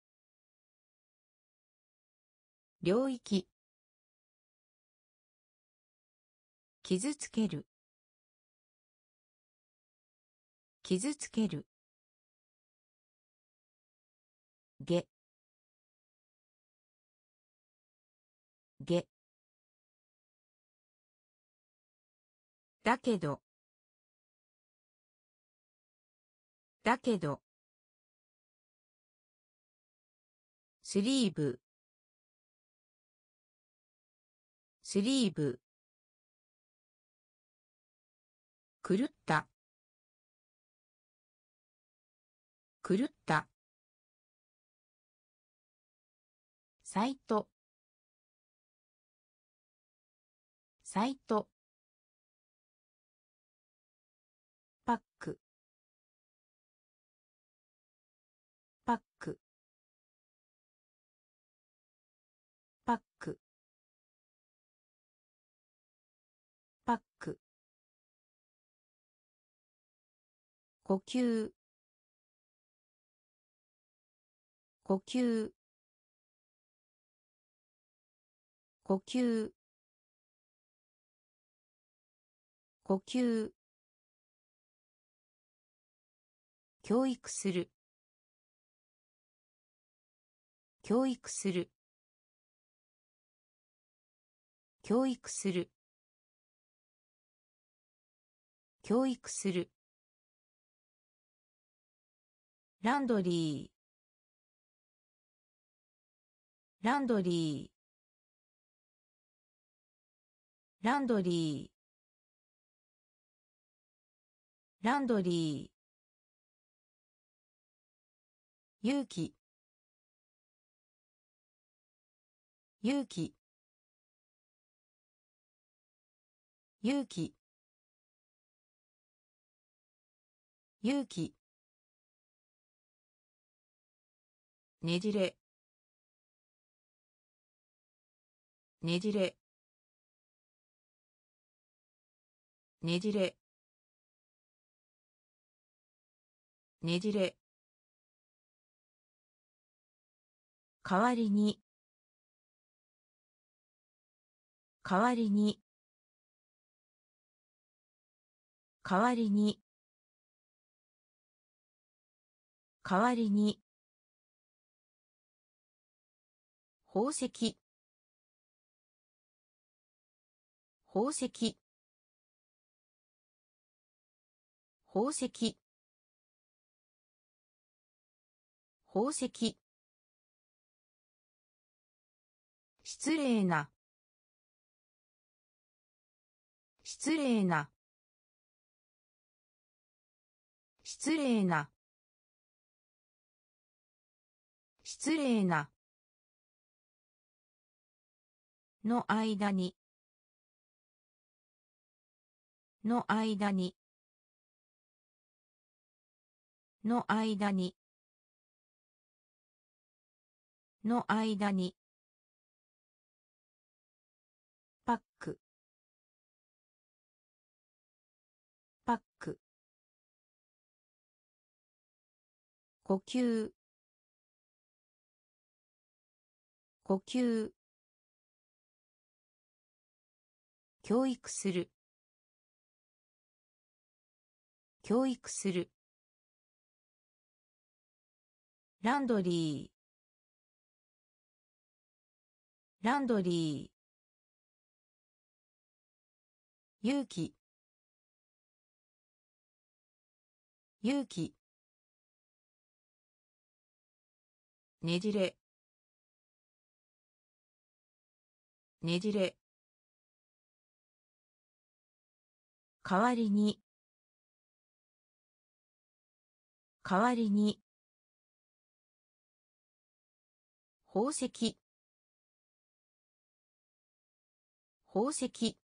領域傷つける傷つけるげげだけどだけどスリーブスリーブ狂った狂ったサイトサイトパックパックパックパック呼吸呼吸呼吸呼吸教育する教育する教育する教育するランドリーランドリーランドリーランドリー勇気勇気勇気勇気ねじれねじれねじれねじれ代わりに代わりに代わりに代わりに宝石宝石宝石宝石失礼な失礼な失礼な失礼なの間にの間にの間にの間にパックパック呼吸呼吸教育する教育する。ランドリーランドリー勇気勇気ねじれねじれ代わりに代わりに宝石宝石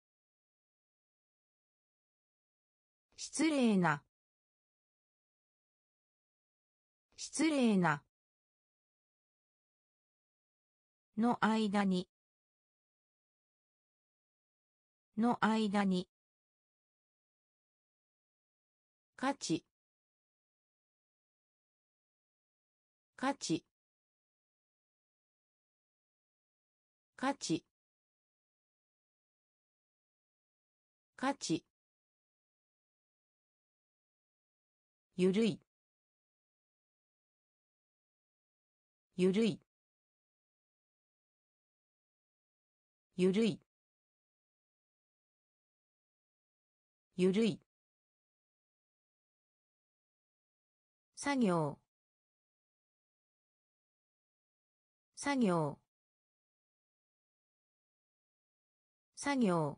失礼な失礼なの間にの間に価値価値価値価値ゆるいゆるいゆるいゆるい作業作業作業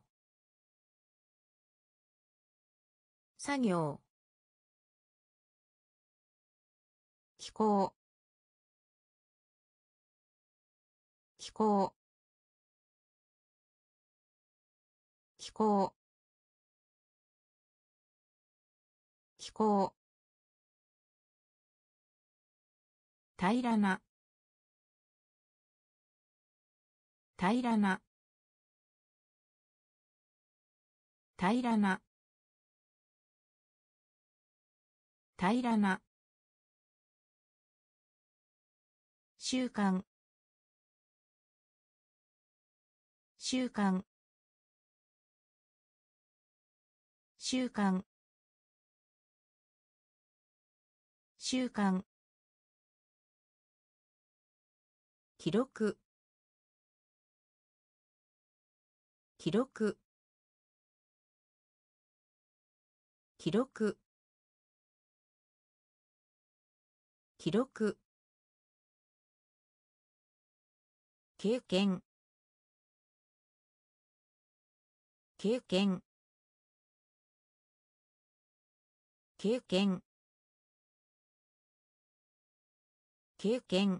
作業気候気候気候気候平らな平らな平らな平らな習慣習慣習慣習慣記録記録記録記録経験経験経験経験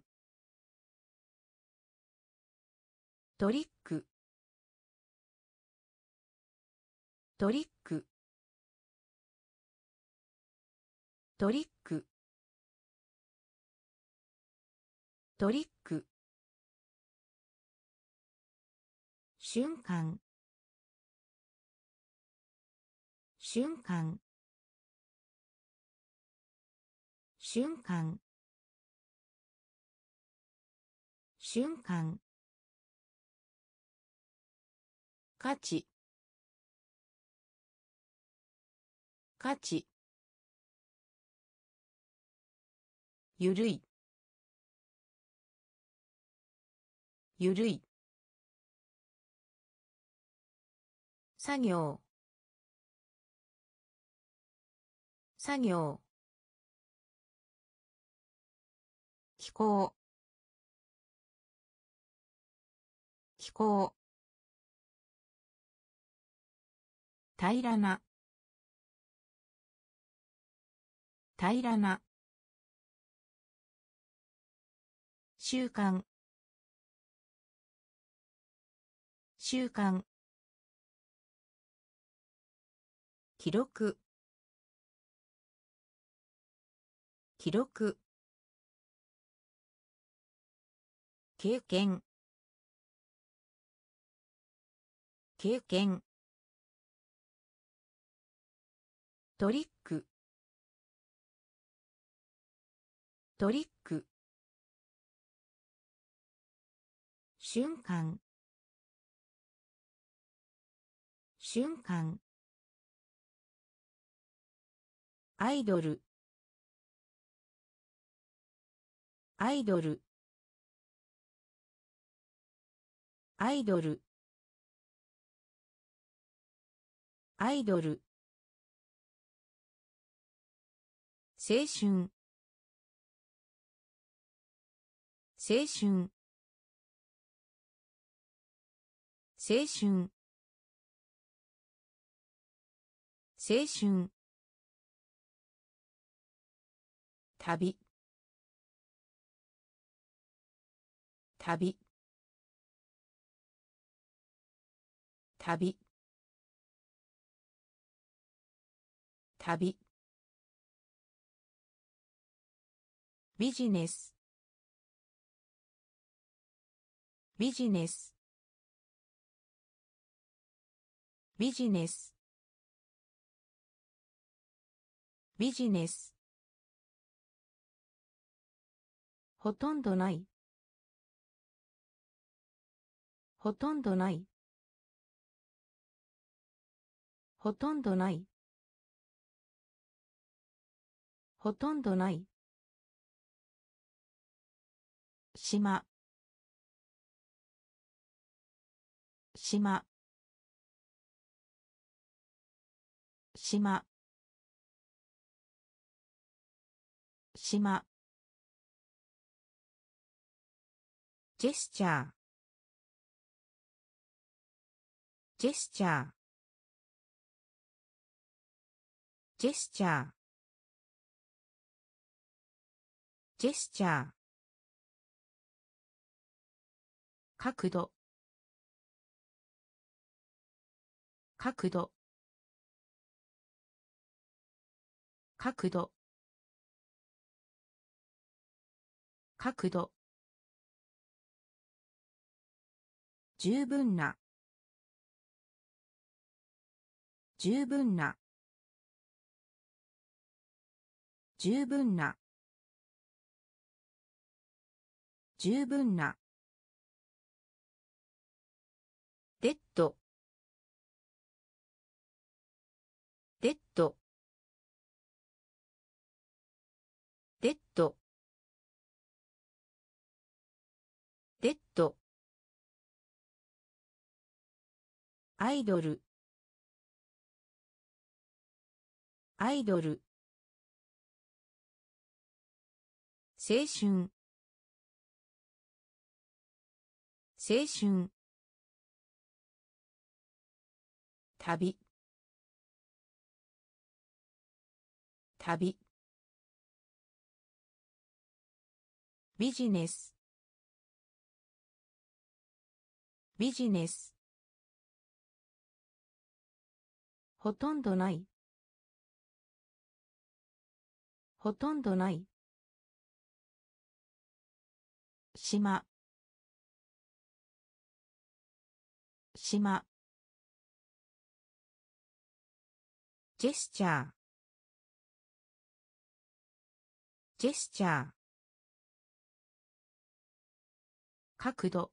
トリックトリックトリックトリック瞬間瞬間瞬間瞬間価値価値ゆるいゆるい作業作業気候気候平らな平らな習慣習慣記録記録経験経験トリックトリック瞬間瞬間アイドルアイドルアイドルアイドル青春青春青春青春旅旅旅旅ビジネスビジネスビジネスビジネスほとんどないほとんどないほとんどないほとんどない島島島島ジェスチャージェスチャージェスチャージェスチャー角度角度角度角度十分な十分な十分な十分なデッドデッドデッドデッドアイドルアイドル青春青春旅旅ビジネスビジネスほとんどないほとんどない島島ジェスチャージェスチャー角度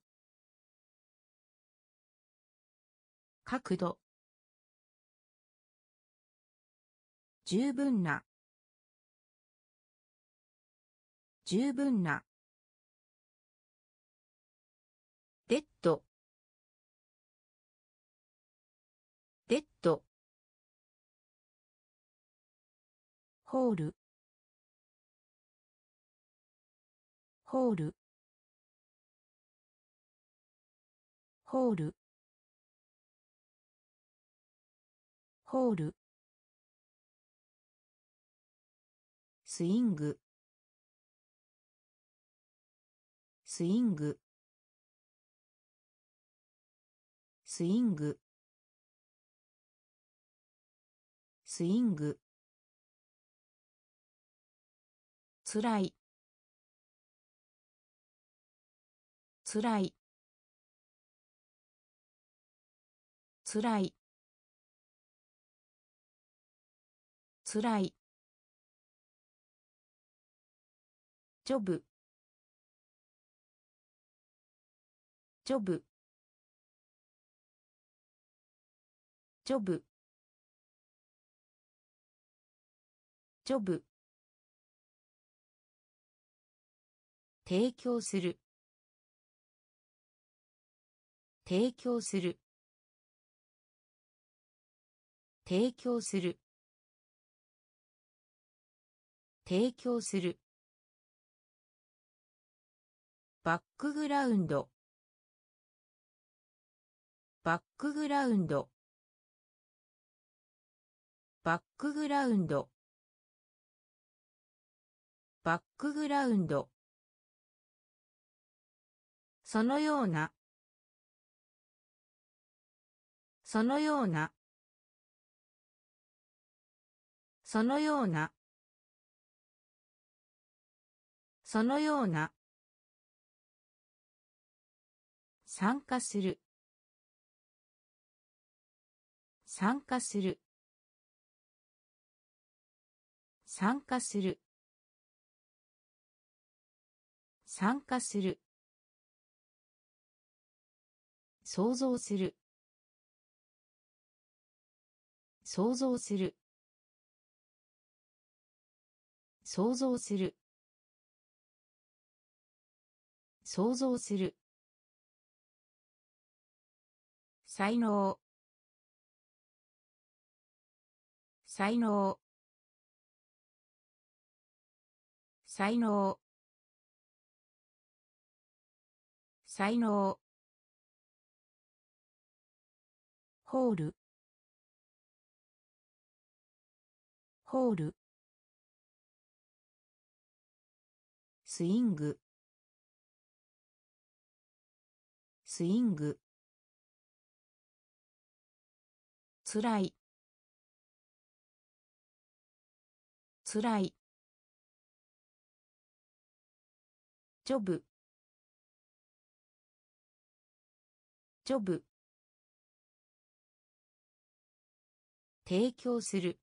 角度十分な十分なデッドデッドホールホールホールホールスイングスイングスイングスイングつらいつらいつらいつらいジョブジョブジョブジョブ。提供する。提供する。提供する。提供する。バックグラウンド。バックグラウンド。バックグラウンド。バックグラウンド。そのような。そのような。そのような。そのような。参加する。参加する。参加する。参加する。想像する。想像する。想像する。想像する。才能。才能。才能。才能。ホール。ホール。スイング。スイング。つらい。つらい。ジョブ。ジョブ。提供する。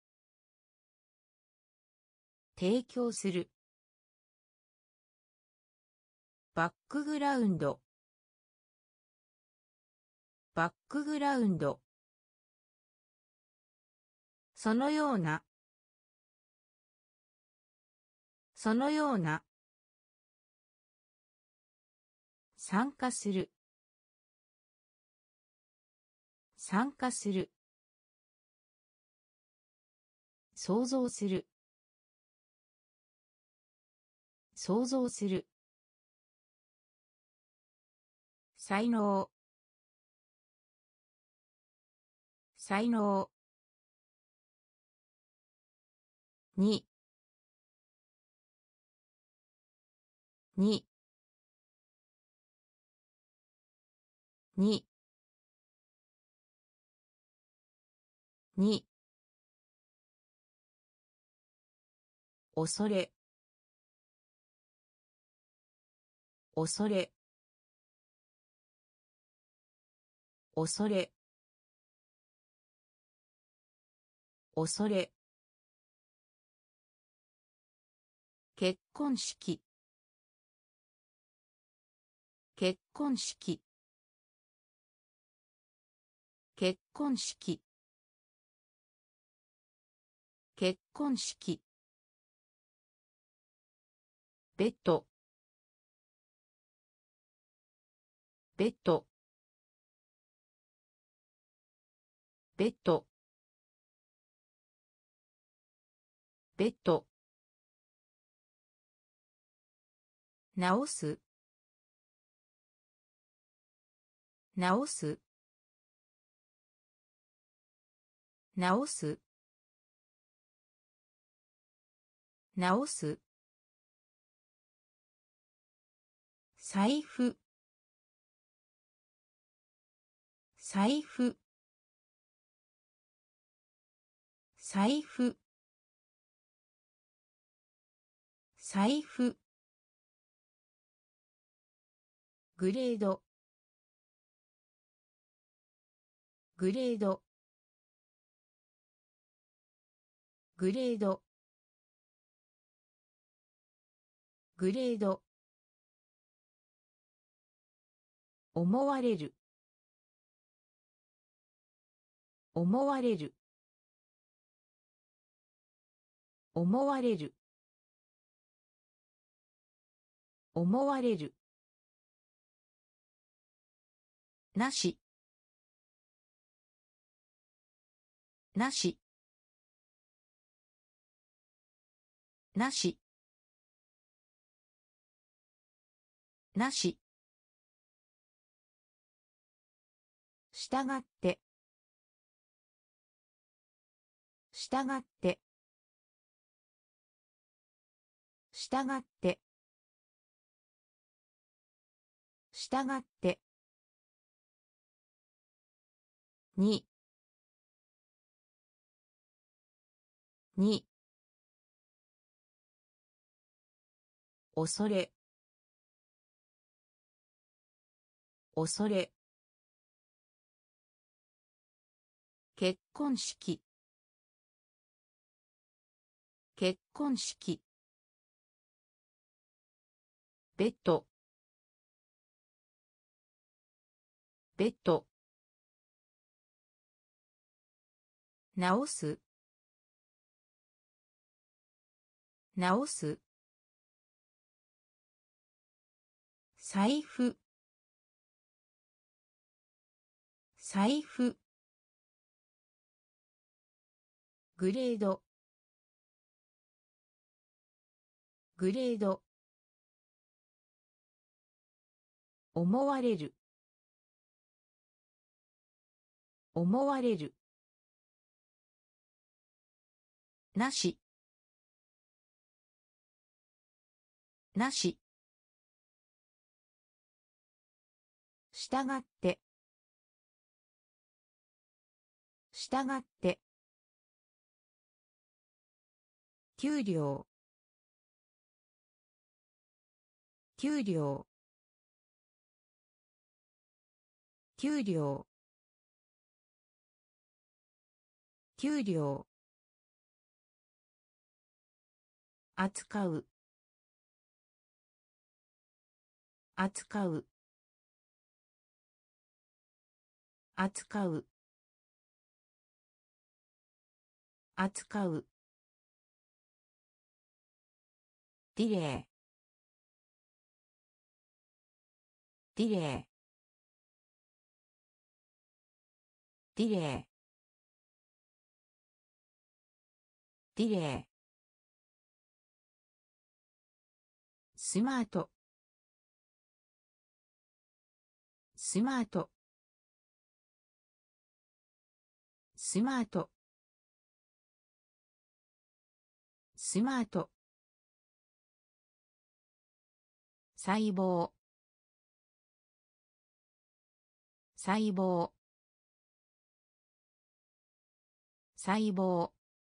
提供する。バックグラウンド。バックグラウンド。そのような。そのような。参加する。参加する。想像する。想像する。才能。才能。に。に。に。に。恐れ。恐れ。恐れ。恐れ。結婚式。結婚式。結婚式。結婚式。ベッド。ベッド。ベッド。ベッド。直す。直す。直す。直す。財布。財布。財布。財布。グレード。グレード。グレード。グレード。思われる。思われる。 思われる思われるなしなしなしなししたがってしたがってしたがってしたがってにに恐れ恐れ結婚式結婚式ベッドベッド直す直す財布財布グレードグレード思われる思われるなしなししたがってしたがって給料給料給料給料扱う扱う扱う扱うディレイディレイディレイディレイスマートスマートスマートスマート細胞細胞細胞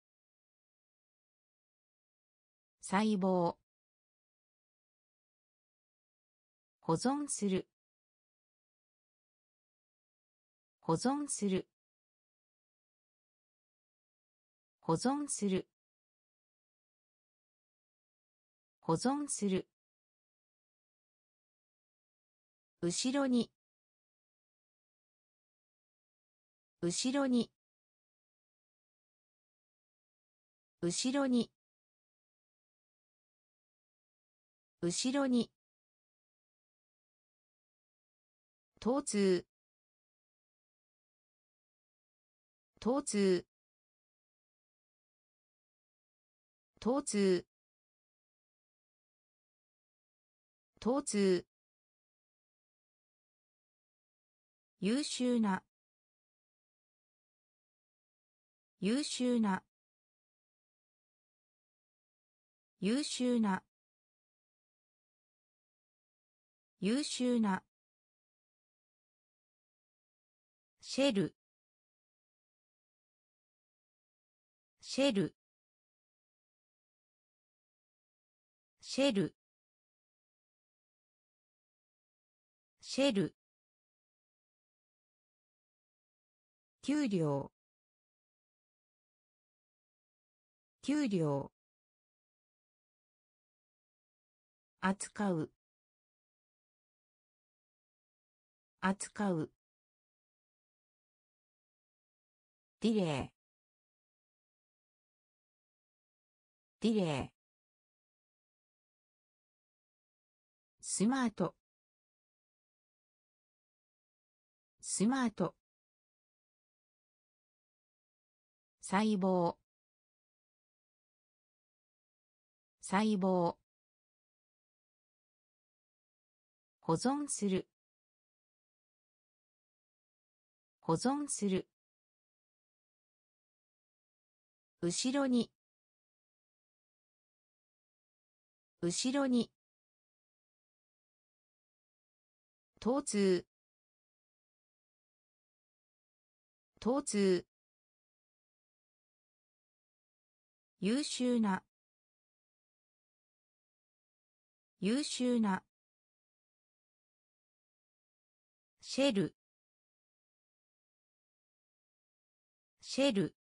細胞保存する保存する保存する保存する後ろに後ろに後ろに後ろに疼痛疼痛疼痛疼痛優秀な優秀な優秀な優秀なシェルシェルシェルシェル給料給料扱う扱うディレイディレイスマートスマート細胞細胞保存する保存する後ろに後ろに疼痛疼痛優秀な優秀なシェルシェル